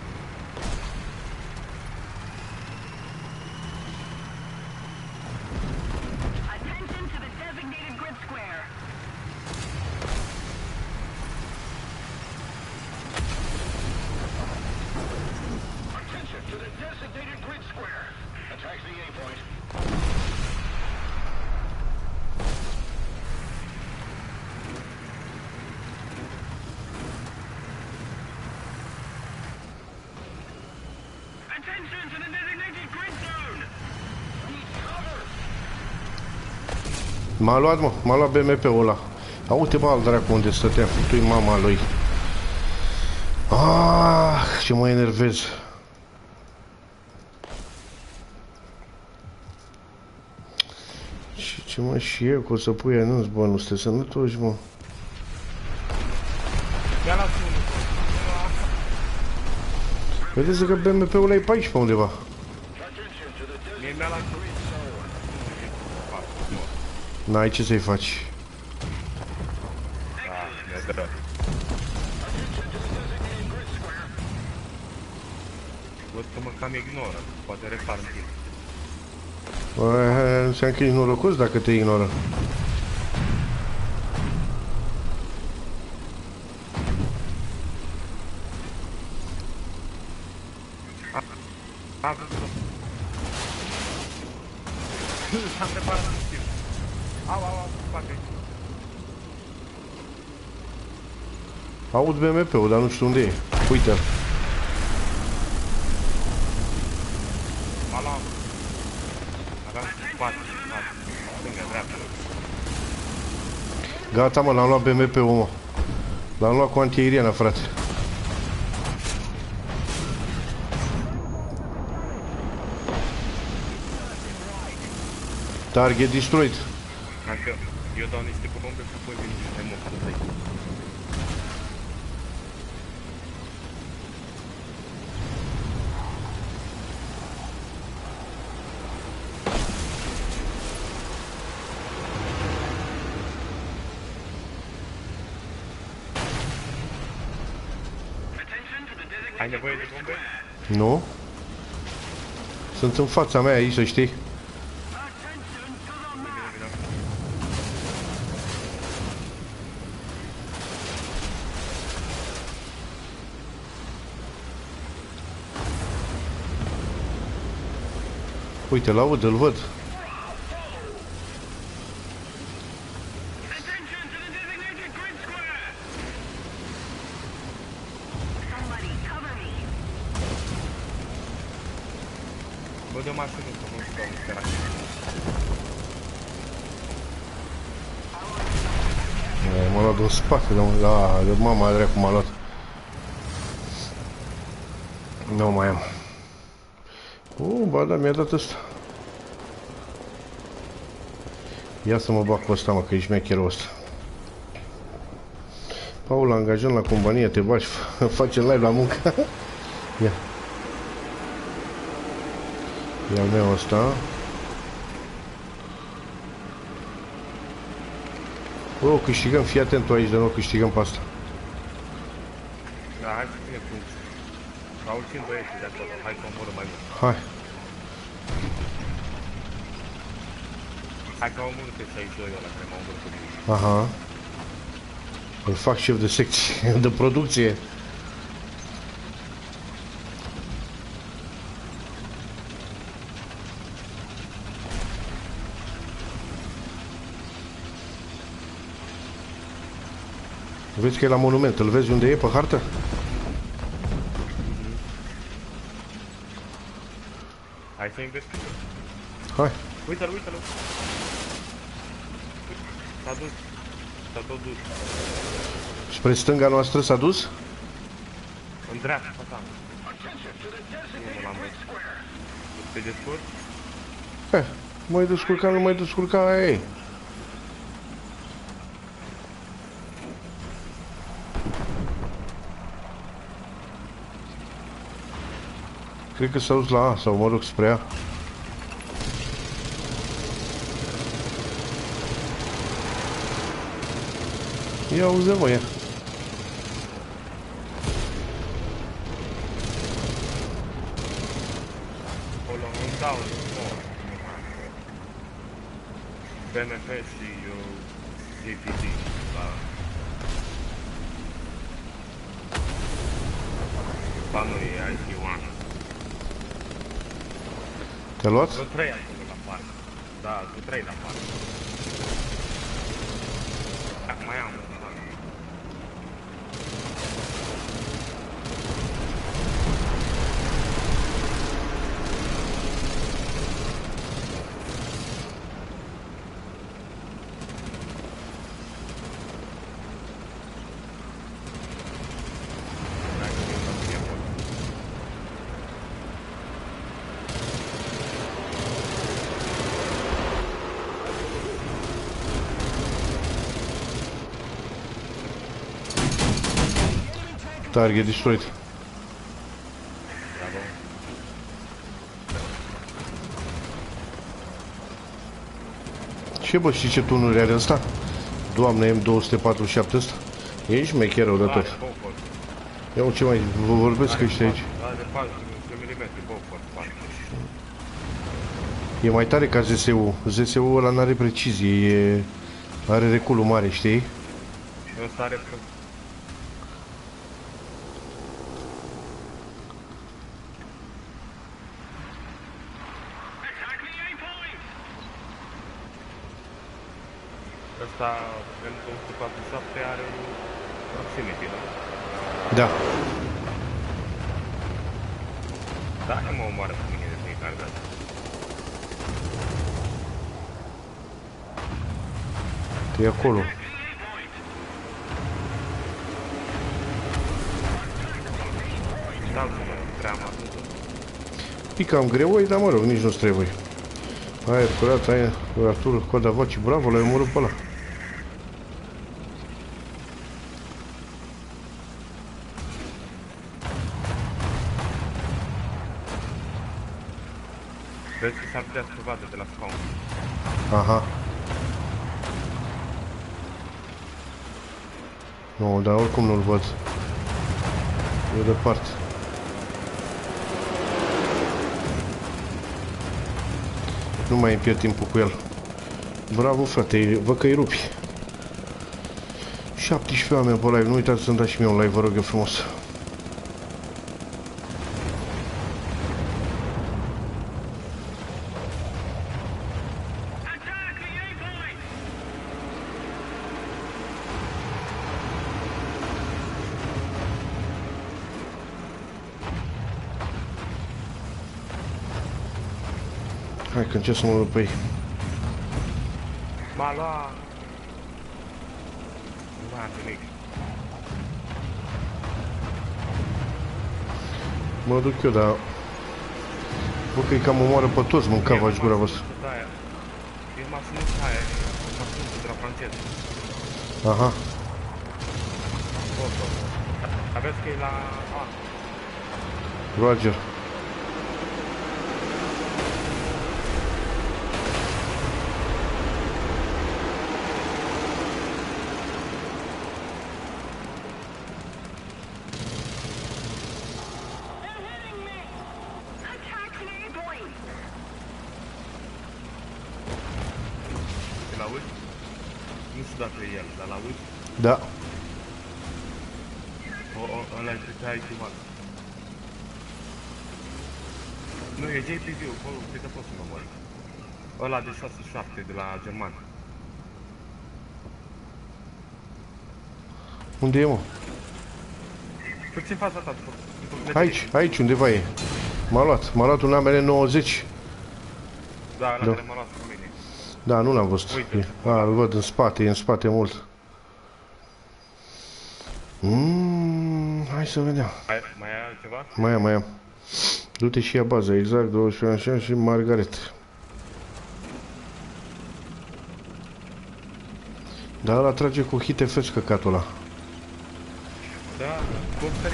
[SPEAKER 1] M-a luat, mă, m-a luat BMP-ul ăla. Uite, bă, al dracu unde stăteam, tu-i mama lui. Ce mă enervez. Și ce mă, și eu, că o să pui anunț, bă, nu stai sănătoși, mă.
[SPEAKER 2] Ia la unul.
[SPEAKER 1] Vedeți că BMP-ul ăla e pe aici, pe undeva.
[SPEAKER 2] Mie mi-a luat.
[SPEAKER 1] N-ai ce să-i faci.
[SPEAKER 2] Mi-a dat. Văd că mă cam ignoră. Poate repar în timp.
[SPEAKER 1] Înseamnă că ești norocos dacă te ignoră.
[SPEAKER 2] Am văzut-o. S-am reparat în timp. Au, spate.
[SPEAKER 1] Aud BMP-ul, dar nu știu unde e. Uite-l.
[SPEAKER 2] M-a luat. Aveam spate. Stânga, dreapta.
[SPEAKER 1] Gata, mă, l-am luat BMP-ul, mă. L-am luat cu antiaeriană, frate. Target destroyed.
[SPEAKER 2] Dacă eu dau niște bombe cu păi vin niște mă. Ai nevoie de bombe?
[SPEAKER 1] Nu? Sunt în fața mea aici, să știi. Uite, l-aud, îl văd.
[SPEAKER 2] Bă, dă mașină să nu stau în spera.
[SPEAKER 1] M-a luat din spate, de mama dracu m-a luat. Nu mai am. Ba da, mi-a dat ăsta. Ia să mă bag cu ăsta, mă, că ești mecherul ăsta. Paul, angajăm la companie, te bagi, face live la muncă. Ia. E al meu ăsta. Bă, o câștigăm, fii atent tu aici de nou, câștigăm pe asta.
[SPEAKER 2] Da, hai să ținem puncte. Au țin băieții de acolo, hai să omorăm mai mult.
[SPEAKER 1] Hai.
[SPEAKER 2] Hai că au omorât pe 62 ăla care m-au omorât pe mine.
[SPEAKER 1] Aha. Îl fac șef de secție, de producție. Vezi că e la monument, îl vezi unde e pe hartă?
[SPEAKER 2] Hai să investigăm.
[SPEAKER 1] Hai.
[SPEAKER 2] Uite-l, uite-l. S-a dus. S-a tot dus.
[SPEAKER 1] Spre stânga noastră s-a dus?
[SPEAKER 2] În dreapta, pe ta. Nu l-am văzut. Te descurci?
[SPEAKER 1] Mai descurca, nu mai descurca, ei. Cred că s-a dus la A, sau mă rog spre A. Ia auzi, mă, ia.
[SPEAKER 2] Acolo, un down, BMP și JPG. Ba nu e IC1.
[SPEAKER 1] Te-a luat?
[SPEAKER 2] Sunt 3 acolo la parc. Da, sunt 3 la parc. Mai am.
[SPEAKER 1] Target destroyed.
[SPEAKER 2] Bravo.
[SPEAKER 1] Ce bă, știi ce tunuri are ăsta? Doamne, M247 ăsta? Ești mecherul de tot. Ia ce mai vă vorbesc că ești aici.
[SPEAKER 2] Da, de 4 mm, Beaufort.
[SPEAKER 1] E mai tare ca ZSU. ZSU ăla n-are precizie, are reculul mare, știi?
[SPEAKER 2] Ăsta are ăsta, M247 are proximity, nu?
[SPEAKER 1] Da.
[SPEAKER 2] Da, mă omoară pe mine de fiecare dată.
[SPEAKER 1] E acolo.
[SPEAKER 2] Da, să mă tream atunci.
[SPEAKER 1] E cam greu, dar mă rog, nici nu-ți trebuie. Aia curat, aia, Artur, coada voce, bravo, l-ai omorât pe ăla.
[SPEAKER 2] Vezi că s-ar putea să vadă de la spawn.
[SPEAKER 1] Aha. Nu, dar oricum nu-l văd. E departe. Nu mai îmi pierd timpul cu el. Bravo, frate, văd că îi rupi. 17 oameni pe live, nu uitați să-mi dați și mie un like, vă rog eu frumos. Hai că încerc să mă duc pe ei.
[SPEAKER 2] M-a luat... Nu mai am nimic.
[SPEAKER 1] Mă duc eu, dar... Bă, că-i cam omoară pe toți, mâncava-și gura voastră.
[SPEAKER 2] E mașinuța aia, mașinuța de la franceză.
[SPEAKER 1] Aha.
[SPEAKER 2] Aveți că e la A.
[SPEAKER 1] Roger.
[SPEAKER 2] auzi? Nu știu dacă e el, dar l-auzi?
[SPEAKER 1] Da.
[SPEAKER 2] Ăla e ce ai filmat. Nu, e JPV-ul, acolo, cred că poți să mă mori. Ăla de 6-7 de la german.
[SPEAKER 1] Unde e, mă?
[SPEAKER 2] Puțin fața ta, după
[SPEAKER 1] Aici, undeva e. M-a luat un ambele 90.
[SPEAKER 2] Da, ăla care m-a luat cu mine.
[SPEAKER 1] Da, nu l-am văzut.
[SPEAKER 2] Uite.
[SPEAKER 1] Îl văd în spate, e în spate mult. Hai să vedem.
[SPEAKER 2] Mai ai altceva?
[SPEAKER 1] Mai am. Du-te și ia baza, exact, 12 așa și Margaret. Da, ăla trage cu hite fresh căcatul ăla.
[SPEAKER 2] Da, coptării.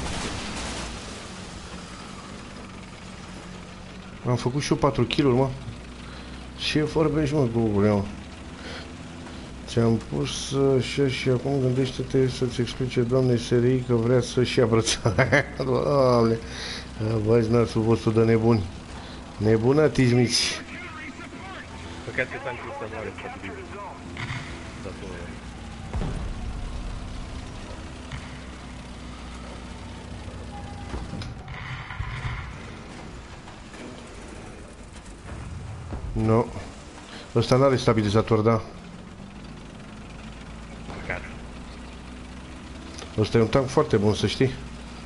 [SPEAKER 1] Am făcut și eu 4 kg, mă. Ce vorbești, mă, Google, mă? Ți-am pus așa și acum gândește-te să-ți explice doamnei SRI că vrea să-și ia brățara. Doamne, băi, nasul vostru de nebuni. Nebună, tizmiți.
[SPEAKER 2] Păcat că ți-am pus să moare foarte bine.
[SPEAKER 1] Nu. Ăsta n-are stabilizator, da.
[SPEAKER 2] Păcat.
[SPEAKER 1] Ăsta e un tank foarte bun, să știi.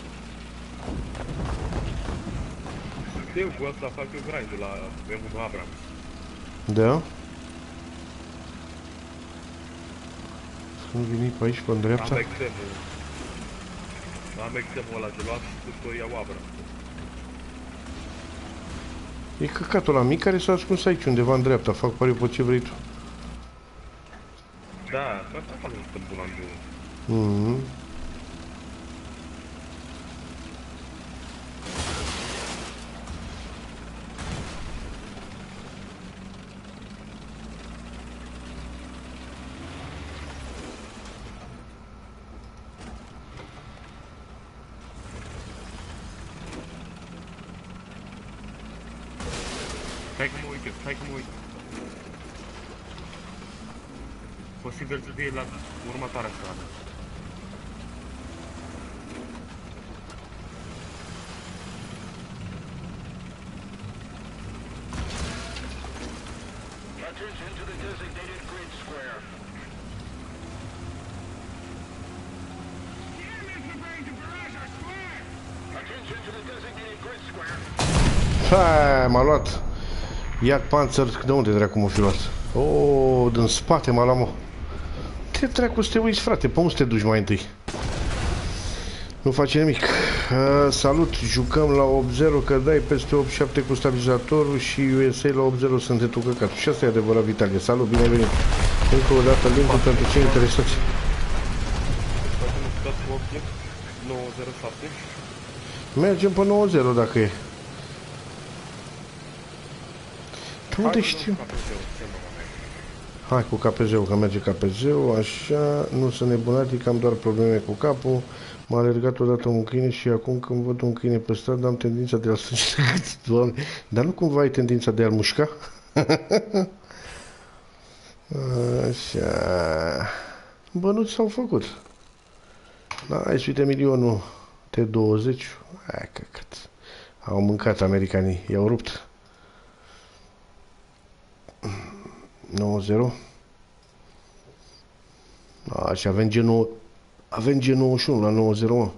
[SPEAKER 2] Știu, cu ăsta fac eu grind-ul la M1 Abrams.
[SPEAKER 1] Da? Să nu veni pe aici, pe în dreapta.
[SPEAKER 2] Am exemul ăla de luat și după iau Abrams.
[SPEAKER 1] E căcatul ăla mic care s-a ascuns aici, undeva în dreapta. Fac pariu pe ce vrei tu.
[SPEAKER 2] Da, asta acolo nu sunt bun la Stai că mă uit. Posibil să fie la următoarea stradă.
[SPEAKER 3] Attention to the designated grid square. The enemy's preparing to barrage our square. Attention to the designated grid square.
[SPEAKER 1] Ha, m-a luat. Ia panzer, de unde dracu m-a fi luat? Oh, din spate m-a luat, mă. Te dracu să te uiți, frate, pe unde te duci mai întâi? Nu face nimic. Salut, jucăm la 8-0, că dai peste 8-7 cu stabilizatorul și USA la 8-0 sunt tu căcatul. Și asta e adevărat, Vitalie. Salut, bine venit. Încă o dată link-ul pentru cei interesați. Mergem pe 9-0 dacă e. Tu unde știu? Hai cu KPZ-ul, că merge KPZ-ul, așa, nu sunt nebunatic, am doar probleme cu capul. M-a alergat odată un câine și acum când văd un câine pe stradă am tendința de a-l strânge. Doamne, dar nu cumva ai tendința de a-l mușca? Așa. Bănuți s-au făcut. Nice, uite milionul T20. Hai căcat. Au mâncat americanii, i-au rupt. 9-0. Și avem G91 la 9-0, mă.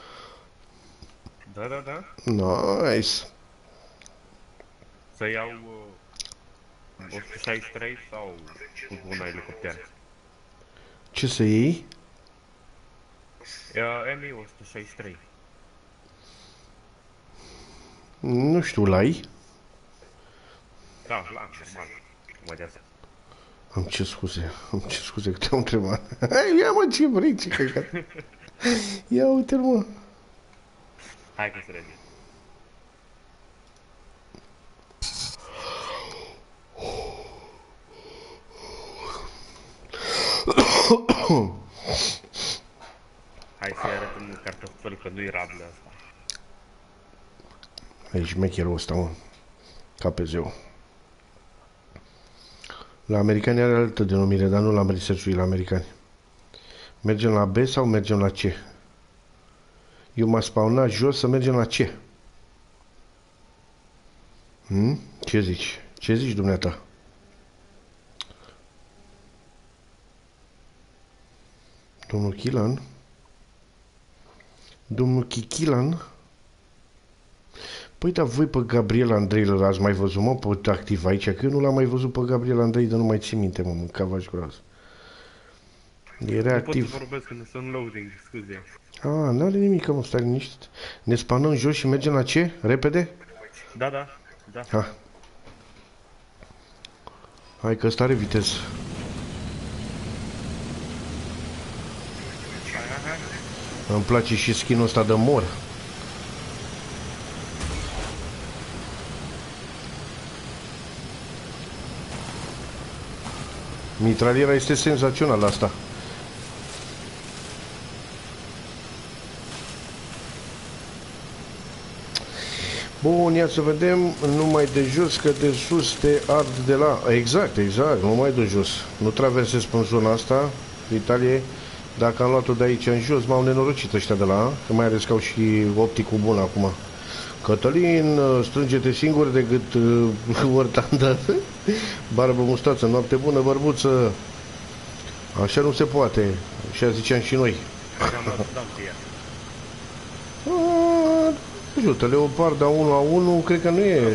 [SPEAKER 2] Da.
[SPEAKER 1] Nice.
[SPEAKER 2] Să iau 163 sau cu un elicopter?
[SPEAKER 1] Ce să iei?
[SPEAKER 2] Mi 163.
[SPEAKER 1] Nu știu, l-ai?
[SPEAKER 2] Da, l-am, normal. Mă de asta.
[SPEAKER 1] Îmi cer scuze că te-am întrebat. Ia mă, ce vrei, ce căcat. Ia uite-l, mă.
[SPEAKER 2] Hai că se rege. Hai să-i arătăm cartofel că nu-i rablă asta.
[SPEAKER 1] Aici mecherul ăsta, mă. KPZ-ul. La americani are altă denumire, dar nu l-am researchuit la americani. Mergem la B sau mergem la C? Eu m-a spawnat jos să mergem la C. Ce zici? Ce zici, dumneata? Domnul Chilan? Domnul Chichilan? Păi, dar voi pe Gabriel Andrei l-ați mai văzut, mă, pe activ aici? Că eu nu l-am mai văzut pe Gabriel Andrei, dar nu mai țin minte, mă, mâncava-și groază. Era activ.
[SPEAKER 2] Nu pot să vorbesc când sunt loading, scuze.
[SPEAKER 1] N-are nimic, mă, stai liniștit. Ne spanăm jos și mergem la ce? Repede?
[SPEAKER 2] Da.
[SPEAKER 1] Ha. Hai că ăsta are viteză.
[SPEAKER 2] Hai.
[SPEAKER 1] Îmi place și skin-ul ăsta de mor. Mitraliera este senzațională asta. Bun, ia să vedem, numai de jos, că de sus te ard de la... Exact, numai de jos. Nu traversez până zona asta, Italie. Dacă am luat-o de aici în jos, m-au nenorocit ăștia de la, că mai ales că au și opticul bun acum. Cătălin, strânge-te singur de gât ortandă. Barbă, mustață, noapte bună, bărbuță. Așa nu se poate. Așa ziceam și noi. Ajută, Leoparda 1-1, cred că nu e.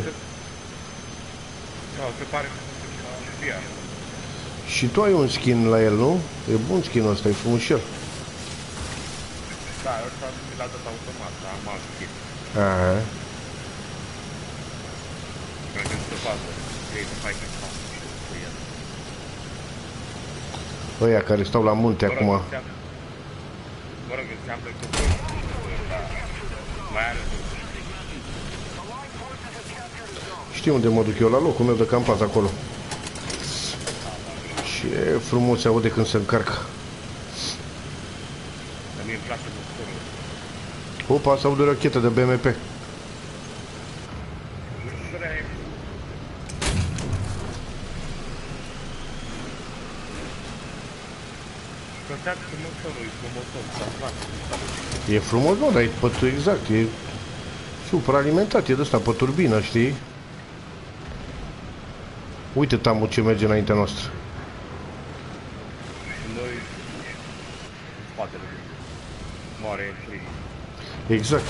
[SPEAKER 2] Da, se pare că sunt la.
[SPEAKER 1] Și tu ai un skin la el, nu? E bun skin-ul ăsta, e frumușel.
[SPEAKER 2] Da, ăsta mi l-a dat automat, dar am alt skin.
[SPEAKER 1] Aha.
[SPEAKER 2] Cred că se poate. Trebuie să faci cu el.
[SPEAKER 1] Ăia care stau la munte acum.
[SPEAKER 2] Mă rog, înseamnă că mai are.
[SPEAKER 1] Știu unde mă duc eu, la locul meu de campat acolo. Ce frumos se aude când se încarcă.
[SPEAKER 2] Dar mie îmi place motorul.
[SPEAKER 1] Opa, se aude o rachetă de BMP.
[SPEAKER 2] Contează că motorul e frumos,
[SPEAKER 1] E frumos, nu, dar e pe, exact, e supraalimentat, e de ăsta pe turbină, știi? Uite tamul ce merge înaintea noastră.
[SPEAKER 2] Noi în spatele moare în frig.
[SPEAKER 1] Exact.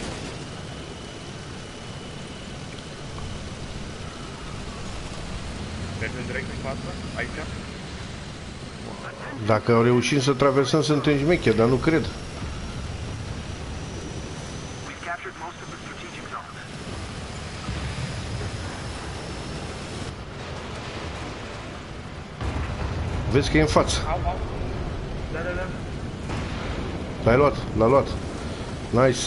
[SPEAKER 2] Mergem direct în față, aici?
[SPEAKER 1] Dacă reușim să traversăm, suntem șmecheri, dar nu cred. Vezi că e în față.
[SPEAKER 2] Au. Da.
[SPEAKER 1] L-ai luat, l-a luat. Nice.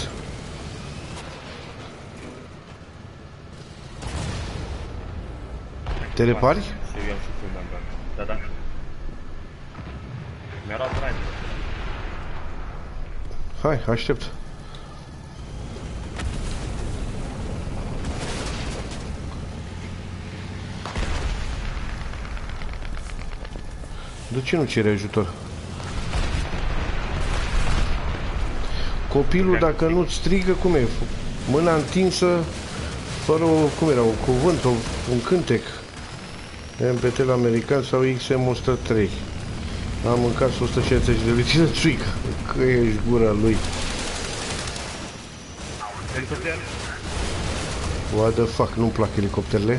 [SPEAKER 1] Te repari?
[SPEAKER 2] Să iau și tu, da. Mi-a luat drive.
[SPEAKER 1] Hai, aștept. De ce nu cere ajutor? Copilul, dacă nu-ți strigă, cum e? Mâna întinsă, fără o, cum era, un cuvânt, un cântec. MPT la american sau XM103. Am mâncat 160 de litri de țuică. Că ești gura lui.
[SPEAKER 2] Elicopter?
[SPEAKER 1] What the fuck, nu-mi plac elicopterele.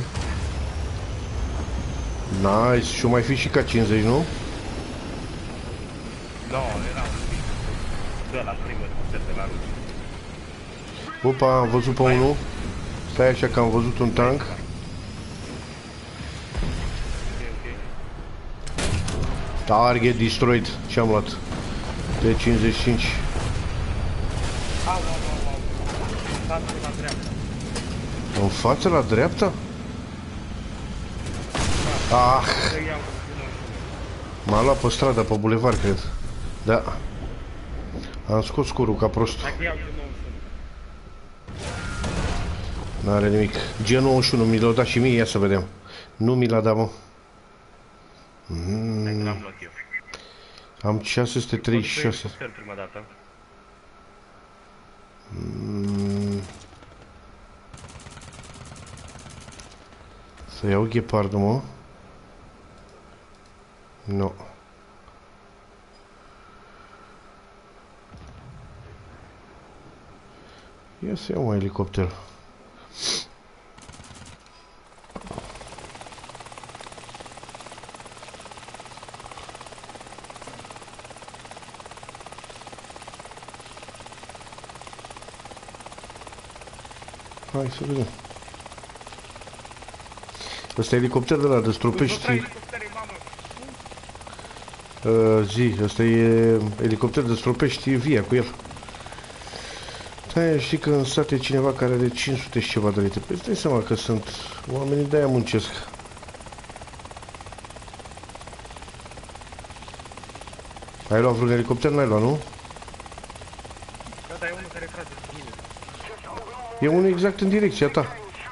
[SPEAKER 1] Nice, și-o mai fi și ca 50, nu?
[SPEAKER 2] Da, era un la primul elicopter de la ruși.
[SPEAKER 1] Opa, am văzut pe unul. Stai așa că am văzut un tank.
[SPEAKER 2] Ok.
[SPEAKER 1] Target destroyed. Ce-am luat? T55.
[SPEAKER 2] Au. Față la dreapta.
[SPEAKER 1] În față la dreapta? Ah,
[SPEAKER 2] Să iau
[SPEAKER 1] m-a luat pe stradă, pe bulevard, cred. Da. Am scos curul ca prost.
[SPEAKER 2] Dacă iau G91.
[SPEAKER 1] N-are nimic. G91 mi l-a dat și mie, ia să vedem. Nu mi l-a dat, mă.
[SPEAKER 2] Dacă l-am luat eu.
[SPEAKER 1] Am 636.
[SPEAKER 2] Elicopter prima dată.
[SPEAKER 1] Să iau ghepardul, mă. Nu. Ia să iau un elicopter. Hai să vedem. Ăsta e elicopter de la destropești.
[SPEAKER 2] Elicoptere, mamă!
[SPEAKER 1] Zi, ăsta e elicopter destropești via cu el. Da, știi că în sat e cineva care are 500 și ceva de litri. Păi îți dai seama că sunt oamenii de-aia muncesc. Ai luat vreun elicopter? N-ai luat, nu?
[SPEAKER 2] Da, dar e unul care trage cu mine.
[SPEAKER 1] E unul exact în direcția ta.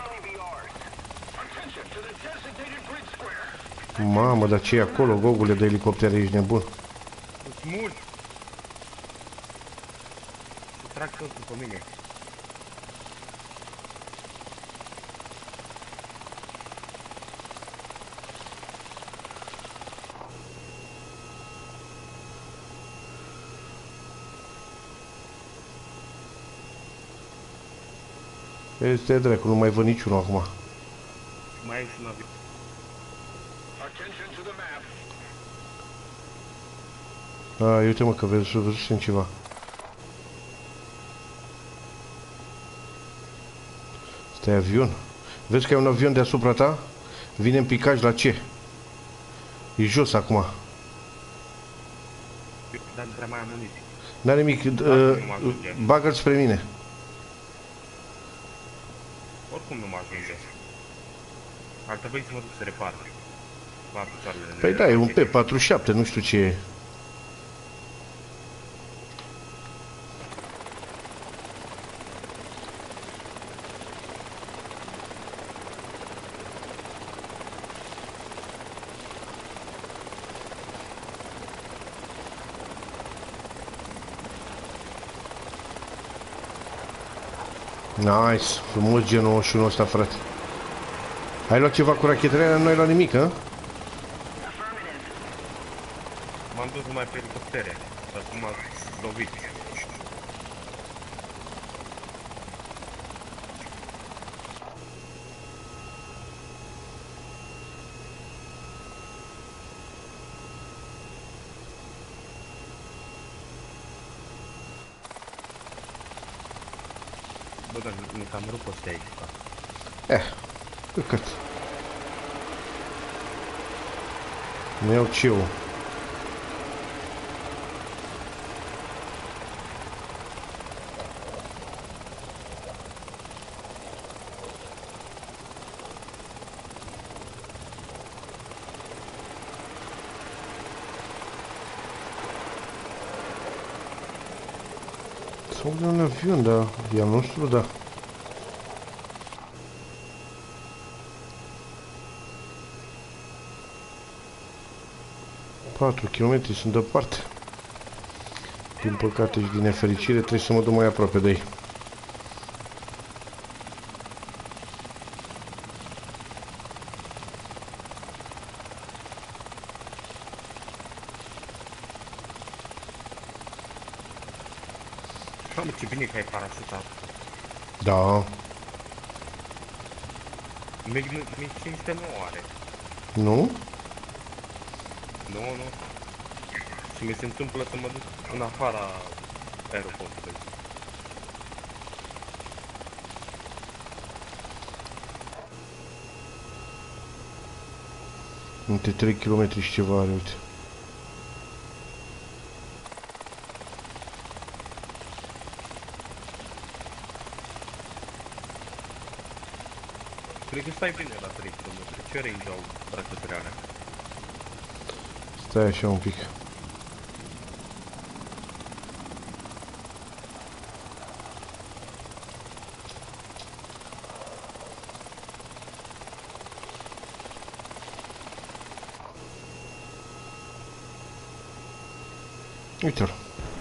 [SPEAKER 1] Mamă, dar ce e acolo, gogule de elicoptere, ești nebun.
[SPEAKER 2] Sunt mulți! Și trag tot după mine.
[SPEAKER 1] Este dracu, nu mai văd niciunul acum.
[SPEAKER 2] Mai e și un avion.
[SPEAKER 3] Attention to the map.
[SPEAKER 1] Uite mă că văzusem ceva. Stai avion. Vezi că e un avion deasupra ta? Vine în picaj la ce? E jos acum.
[SPEAKER 2] Dar nu prea mai am muniții.
[SPEAKER 1] N-are nimic. Bagă-l spre mine.
[SPEAKER 2] Oricum nu mă ajunge. Ar trebui să mă duc să repar. La picioarele mele.
[SPEAKER 1] Păi da, e un P47, nu știu ce e. Nice, frumos G91 ăsta, frate. Ai luat ceva cu rachetele alea? Nu ai luat nimic, hă?
[SPEAKER 2] M-am dus numai pe elicoptere. Dar cum m-a lovit. Bă, dar mi cam rup ăsta aici.
[SPEAKER 1] Cât? Nu iau ce eu. Sau un avion, dar e al nostru, da. Patru kilometri sunt departe. Din păcate și din nefericire trebuie să mă duc mai aproape de ei.
[SPEAKER 2] Mamă, ce bine că ai parașutat.
[SPEAKER 1] Da.
[SPEAKER 2] MiG-500 nu are.
[SPEAKER 1] Nu?
[SPEAKER 2] Nu. Și mi se întâmplă să mă duc în afara aeroportului.
[SPEAKER 1] Între 3 km și ceva are, uite.
[SPEAKER 2] Cred că stai bine la 3 km. Ce range au rachetele alea?
[SPEAKER 1] Stai așa un pic. Uite-l.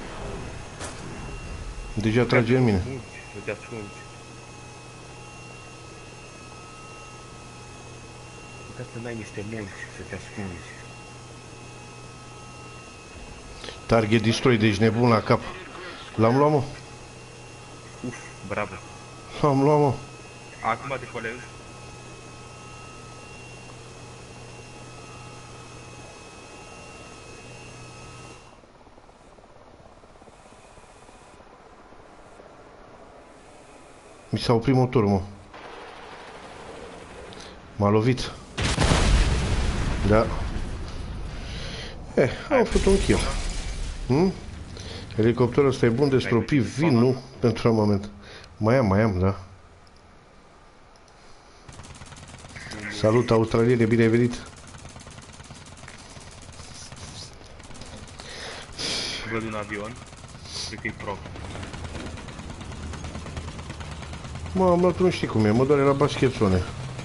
[SPEAKER 1] Deja trage în mine.
[SPEAKER 2] Munci, să te ascunzi. Putea să n-ai niște munci, să te ascunzi.
[SPEAKER 1] Target destroy, deci nebun la cap. L-am luat, mă.
[SPEAKER 2] Uf, bravo.
[SPEAKER 1] L-am luat, mă.
[SPEAKER 2] Acum decolez.
[SPEAKER 1] Mi s-a oprit motorul, mă. M-a lovit. Da. Am făcut un kill. Helicopterul ăsta e bun de stropit vin, nu? Pentru un moment. Mai am, da. Salut, australiene, bine ai venit.
[SPEAKER 2] Văd un avion. Cred că e pro.
[SPEAKER 1] Mă, am luat, nu știi cum e, mă doare la baschețone.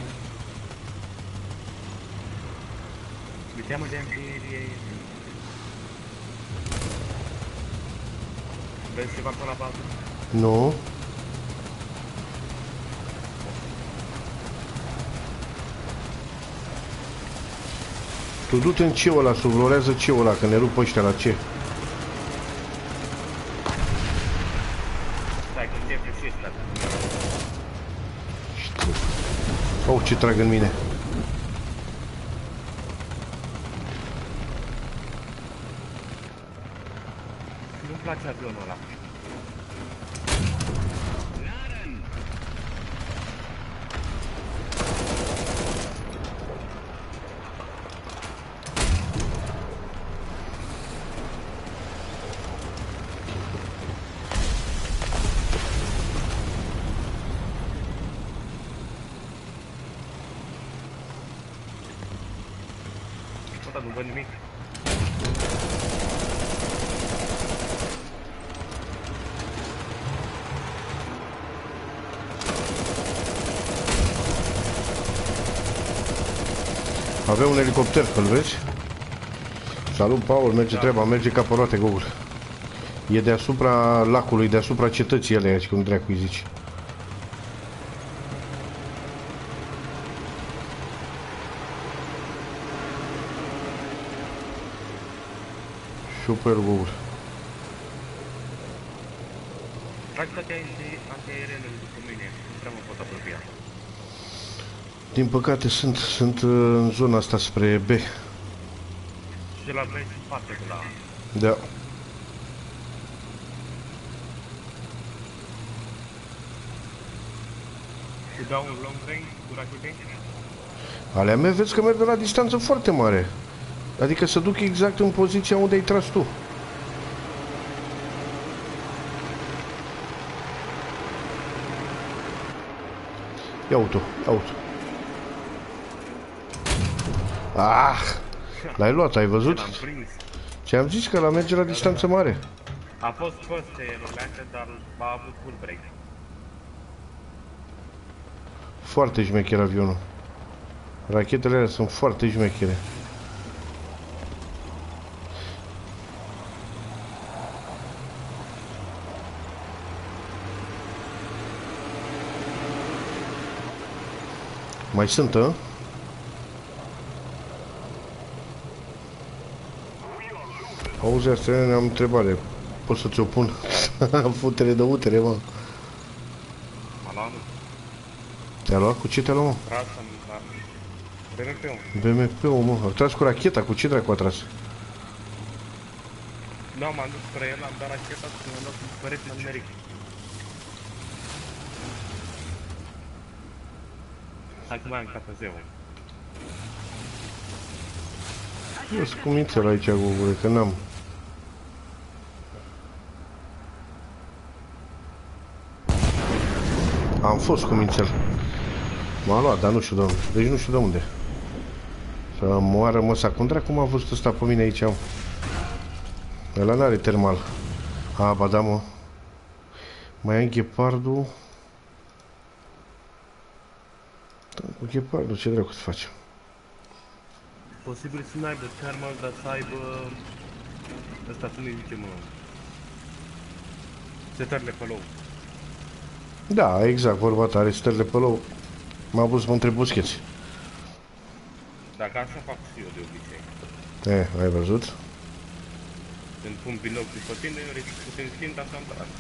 [SPEAKER 2] Mi teamă de încheiere. Vezi ceva pe la bază?
[SPEAKER 1] Nu. Tu du-te în ce ăla, sublorează ce ăla, că ne rup ăștia la ce.
[SPEAKER 2] Stai, că începe și ăsta.
[SPEAKER 1] Știu. Oh, ce trag în mine.
[SPEAKER 2] Nu-mi place avionul ăla. Nu văd nimic.
[SPEAKER 1] Avem un elicopter, îl vezi? Salut, Paul, merge treaba, merge ca pe roate, Google. E deasupra lacului, deasupra cetății alea, cum dracu îi zici. Super, Google.
[SPEAKER 2] Trag toate antiaerenele după mine, nu prea mă pot apropia.
[SPEAKER 1] Din păcate sunt în zona asta spre B.
[SPEAKER 2] Și de la B și în parte de la A.
[SPEAKER 1] Da.
[SPEAKER 2] Și dau un long range cu rachete?
[SPEAKER 1] Alea mele vezi că merg de la distanță foarte mare. Adică să duc exact în poziția unde ai tras tu. Ia uite-o, ia uite-o. Ah! L-ai luat, ai văzut?
[SPEAKER 2] L-am prins.
[SPEAKER 1] Ce-am zis că la merge la distanță mare.
[SPEAKER 2] A fost first roleată, dar a avut full break.
[SPEAKER 1] Foarte șmecher avionul. Rachetele alea sunt foarte șmechere. Mai sunt, a? Auzi, asta ne-am întrebare. Pot să ți-o pun? Futere de utere, mă.
[SPEAKER 2] M-a luat, nu.
[SPEAKER 1] Te-a luat? Cu ce te-a luat, mă?
[SPEAKER 2] Trasă-mi la BMP-ul.
[SPEAKER 1] BMP-ul, mă. A tras cu racheta. Cu ce dracu a tras?
[SPEAKER 2] Nu, m-am dus spre el, am dat racheta și m-am dat un perete numeric. Hai că mai am KPZ-ul.
[SPEAKER 1] Eu sunt cu mințel aici, Google, că n-am. Am fost cu mințel. M-a luat, dar nu știu de unde. Deci nu știu de unde. Să moară măsa. Cum dracu m-a văzut ăsta pe mine aici? Ăla n-are termal. A, ba da, mă. Mai am ghepardul. Da, cu ghepardul ce dracu să facem?
[SPEAKER 2] Posibil să nu aibă thermal, dar să aibă Ăsta cum îi zice, mă? Setările pe lou.
[SPEAKER 1] Da, exact, vorba ta, are stările pe lou. M-a pus să mă întreb Busquets.
[SPEAKER 2] Dacă așa fac și eu de obicei.
[SPEAKER 1] Ai văzut?
[SPEAKER 2] Când pun binoc după tine, risc să te întind așa în braț.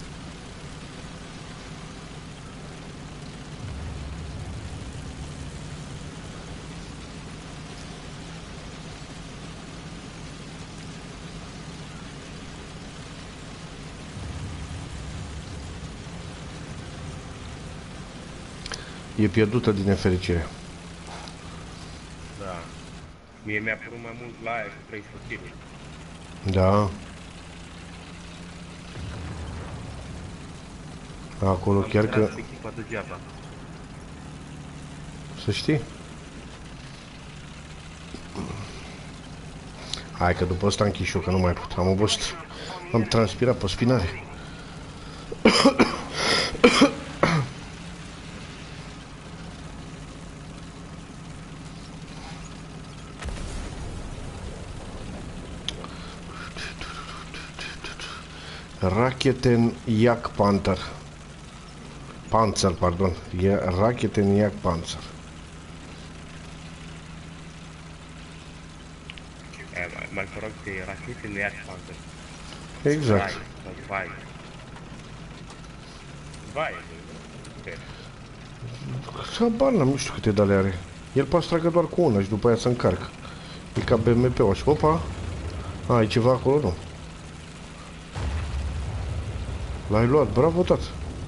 [SPEAKER 1] E pierdută din nefericire.
[SPEAKER 2] Da. Mie mi-a părut mai mult la aia cu 300 kg.
[SPEAKER 1] Da. Acolo
[SPEAKER 2] Am
[SPEAKER 1] chiar că...
[SPEAKER 2] intrat echipa degeaba.
[SPEAKER 1] Să știi. Hai că după ăsta închis eu, că nu mai pot. Am obosit. Am transpirat pe spinare. Raketen Yak Panther. Panzer, pardon. E Raketen Yak Panzer.
[SPEAKER 2] Mai corect e rachete, nu ia panzer.
[SPEAKER 1] Exact.
[SPEAKER 2] Vai. Vai.
[SPEAKER 1] Habar n-am, nu știu câte dale are. El poate să tragă doar cu una și după aia să încarcă. E ca BMP-ul așa. Opa! Ai ceva acolo, nu? L-ai luat, bravo, tată!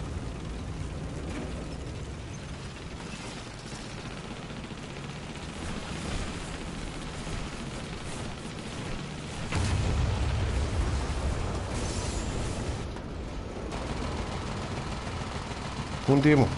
[SPEAKER 1] Unde e, mă?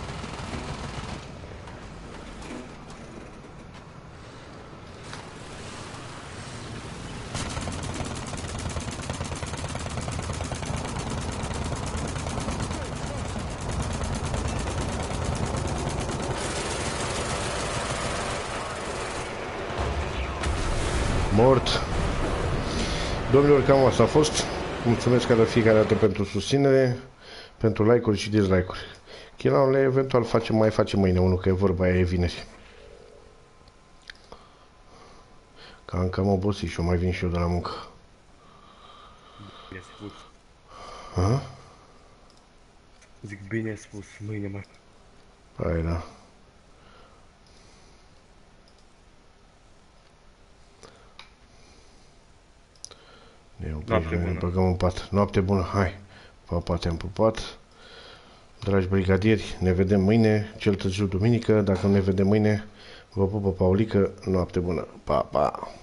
[SPEAKER 1] Mort. Domnilor, cam asta a fost. Mulțumesc de fiecare dată pentru susținere, pentru like-uri și dislike-uri. Chilanule, eventual mai facem mâine unul, că e vorba aia, e vineri. Că am cam obosit și eu, mai vin și eu de la muncă.
[SPEAKER 2] Bine spus.
[SPEAKER 1] Ha?
[SPEAKER 2] Zic bine spus, mâine mai...
[SPEAKER 1] Hai, da. Ne oprim, ne băgăm în pat. Noapte bună, hai. Pa, te-am pupat. Dragi brigadieri, ne vedem mâine, cel târziu duminică. Dacă nu ne vedem mâine, vă pupă Paulică. Noapte bună. Pa, pa.